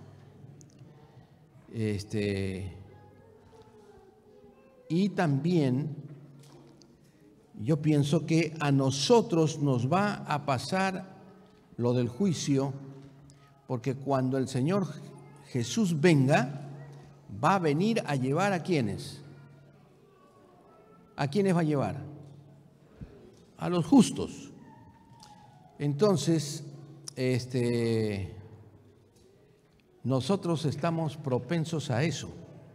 Y también yo pienso que a nosotros nos va a pasar lo del juicio, porque cuando el Señor Jesús venga, va a venir a llevar ¿a quiénes? ¿A quiénes va a llevar? a los justos. Entonces, nosotros estamos propensos a eso.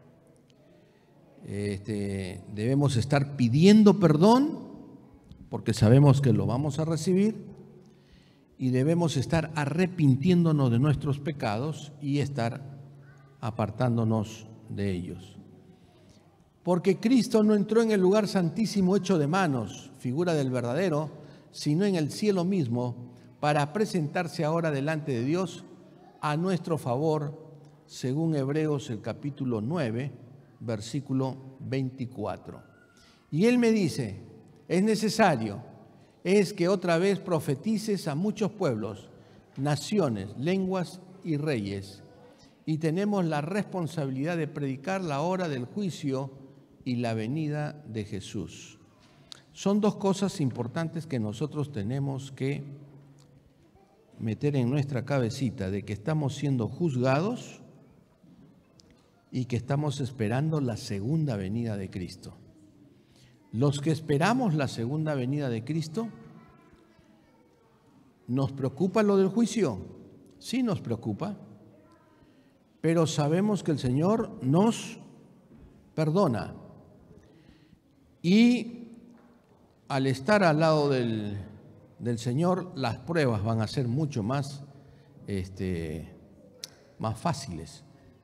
Debemos estar pidiendo perdón porque sabemos que lo vamos a recibir, y debemos estar arrepintiéndonos de nuestros pecados y estar apartándonos de ellos. Porque Cristo no entró en el lugar santísimo hecho de manos, figura del verdadero, sino en el cielo mismo, para presentarse ahora delante de Dios a nuestro favor, según Hebreos el capítulo 9, versículo 24. Y Él me dice, es necesario, es que otra vez profetices a muchos pueblos, naciones, lenguas y reyes, y tenemos la responsabilidad de predicar la hora del juicio y la venida de Jesús. Son dos cosas importantes que nosotros tenemos que meter en nuestra cabecita, de que estamos siendo juzgados y que estamos esperando la segunda venida de Cristo. Los que esperamos la segunda venida de Cristo, ¿nos preocupa lo del juicio? Sí nos preocupa, pero sabemos que el Señor nos perdona. Y al estar al lado del Señor, las pruebas van a ser mucho más fáciles.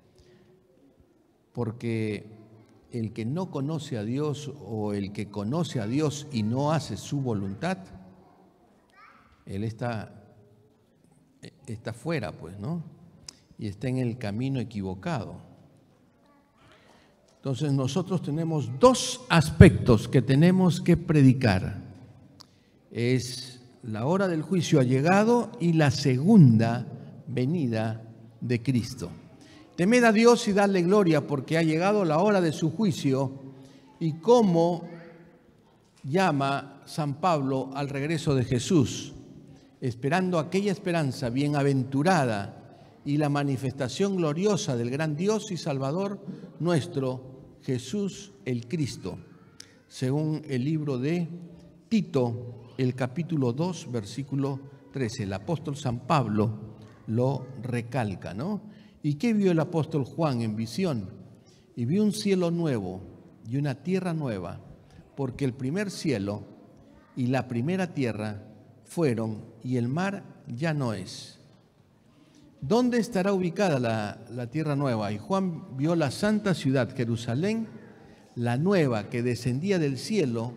Porque el que no conoce a Dios o el que conoce a Dios y no hace su voluntad, él está fuera, pues, ¿no? Y está en el camino equivocado. Entonces nosotros tenemos dos aspectos que tenemos que predicar. Es la hora del juicio ha llegado y la segunda venida de Cristo. Temed a Dios y dadle gloria, porque ha llegado la hora de su juicio, y como llama San Pablo al regreso de Jesús, esperando aquella esperanza bienaventurada y la manifestación gloriosa del gran Dios y Salvador nuestro, Jesús el Cristo, según el libro de Tito, el capítulo 2, versículo 13. El apóstol San Pablo lo recalca, ¿no? ¿Y qué vio el apóstol Juan en visión? Y vio un cielo nuevo y una tierra nueva, porque el primer cielo y la primera tierra fueron, y el mar ya no es. ¿Dónde estará ubicada la tierra nueva? Y Juan vio la santa ciudad, Jerusalén, la nueva que descendía del cielo,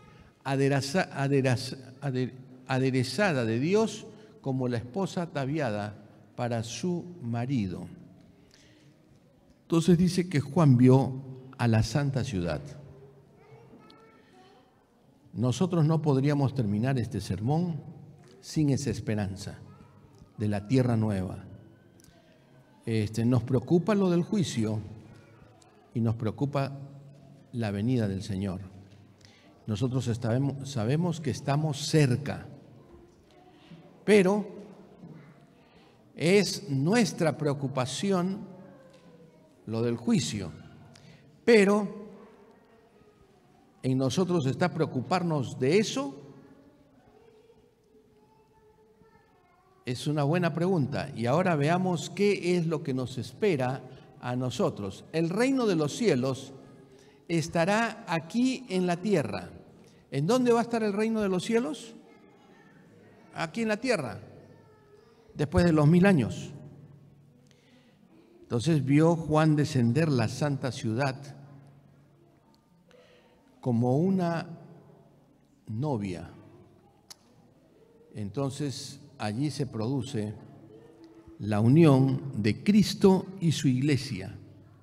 aderezada de Dios como la esposa ataviada para su marido. Entonces dice que Juan vio a la santa ciudad. Nosotros no podríamos terminar este sermón sin esa esperanza de la tierra nueva. Nos preocupa lo del juicio y nos preocupa la venida del Señor. Nosotros sabemos que estamos cerca, pero es nuestra preocupación lo del juicio, pero en nosotros está preocuparnos de eso. Es una buena pregunta, y ahora veamos qué es lo que nos espera a nosotros. El reino de los cielos estará aquí en la tierra. ¿En dónde va a estar el reino de los cielos? Aquí en la tierra, después de los 1000 años. Entonces vio Juan descender la santa ciudad como una novia. Entonces allí se produce la unión de Cristo y su iglesia.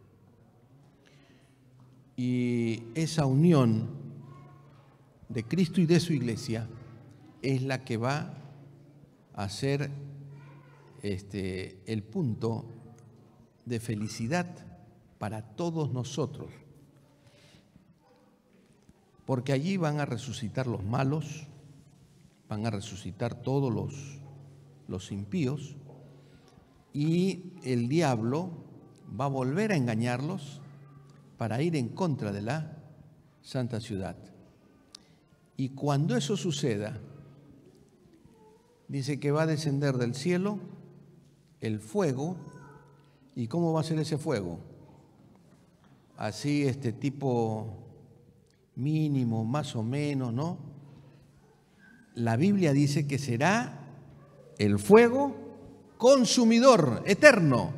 Y esa unión de Cristo y de su iglesia es la que va a ser el punto de felicidad para todos nosotros. Porque allí van a resucitar los malos, van a resucitar todos los impíos, y el diablo va a volver a engañarlos para ir en contra de la santa ciudad. Y cuando eso suceda, dice que va a descender del cielo el fuego. ¿Y cómo va a ser ese fuego? Así, tipo mínimo, más o menos, ¿no? La Biblia dice que será el fuego consumidor, eterno.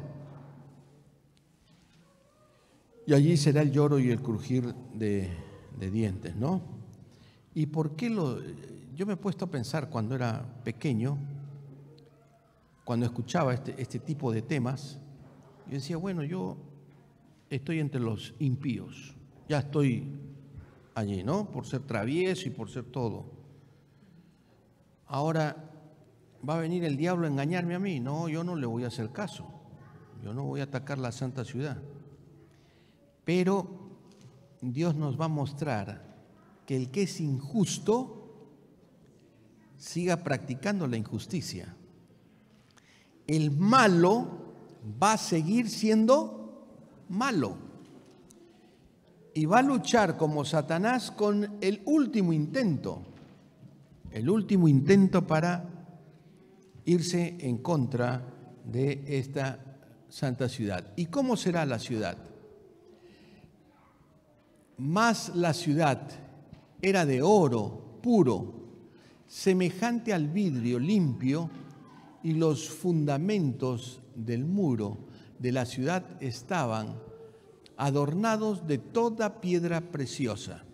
Y allí será el lloro y el crujir de dientes, ¿no? ¿Y por qué yo me he puesto a pensar cuando era pequeño, cuando escuchaba este tipo de temas, yo decía, bueno, yo estoy entre los impíos, ya estoy allí, ¿no? Por ser travieso y por ser todo. Ahora, ¿va a venir el diablo a engañarme a mí? No, yo no le voy a hacer caso. Yo no voy a atacar la santa ciudad. Pero Dios nos va a mostrar que el que es injusto siga practicando la injusticia. El malo va a seguir siendo malo. Y va a luchar como Satanás con el último intento para irse en contra de esta santa ciudad. ¿Y cómo será la ciudad? Más la ciudad era de oro puro, semejante al vidrio limpio, y los fundamentos del muro de la ciudad estaban adornados de toda piedra preciosa.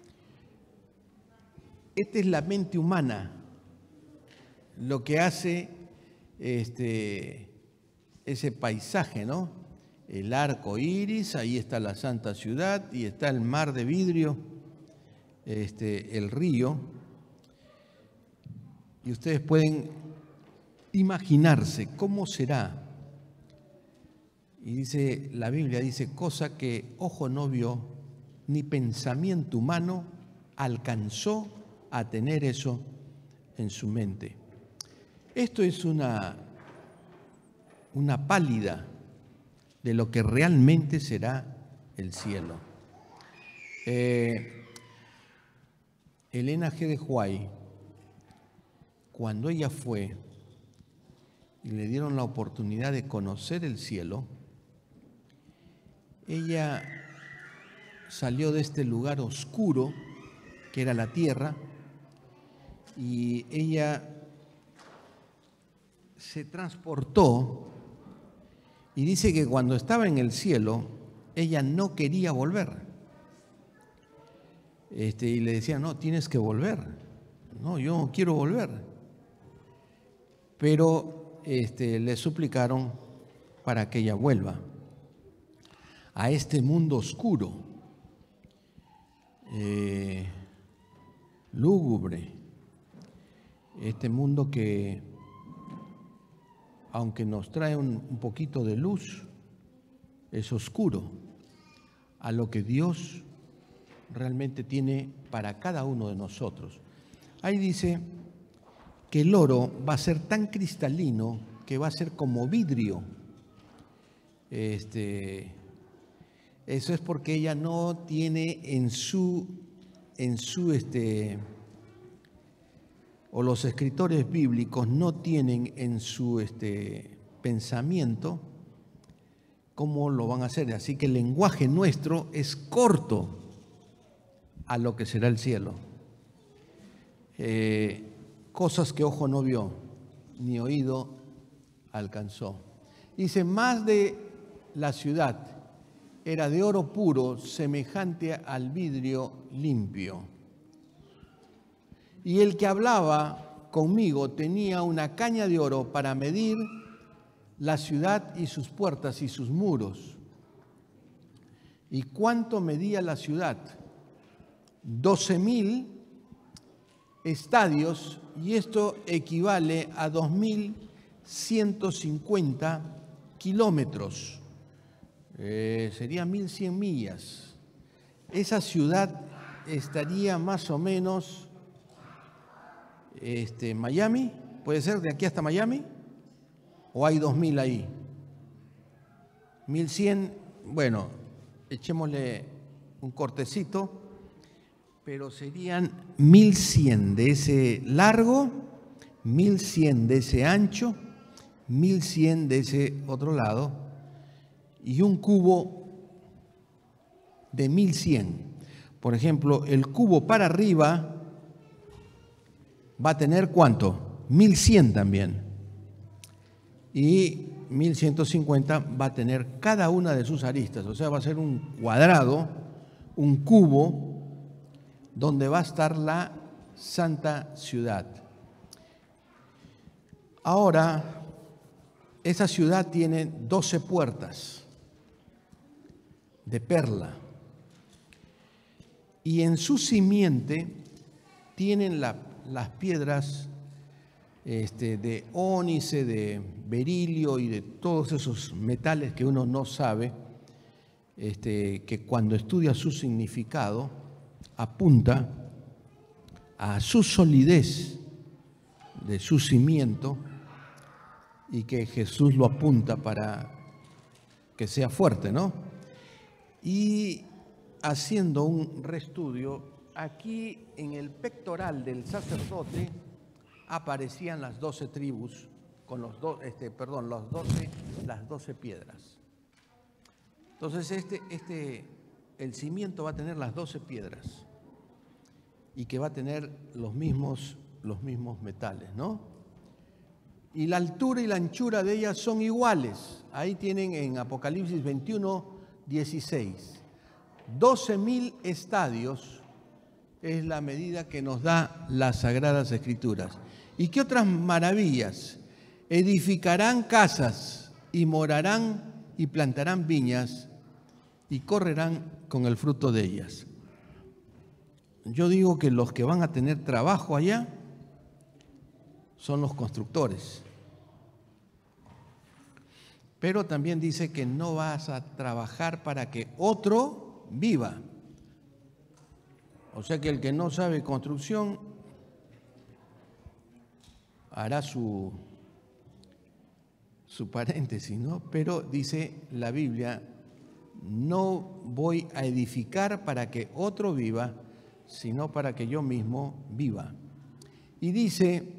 Esta es la mente humana, lo que hace ese paisaje, ¿no? El arco iris, ahí está la santa ciudad y está el mar de vidrio, el río. Y ustedes pueden imaginarse cómo será. Y dice, la Biblia dice, cosa que ojo no vio, ni pensamiento humano alcanzó a tener eso en su mente. Esto es una pálida de lo que realmente será el cielo. Elena G. de Huay, cuando ella fue y le dieron la oportunidad de conocer el cielo, ella salió de este lugar oscuro que era la tierra y ella se transportó y dice que cuando estaba en el cielo ella no quería volver. Y le decían, no, tienes que volver. No, yo no quiero volver. Pero le suplicaron para que ella vuelva a este mundo oscuro, lúgubre, este mundo que, aunque nos trae un poquito de luz, es oscuro a lo que Dios realmente tiene para cada uno de nosotros. Ahí dice que el oro va a ser tan cristalino que va a ser como vidrio. Eso es porque ella no tiene o los escritores bíblicos no tienen en su pensamiento cómo lo van a hacer. Así que el lenguaje nuestro es corto a lo que será el cielo. Cosas que ojo no vio, ni oído alcanzó. Dice, más de la ciudad era de oro puro, semejante al vidrio limpio. Y el que hablaba conmigo tenía una caña de oro para medir la ciudad y sus puertas y sus muros. ¿Y cuánto medía la ciudad? 12.000 estadios, y esto equivale a 2.150 kilómetros. Serían 1.100 millas. Esa ciudad estaría más o menos, Miami, ¿puede ser de aquí hasta Miami? ¿O hay 2.000 ahí? 1.100, bueno, echémosle un cortecito. pero serían 1100 de ese largo, 1100 de ese ancho, 1100 de ese otro lado, y un cubo de 1100. Por ejemplo, el cubo para arriba va a tener ¿cuánto? 1100 también. Y 1150 va a tener cada una de sus aristas. O sea, va a ser un cuadrado, un cubo, donde va a estar la Santa Ciudad. Ahora, esa ciudad tiene 12 puertas de perla. Y en su simiente tienen las piedras de ónice, de berilio y de todos esos metales que uno no sabe, que cuando estudia su significado apunta a su solidez de su cimiento y que Jesús lo apunta para que sea fuerte, ¿no? Y haciendo un reestudio, aquí en el pectoral del sacerdote aparecían las 12 tribus con las 12 piedras. Entonces el cimiento va a tener las 12 piedras y que va a tener los mismos metales, ¿no? Y la altura y la anchura de ellas son iguales. Ahí tienen en Apocalipsis 21, 16. 12.000 estadios es la medida que nos da las Sagradas Escrituras. ¿Y qué otras maravillas? Edificarán casas y morarán y plantarán viñas y correrán con el fruto de ellas. Yo digo que los que van a tener trabajo allá son los constructores. Pero también dice que no vas a trabajar para que otro viva. O sea que el que no sabe construcción hará su paréntesis, ¿no? Pero dice la Biblia, no voy a edificar para que otro viva, sino para que yo mismo viva. Y dice,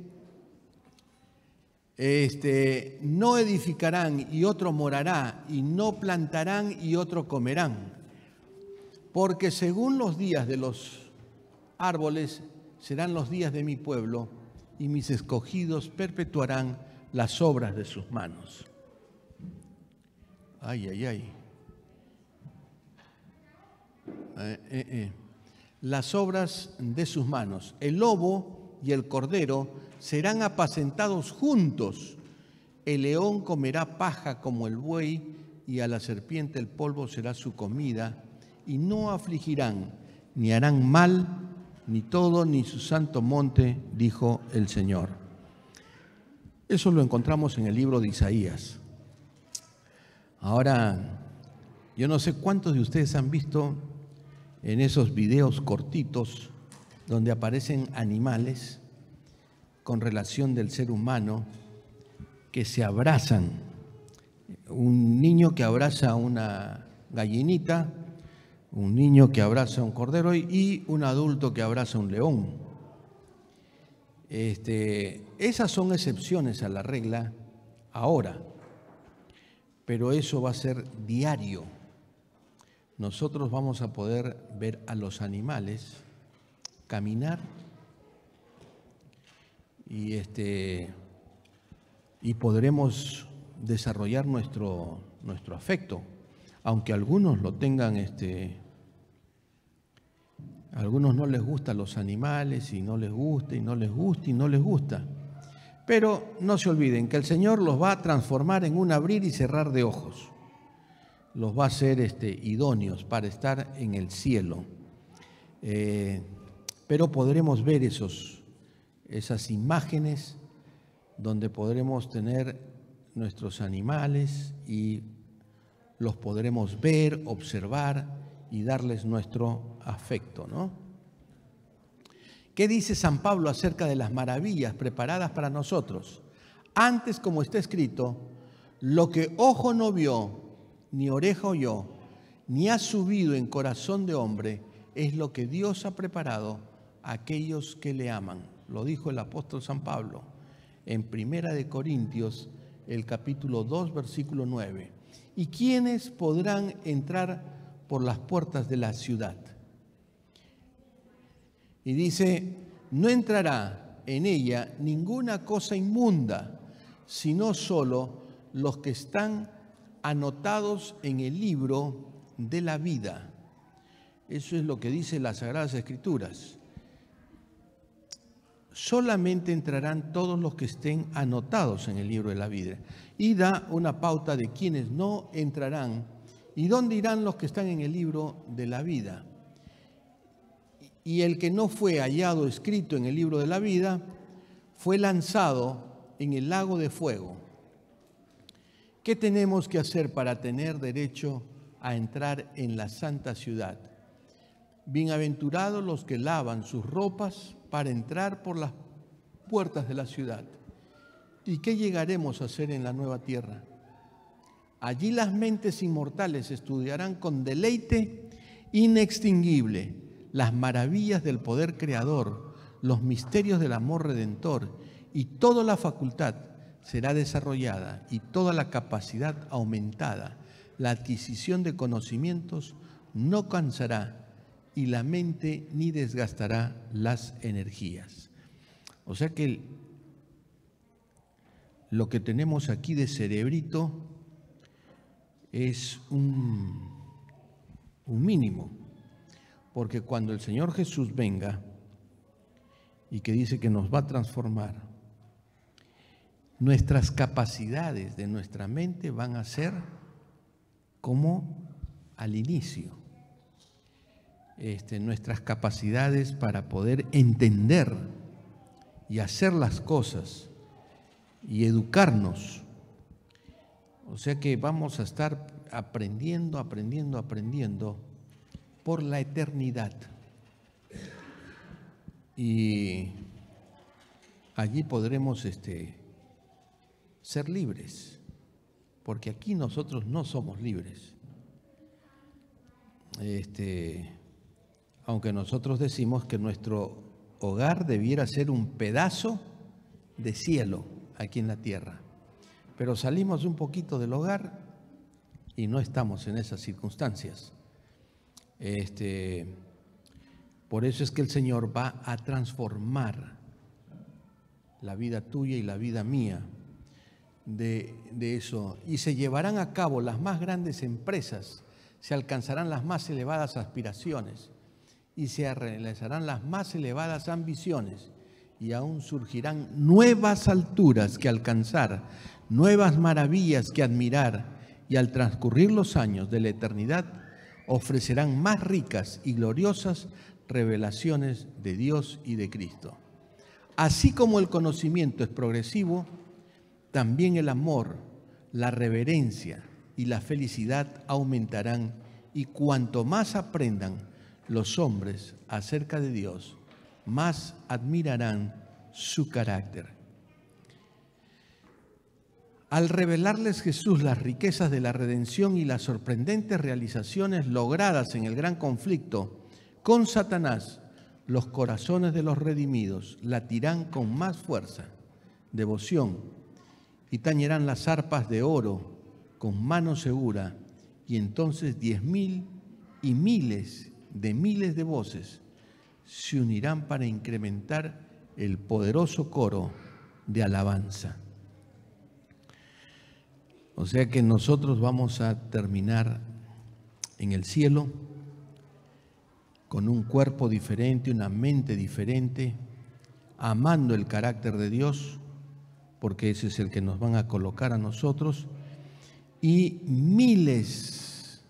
no edificarán y otro morará, y no plantarán y otro comerán, porque según los días de los árboles serán los días de mi pueblo, y mis escogidos perpetuarán las obras de sus manos. Ay, ay, ay. Las obras de sus manos. El lobo y el cordero serán apacentados juntos. El león comerá paja como el buey, y a la serpiente el polvo será su comida, y no afligirán, ni harán mal, ni todo, ni su santo monte, dijo el Señor. Eso lo encontramos en el libro de Isaías. Ahora, yo no sé cuántos de ustedes han visto en esos videos cortitos donde aparecen animales con relación del ser humano que se abrazan. Un niño que abraza a una gallinita, un niño que abraza a un cordero y un adulto que abraza a un león. Esas son excepciones a la regla ahora, pero eso va a ser diario. Nosotros vamos a poder ver a los animales caminar y podremos desarrollar nuestro afecto, aunque algunos lo tengan, a algunos no les gustan los animales y no les gusta y no les gusta y no les gusta. Pero no se olviden que el Señor los va a transformar en un abrir y cerrar de ojos. Los va a hacer idóneos para estar en el cielo. Pero podremos ver esas imágenes donde podremos tener nuestros animales y los podremos ver, observar y darles nuestro afecto, ¿no? ¿Qué dice San Pablo acerca de las maravillas preparadas para nosotros? Antes, como está escrito, lo que ojo no vio, ni oreja oyó, ni ha subido en corazón de hombre, es lo que Dios ha preparado a aquellos que le aman. Lo dijo el apóstol San Pablo en 1 Corintios, el capítulo 2, versículo 9. ¿Y quiénes podrán entrar por las puertas de la ciudad? Y dice, no entrará en ella ninguna cosa inmunda, sino solo los que están anotados en el libro de la vida. Eso es lo que dice las Sagradas Escrituras. Solamente entrarán todos los que estén anotados en el libro de la vida. Y da una pauta de quienes no entrarán y dónde irán los que están en el libro de la vida. Y el que no fue hallado escrito en el libro de la vida fue lanzado en el lago de fuego. ¿Qué tenemos que hacer para tener derecho a entrar en la santa ciudad? Bienaventurados los que lavan sus ropas para entrar por las puertas de la ciudad. ¿Y qué llegaremos a hacer en la nueva tierra? Allí las mentes inmortales estudiarán con deleite inextinguible las maravillas del poder creador, los misterios del amor redentor, y toda la facultad será desarrollada y toda la capacidad aumentada. La adquisición de conocimientos no cansará y la mente ni desgastará las energías. O sea que lo que tenemos aquí de cerebrito es un mínimo, porque cuando el Señor Jesús venga y que dice que nos va a transformar, nuestras capacidades de nuestra mente van a ser como al inicio. Nuestras capacidades para poder entender y hacer las cosas y educarnos. O sea que vamos a estar aprendiendo por la eternidad. Y allí podremos ser libres, porque aquí nosotros no somos libres. Aunque nosotros decimos que nuestro hogar debiera ser un pedazo de cielo aquí en la tierra, pero salimos un poquito del hogar y no estamos en esas circunstancias. Por eso es que el Señor va a transformar la vida tuya y la vida mía de eso, y se llevarán a cabo las más grandes empresas, se alcanzarán las más elevadas aspiraciones y se realizarán las más elevadas ambiciones, y aún surgirán nuevas alturas que alcanzar, nuevas maravillas que admirar, y al transcurrir los años de la eternidad ofrecerán más ricas y gloriosas revelaciones de Dios y de Cristo. Así como el conocimiento es progresivo, también el amor, la reverencia y la felicidad aumentarán, y cuanto más aprendan los hombres acerca de Dios, más admirarán su carácter. Al revelarles Jesús las riquezas de la redención y las sorprendentes realizaciones logradas en el gran conflicto con Satanás, los corazones de los redimidos latirán con más fuerza, devoción, y tañerán las arpas de oro con mano segura, y entonces 10,000 y miles de voces se unirán para incrementar el poderoso coro de alabanza. O sea que nosotros vamos a terminar en el cielo con un cuerpo diferente, una mente diferente, amando el carácter de Dios, porque ese es el que nos van a colocar a nosotros, y miles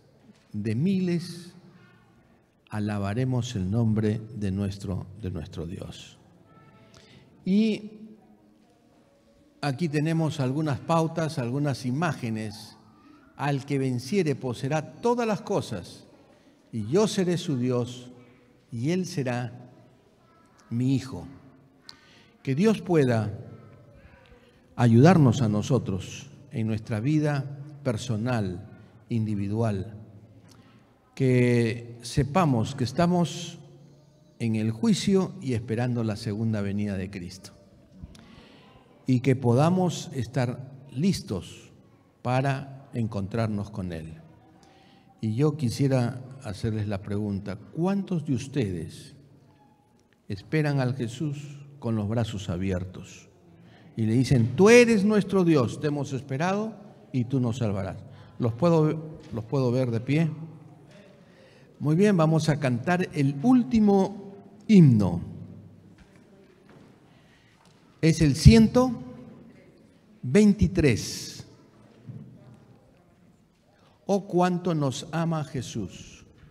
alabaremos el nombre de nuestro Dios. Y aquí tenemos algunas pautas, algunas imágenes. Al que venciere poseerá todas las cosas, y yo seré su Dios, y él será mi hijo. Que Dios pueda ayudarnos a nosotros en nuestra vida personal, individual, que sepamos que estamos en el juicio y esperando la segunda venida de Cristo. Y que podamos estar listos para encontrarnos con Él. Y yo quisiera hacerles la pregunta, ¿cuántos de ustedes esperan al Jesús con los brazos abiertos? Y le dicen, tú eres nuestro Dios, te hemos esperado y tú nos salvarás. ¿Los puedo ver de pie? Muy bien, vamos a cantar el último himno. Es el 123. Oh, cuánto nos ama Jesús.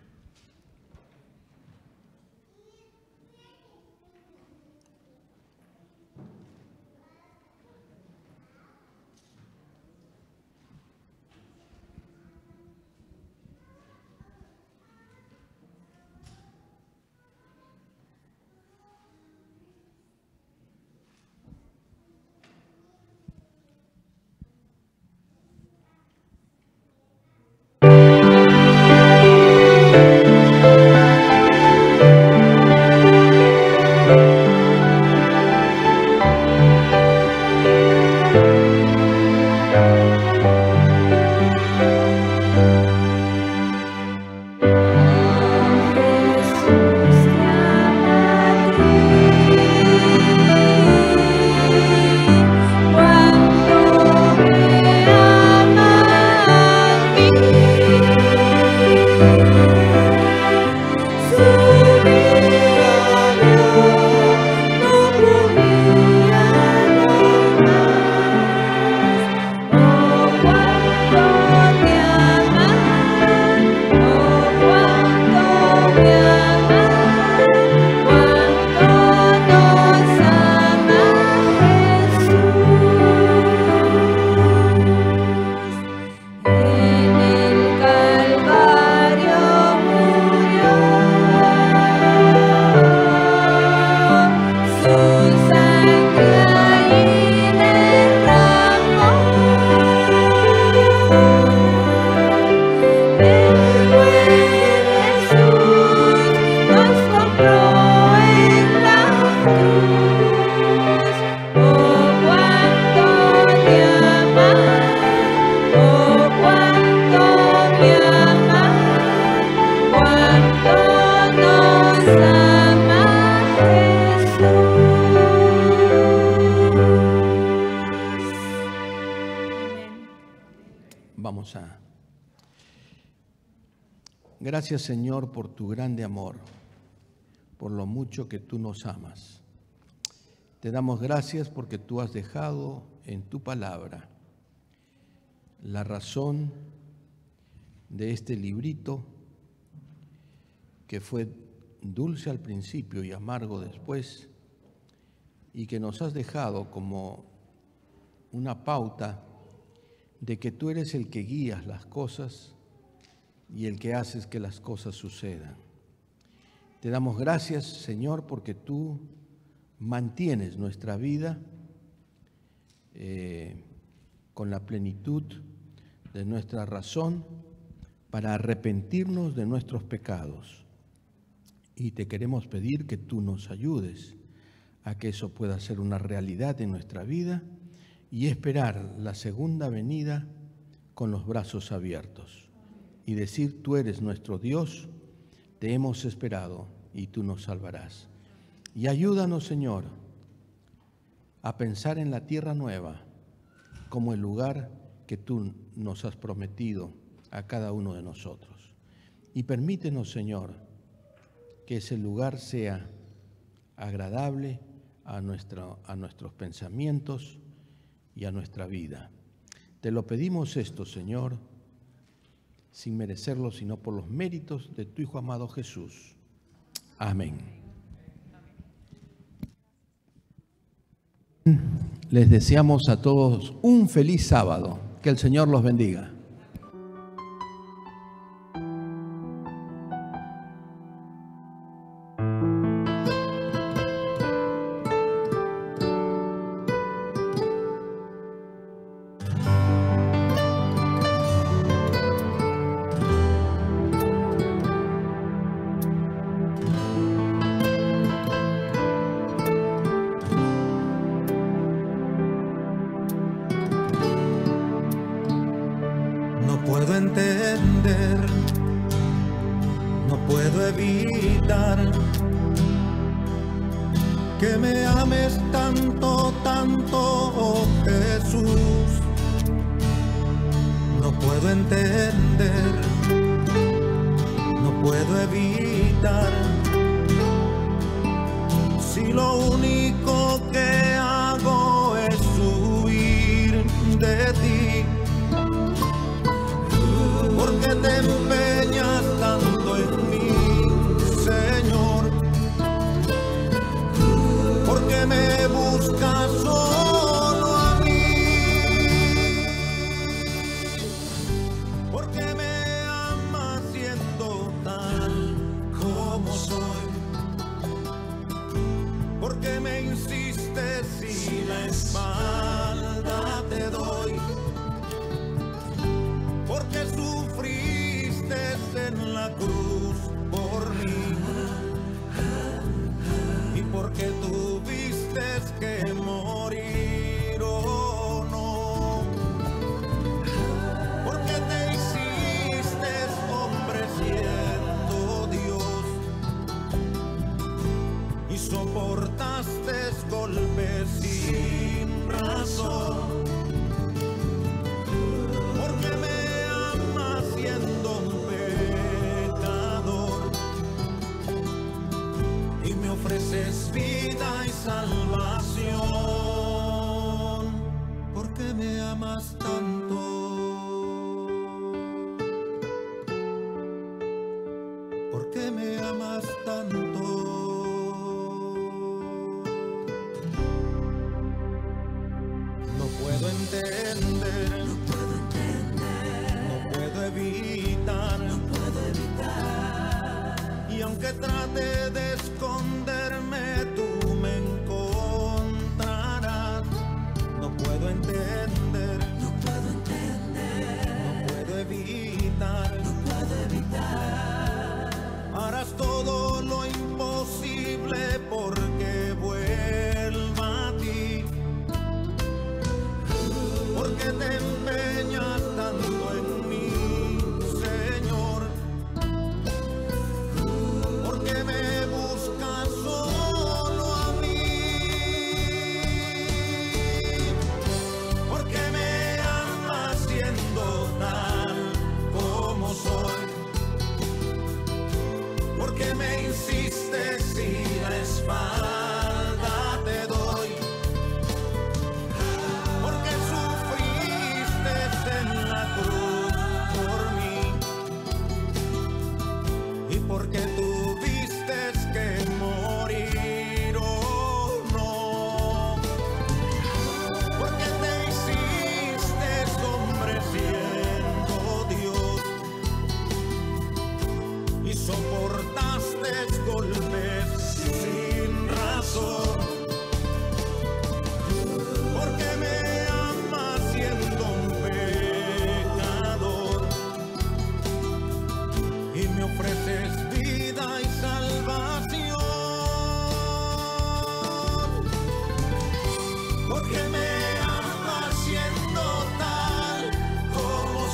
Gracias, Señor, por tu grande amor, por lo mucho que tú nos amas. Te damos gracias porque tú has dejado en tu palabra la razón de este librito que fue dulce al principio y amargo después, y que nos has dejado como una pauta de que tú eres el que guías las cosas y el que haces que las cosas sucedan. Te damos gracias, Señor, porque tú mantienes nuestra vida con la plenitud de nuestra razón para arrepentirnos de nuestros pecados. Y te queremos pedir que tú nos ayudes a que eso pueda ser una realidad en nuestra vida y esperar la segunda venida con los brazos abiertos y decir, tú eres nuestro Dios, te hemos esperado y tú nos salvarás. Y ayúdanos, Señor, a pensar en la tierra nueva como el lugar que tú nos has prometido a cada uno de nosotros. Y permítenos, Señor, que ese lugar sea agradable a nuestros pensamientos y a nuestra vida. Te lo pedimos esto, Señor, sin merecerlo, sino por los méritos de tu Hijo amado Jesús. Amén. Les deseamos a todos un feliz sábado. Que el Señor los bendiga. entender, no puedo evitar que me ames tanto, tanto, oh Jesús. No puedo entender, no puedo evitar, si lo único que hago es huir de ti. Porque te empeñas tanto en mí, Señor, porque me buscas solo a mí, porque me amas siendo tal como soy, porque me insistes y la espalda te doy, porque sufriste en la cruz por mí y porque tuviste que morir, oh no, porque te hiciste hombre siendo Dios y soportaste golpes sin razón. Ofreces vida y salvación, porque me amas tanto, porque me amas tanto. No puedo entender, no puedo entender, no puedo evitar, no puedo evitar, y aunque trate de esconderme, tú me encontrarás. No puedo entender, no puedo entender, no puedo evitar, no puedo evitar. Harás todo lo imposible porque vuelva a ti, porque te empeñas tanto en mí, Señor, porque me buscas solo a mí, porque me amas siendo tal como soy, porque me insistes y la espalda te doy, porque sufriste en la cruz por mí y porque tuviste que morir, oh no, porque te hiciste hombre siendo Dios y soportaste golpes sin razón, porque me amas siendo un pecador y me ofreces vida y salvación, porque me amas siendo tal como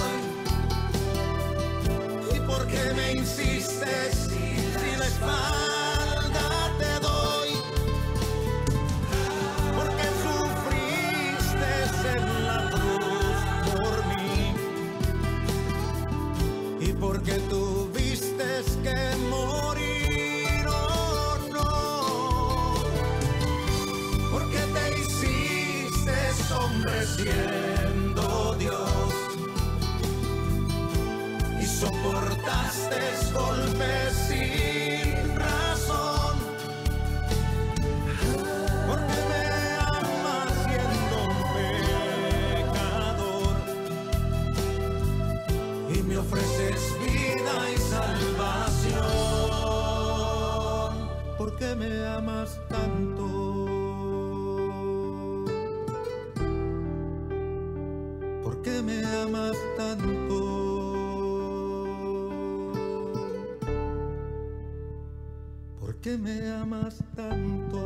soy y porque me insistes y la espalda te doy, porque sufriste en la cruz por mí y porque tuviste que morir, oh no, porque te hiciste hombre siendo Dios y soportaste golpes sin razón, porque me amas siendo un pecador y me ofreces vida y salvación, porque me amas tanto, porque me amas tanto, porque me amas tanto.